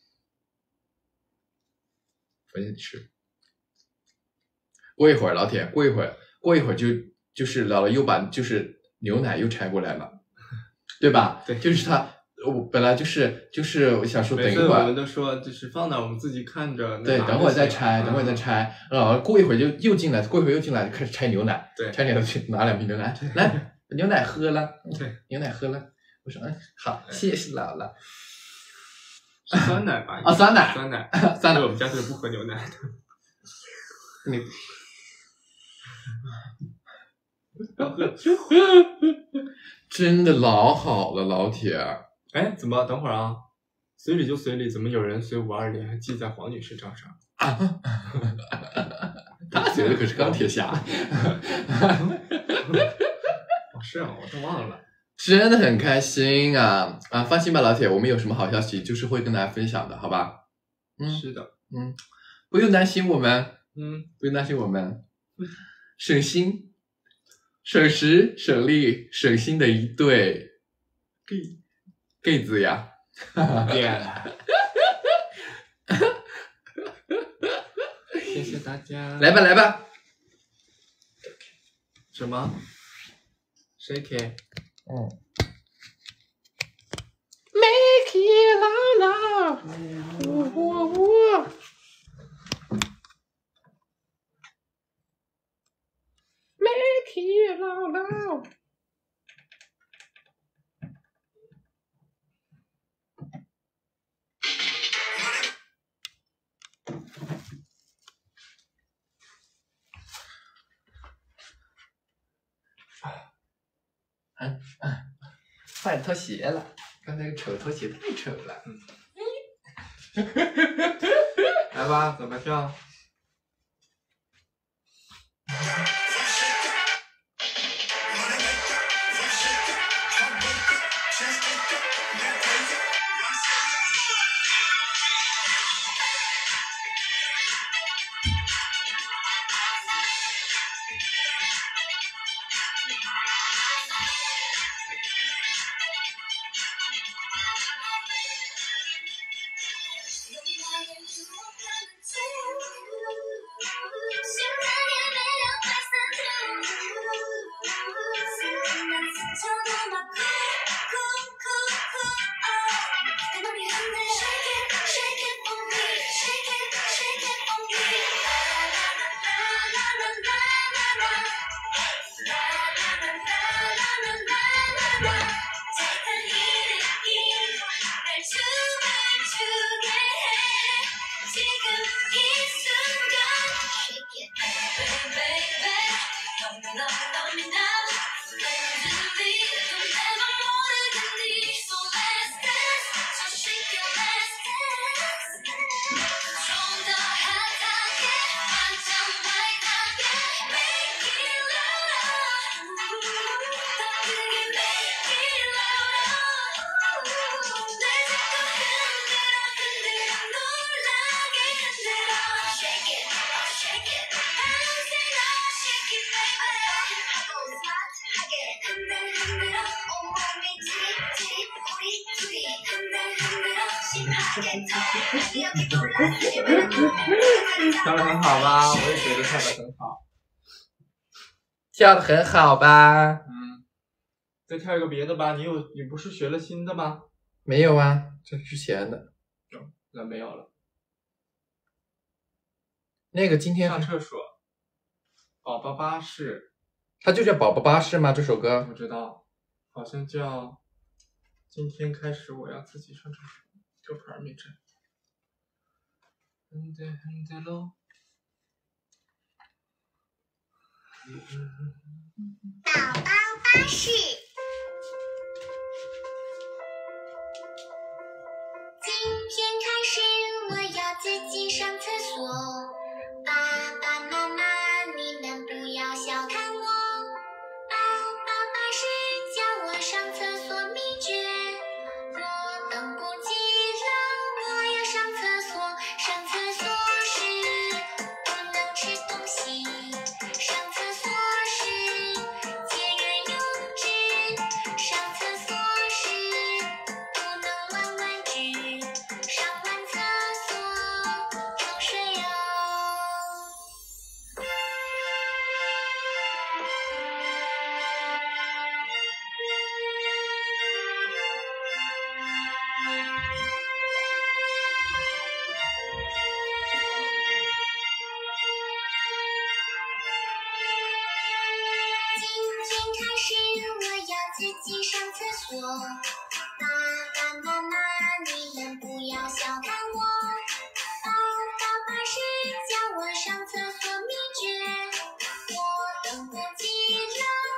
我先吃。过一会儿，老铁，过一会儿就是姥姥又把就是牛奶又拆过来了，对吧？ 对， 就是我本来就是我想说等一会儿， 我们都说就是放那我们自己看着， 对，等会儿再拆。过一会儿又进来，就开始拆牛奶， 对， 拆牛奶去拿2瓶牛奶，来牛奶喝了， 对， 牛奶喝了。我说好，谢谢姥姥。 酸奶吧？ 啊，酸奶， 我们家是不喝牛奶的。 真的老好了，老铁。 哎，怎么？等会儿啊，随礼就随礼，怎么有人随520还记在黄女士账上？ 他随的可是钢铁侠。 哦，是啊，我都忘了。 真的很开心啊！放心吧，老铁，我们有什么好消息就是会跟大家分享的，好吧？ 是的， 不用担心我们， 不用担心我们，省心、省时、省力、省心的一对 gay 子呀！ 谢谢大家。 来吧，来吧。 什么？谁 K？ Make it loud, Make it loud. 换拖鞋了，刚才那个丑拖鞋太丑了。 来吧，怎么跳？跳得很好吧？我也觉得跳得很好。 跳得很好吧？ 再跳一个别的吧。你不是学了新的吗？ 没有啊，这之前的。 那没有了。 那个今天上厕所。宝宝巴士。 它就叫宝宝巴士吗？这首歌？ 不知道，好像叫。今天开始我要自己上厕所。这牌没整。很得喽。 宝宝巴士。今天开始我要自己上厕所，爸爸妈妈你们不要小看我，宝宝巴士教我上厕所秘诀，我等不及了，我要上厕所。上厕所时不能吃东西，上厕所时节约用纸，上厕所时不能玩玩具，上完厕所冲水哦。今天开始我要自己上厕所，爸爸妈妈你们不要小看我，宝宝巴士教我上厕所秘诀，我等不及了，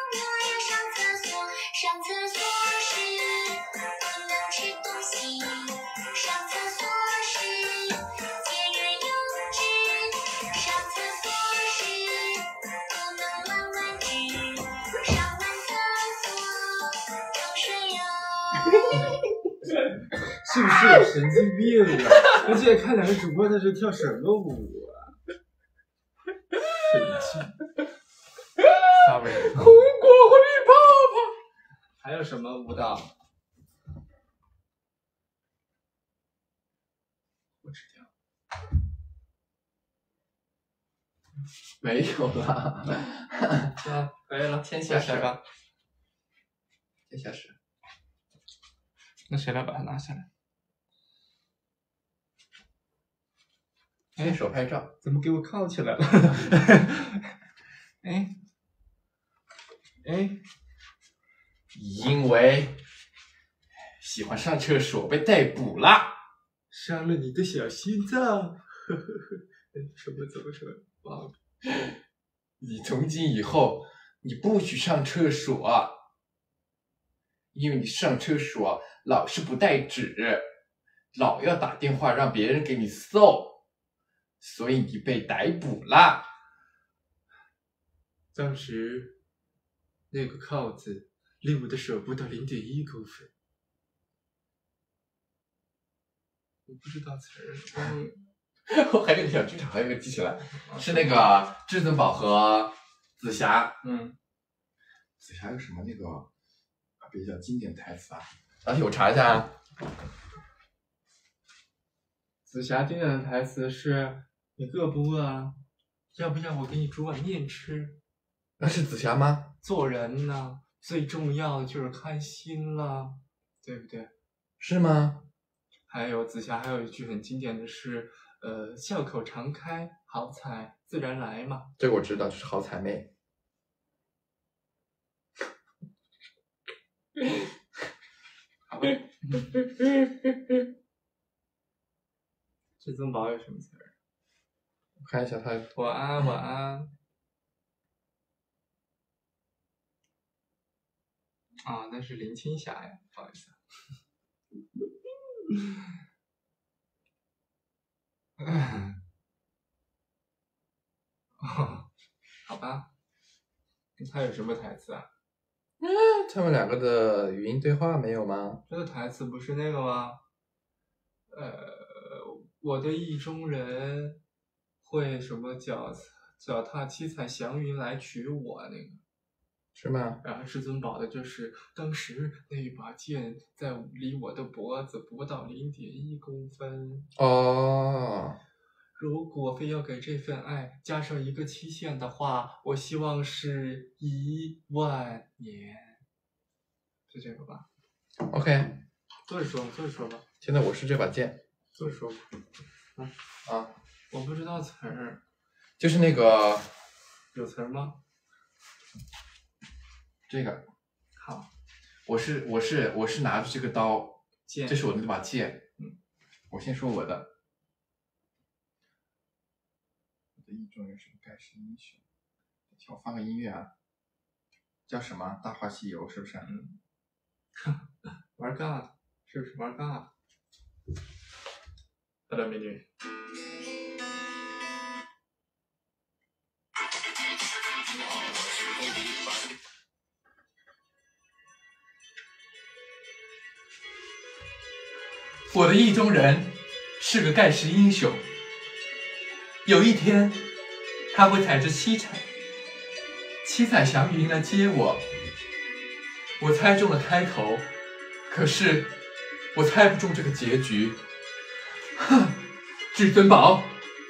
是不是有神经病啊？而且看两个主播在这跳什么舞啊？神经。Sorry。红果绿泡泡。还有什么舞蹈？我知道。 没有了。 可以了， 天下事吧。 天下事。 那谁来把它拿下来？ 先手拍照， 怎么给我铐起来了？哎， 因为喜欢上厕所被逮捕了， 伤了你的小心脏。什么？忘了。 你从今以后你不许上厕所，因为你上厕所老是不带纸，老要打电话让别人给你送，所以你被逮捕了。 当时那个铐子离我的手不到0.1公分。我不知道词儿。 我还有个小剧场，还有个记起来，是那个至尊宝和紫霞。紫霞有什么那个比较经典台词啊？而且我查一下啊。 紫霞经典的台词是：“你饿不饿啊？要不要我给你煮碗面吃？” 那是紫霞吗？ 做人呢，最重要的就是开心了，对不对？ 是吗？ 还有紫霞还有一句很经典的是。笑口常开，好彩自然来嘛。 这个我知道，就是好彩妹。 好吧。至尊宝有什么词儿？ 我看一下他。 晚安，晚安。啊，那是林青霞呀，不好意思。好吧，他有什么台词啊？ 他们两个的语音对话没有吗？ 这个台词不是那个吗？我的意中人会什么脚踏七彩祥云来娶我那个， 是吗？ 然后至尊宝的就是当时那一把剑在离我的脖子不到0.1公分。 哦。 如果非要给这份爱加上一个期限的话，我希望是10000年，是这个吧 ？OK， 坐着说吧。 现在我是这把剑， 坐着说吧。我不知道词儿， 就是那个有词儿吗？ 这个好， 我是拿着这个刀， 剑， 这是我的那把剑。我先说我的。意中人是个盖世英雄，我放个音乐啊，叫什么《大话西游》是不是？ 玩God 是不是玩God？ Hello， 美女。 我的意中人是个盖世英雄。有一天，他会踩着七彩祥云来接我。我猜中了开头，可是我猜不中这个结局。哼，至尊宝，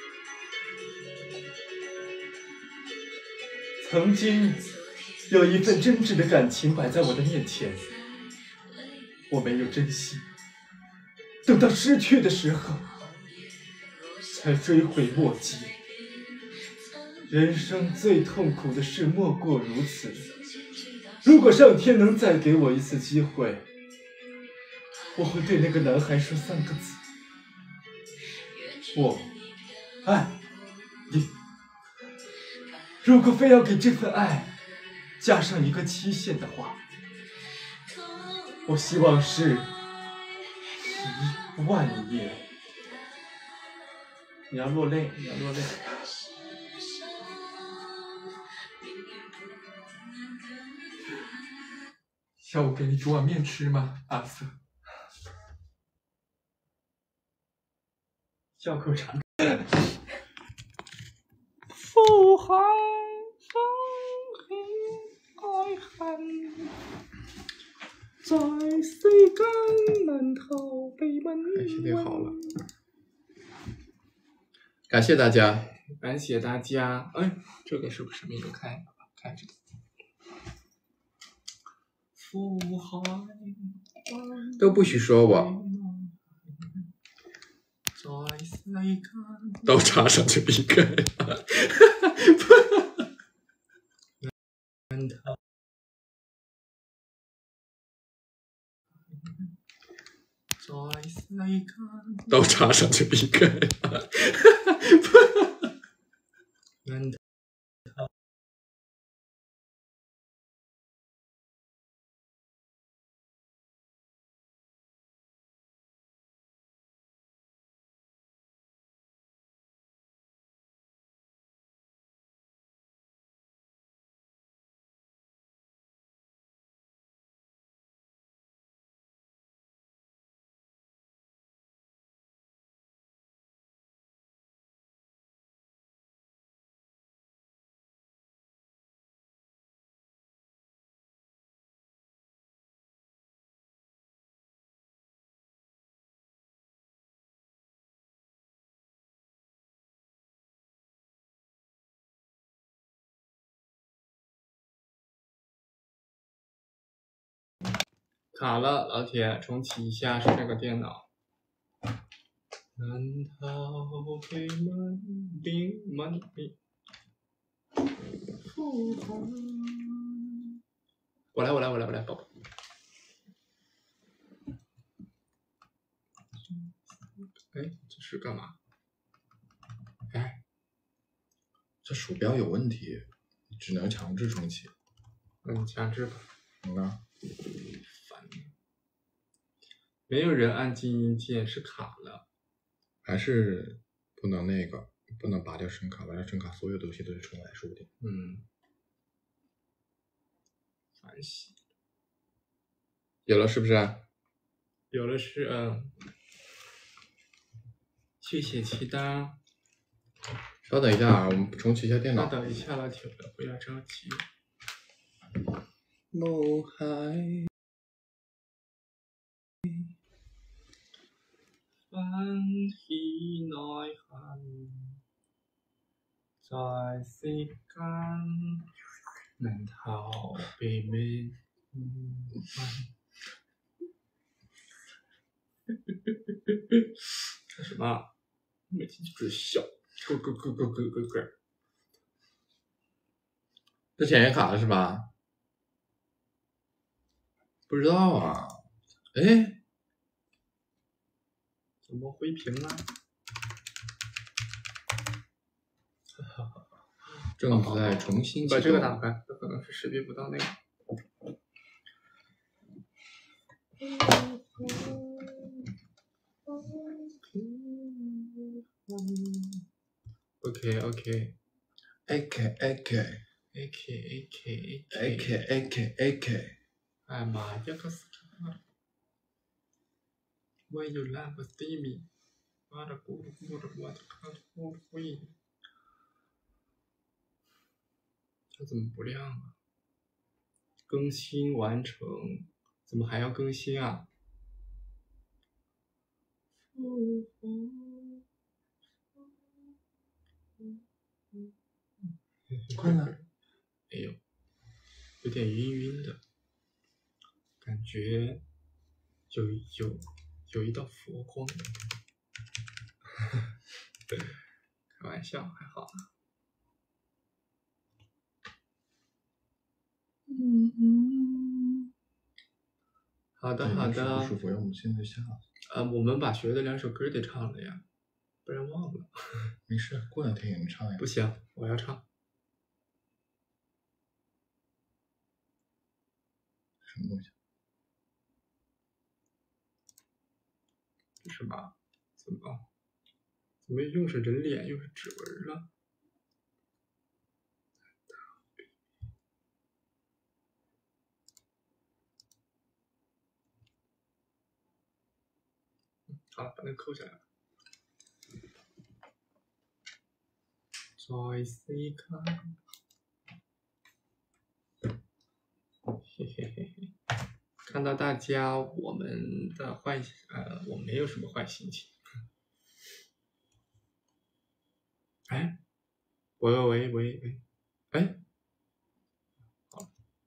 曾经有一份真挚的感情摆在我的面前，我没有珍惜，等到失去的时候才追悔莫及。人生最痛苦的事莫过如此。如果上天能再给我一次机会，我会对那个男孩说3个字：我爱你。如果非要给这份爱加上一个期限的话，我希望是10000年。你要落泪，你要落泪。 下午给你煮碗面吃吗？阿瑟。笑口常开。 富含伤痕爱恨，在世间难逃避问。 现在好了，感谢大家， 感谢大家。哎，这个是不是没有开？看这个。富含都不许说我。刀插上就一个。刀插上就一个。 卡了，老铁，重启一下是这个电脑。难逃避门铃门铃，我来，宝宝。哎，这是干嘛？哎， 这鼠标有问题，只能强制重启。 强制吧。 啊。 烦。没有人按静音键是卡了。 还是不能那个，不能拔掉声卡，拔掉声卡，所有东西都是重来，说不定。 烦死。 有了是不是？ 有了是谢谢期待。 稍等一下啊，我们重启一下电脑。 稍等一下，老铁们，不要着急。 梦海。 翻起内恨，在世間難逃避免。干什么？每天就只笑，咯。 之前也卡了是吧？不知道啊。哎。 怎么回屏了？ 正在重新把这个打开，这可能是识别不到那个。OK。 AK。 哎妈呀，个死叉！我有两个弟妹，我的看会，它怎么不亮啊？更新完成，怎么还要更新啊？ 困了？ 没有，有点晕的，感觉有一道佛光。开玩笑，还好啊。好的。 不舒服，要我们现在下。 我们把学的2首歌得唱了呀，不然忘了。 没事，过2天也能唱呀。 不行，我要唱。 什么东西？ 这是吧？怎么用是人脸，又是指纹了？ 好，把那个扣下来。再试看。嘿嘿嘿嘿，看到大家我们的我没有什么坏心情。哎，喂，哎，好，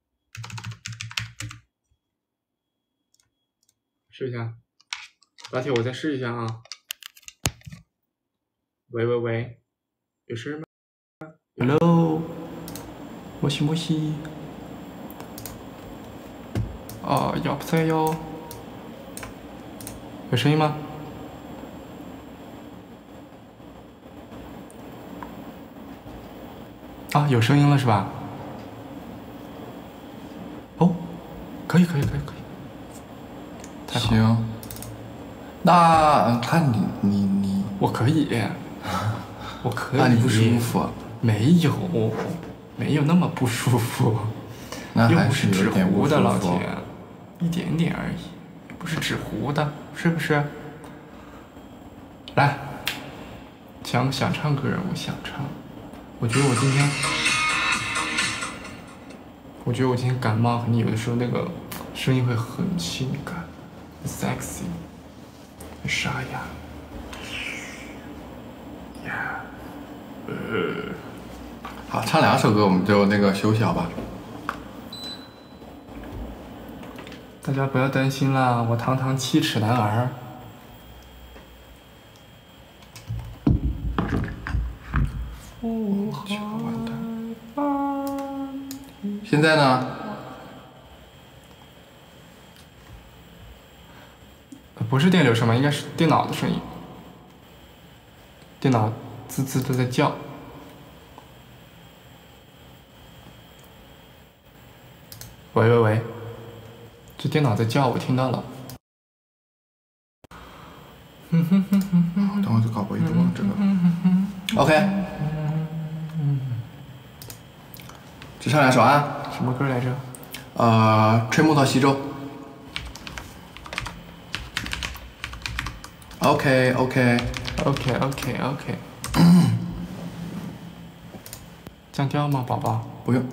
试一下，老铁，我再试一下啊。喂，有声吗 ？Hello， もしもし。 여보세요， 有声音吗？啊，有声音了是吧？哦，可以。 行，那看你， 我可以， 那你不舒服？ 没有那么不舒服， 那还是有点不舒服的老铁。 一点点而已，不是纸糊的，是不是？来，想唱歌，我想唱。我觉得我今天感冒，可能有的时候那个声音会很性感、很 sexy、很沙哑。 好，唱2首歌，我们就那个休息好吧？ 大家不要担心啦，我堂堂7尺男儿。 现在呢？ 不是电流声吗？应该是电脑的声音。电脑滋滋的在叫。喂。 这电脑在叫，我听到了。 等会就搞不一个这个。OK。只唱2首啊。 什么歌来着？ 吹木头西周。OK。降调吗，宝宝？ 不用。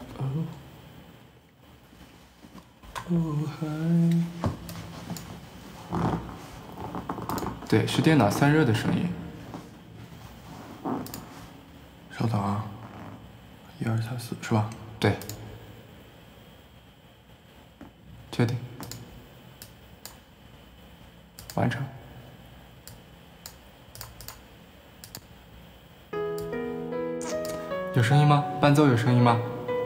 对，是电脑散热的声音。 稍等啊，1、2、3、4是吧？ 对。确定。完成。有声音吗？伴奏有声音吗？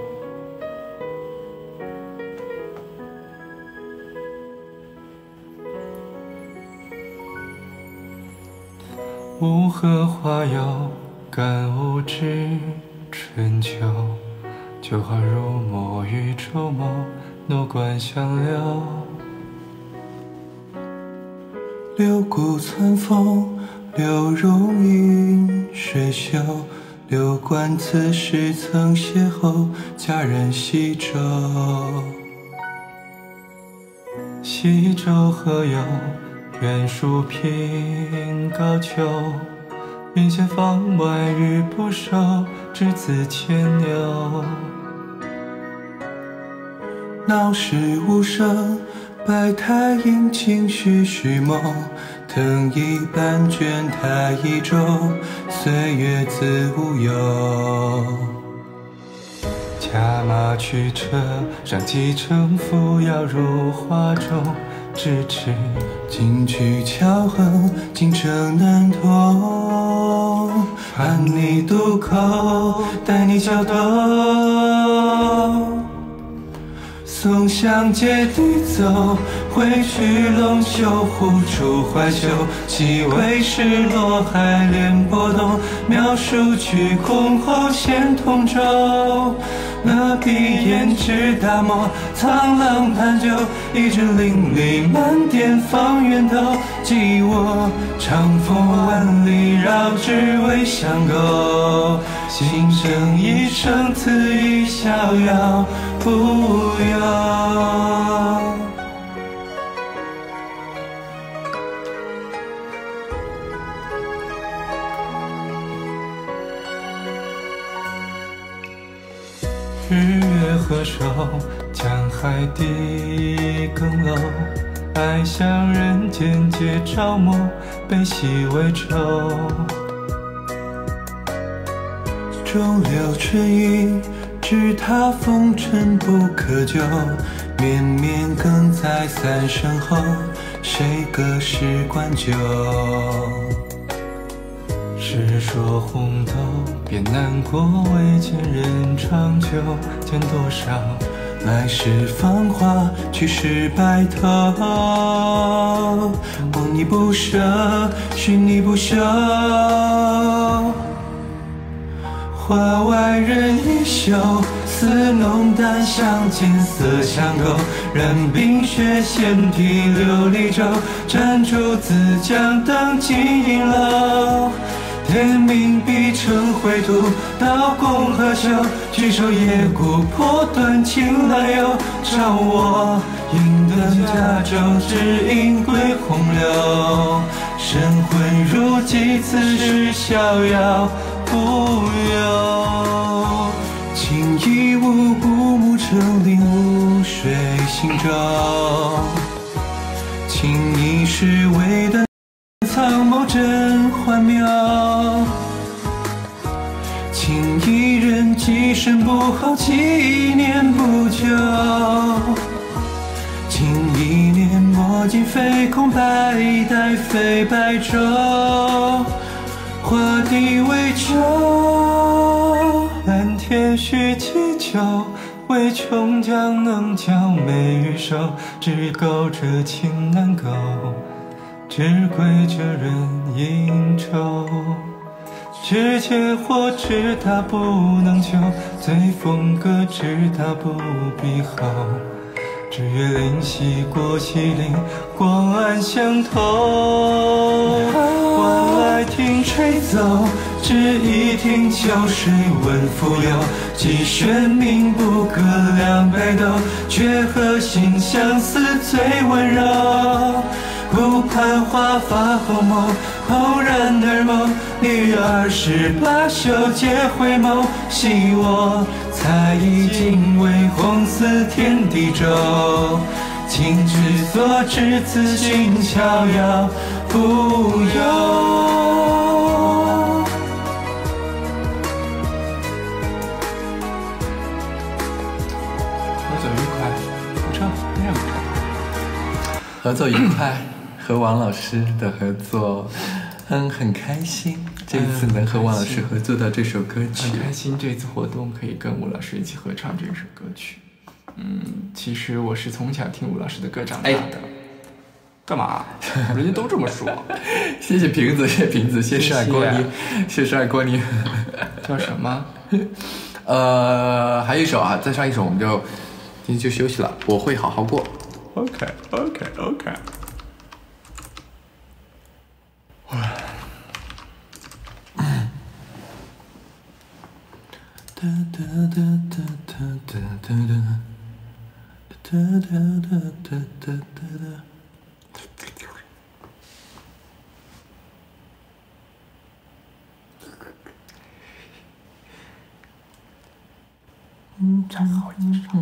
无荷花有感无知春秋，就好如墨与周眸，怒冠相留。 流骨寸风，流入云水袖。流观此时曾邂逅，佳人西洲。 西洲何有？ 远树凭高丘，云闲方外日不收，只此牵牛。 闹市无声，百态映尽徐徐梦。藤一半卷台一周，岁月自无忧。 驾马驱车，上骑乘扶摇入画中。 咫尺， 金曲巧衡，京城难通。盼你渡口，待你桥东。松香街地走，回去龙袖，忽出怀袖。几位失落，海帘波动。描述曲空后现同舟。 那笔胭脂大墨，苍狼盘酒，一枝淋漓满点放源头。寄我长风万里绕，只为相构。心声一声，此意逍遥不忧。 月合手，将海底更漏。爱向人间皆着魔，悲喜为仇。 周流春雨，只踏风尘不可救。绵绵更在三生后，谁隔世关旧？ 是说红豆别难过，未见人长久，见多少来世芳华，去世白头。望你不舍，寻你不休。花外人衣袖，似浓淡相间，色相勾。任冰雪陷体琉璃舟，暂驻自将登金楼。天明必成灰土，刀弓何休？举手野骨，破断青蓝油。照我应灯加舟，只因归洪流。神魂如寄，此时逍遥无忧。情义无故，暮成林，无水行舟。情义是为断苍眸真幻妙，情一人几身不好，几年不久。情一念墨尽飞空，白带飞白昼。画地为舟， 蓝天须祈求，唯穷将能将美玉收。只勾这情难勾，只归这人应酬。只解惑，知他不能救；醉风歌，知他不必候。只月灵犀过西岭，光暗相投。晚来听吹奏，只一听秋水闻蜉蝣。既玄冥不隔两杯斗，却和心相思最温柔。顾盼花发后眸，偶然而眸，女28袖皆回眸。惜我才艺尽为红丝天地舟，情之所至，此心逍遥无忧。合作愉快，不唱让开。合作愉快。和王老师的合作，很开心。这次能和王老师合作到这首歌曲，很开心。这次活动可以跟吴老师一起合唱这首歌曲。其实我是从小听吴老师的歌长大的。干嘛？人家都这么说。谢谢瓶子，谢谢瓶子，谢谢爱郭妮，谢谢爱郭妮。叫什么？还有一首啊，再上一首我们就今天就休息了。我会好好过。OK。再好一首，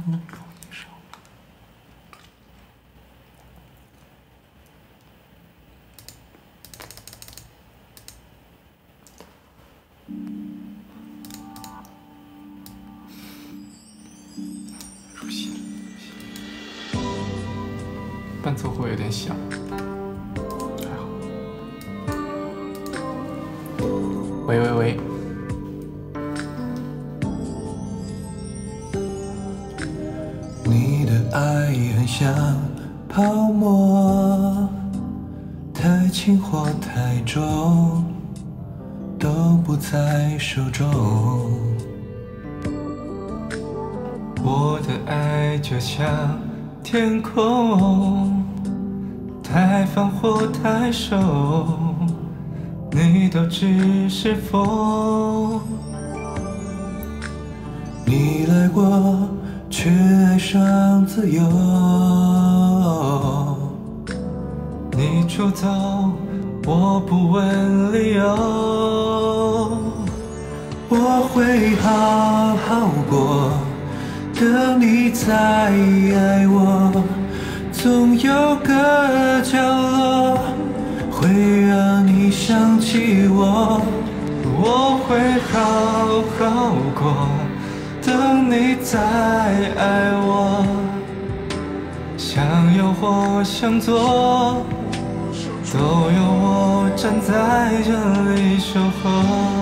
伴奏会有点小，还好。喂， 你的爱很像泡沫，太轻或太重，都不在手中。 我的爱就像天空，太放或太收，你都只是风。 你来过，却爱上自由。 你出走，我不问理由。 我会好好过。 等你再爱我，总有个角落会让你想起我，我会好好过，等你再爱我，想有或想做，都有我站在这里守候。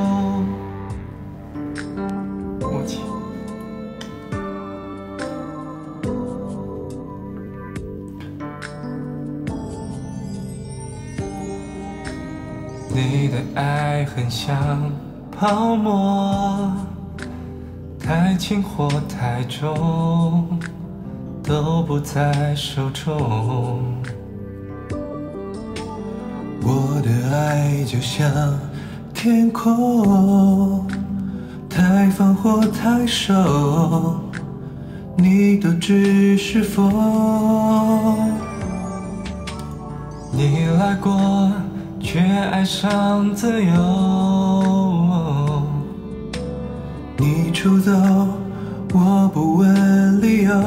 你的爱很像泡沫，太轻或太重，都不在手中。我的爱就像天空，太放或太收，你都只是风。你来过，却爱上自由，你出走，我不问理由，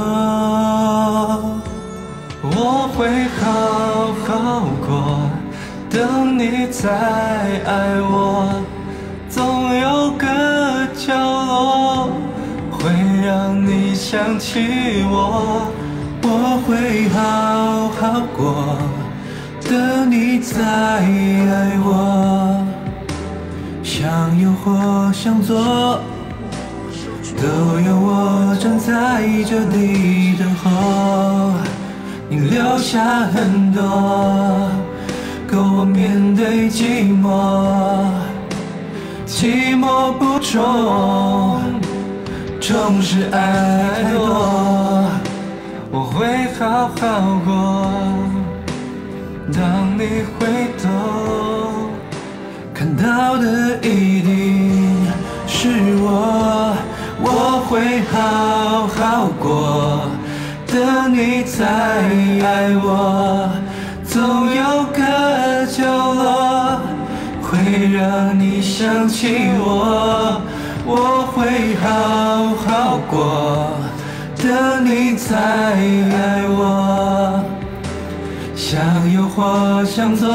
我会好好过，等你再爱我，总有个角落会让你想起我，我会好好过，等你再爱我，想有或想做，都有我站在这里等候。你留下很多，够我面对寂寞，寂寞不重，重是爱多，我会好好过。当你回头，看到的一定是我，我会好好过，等你再爱我，总有个角落会让你想起我，我会好好过，等你再爱我，想有或想做，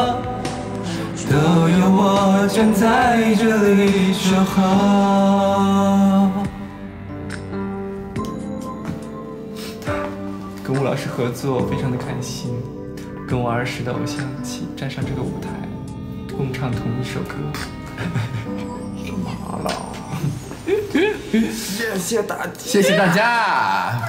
都有我站在这里守候。跟吴老师合作非常的开心，跟我儿时的偶像一起站上这个舞台，共唱同一首歌。干嘛了？谢谢大家， 谢谢大家。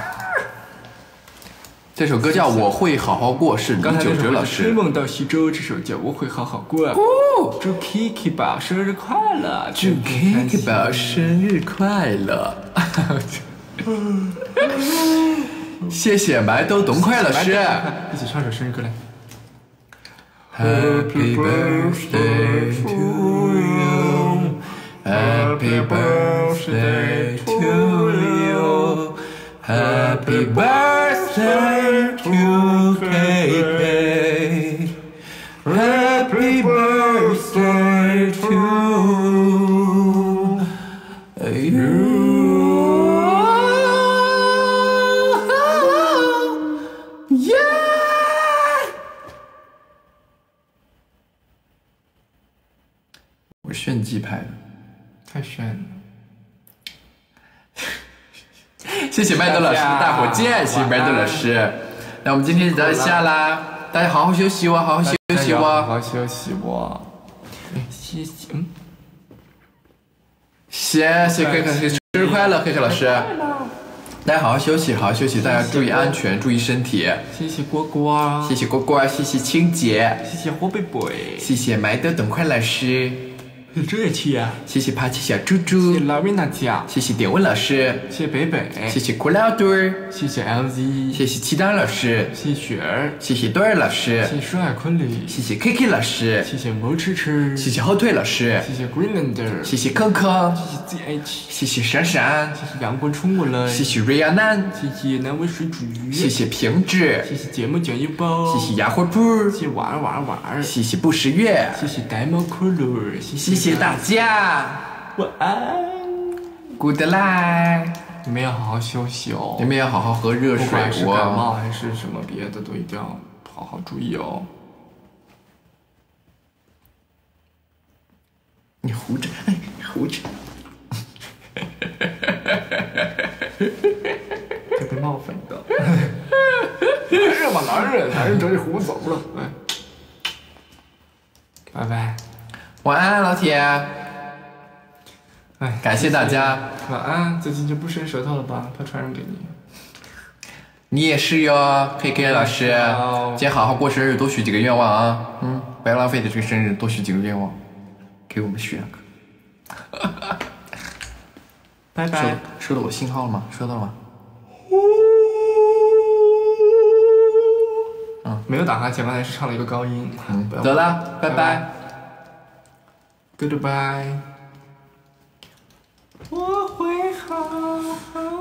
这首歌叫《我会好好过》，是李玖哲老师。 追梦到西周这首叫《我会好好过》。祝 Kiki 宝生日快乐！ 祝 Kiki 宝生日快乐！谢谢麦豆东快老师， 一起唱首生日歌来。 Happy birthday to you, Happy birthday to you, Happy birthday to KK, Happy birthday to you.我炫技拍的， 太炫了！ 谢谢麦德老师的大火箭，谢谢麦德老师。那我们今天就到下啦，大家好好休息哦，好好休息哦， 好好休息哦。谢谢， 谢谢 KK 生日快乐 ，KK 老师。大家好好休息，好好休息，大家注意安全，注意身体。 谢谢果果， 谢谢果果，谢谢青姐， 谢谢火贝贝， 谢谢麦德董快老师。 这期啊， 谢谢帕奇小猪猪， 谢谢老米娜酱， 谢谢点问老师， 谢谢北北， 谢谢苦老墩儿， 谢谢 LZ， 谢谢七当老师， 谢谢雪儿， 谢谢墩儿老师， 谢谢舒海坤里， 谢谢 KK 老师， 谢谢毛吃吃， 谢谢后退老师， 谢谢 Greenlander， 谢谢康康， 谢谢 ZH， 谢谢闪闪， 谢谢阳光冲过来， 谢谢瑞亚楠， 谢谢南威水煮鱼， 谢谢平治， 谢谢节目讲一包， 谢谢牙花布， 谢谢玩玩玩， 谢谢不识月， 谢谢呆猫骷髅， 谢谢大家， 晚安 ，Good night。 你们要好好休息哦。 你们要好好喝热水， 不管是感冒还是什么别的，都一定要好好注意哦。 你胡着，哎，胡着。 会被冒犯的。男人嘛，男人整你胡子怎么了？哎，拜拜， 晚安，老铁。 哎， 感谢大家， 晚安。最近就不伸舌头了吧？怕传染给你。 你也是哟 ，KK 老师，今天好好过生日，多许几个愿望啊！不要浪费的这个生日，多许几个愿望，给我们许两个。 拜拜。 收到我信号了吗？收到了吗？ 没有打哈欠，刚才是唱了一个高音。 走了，拜拜。 Goodbye。我会好好。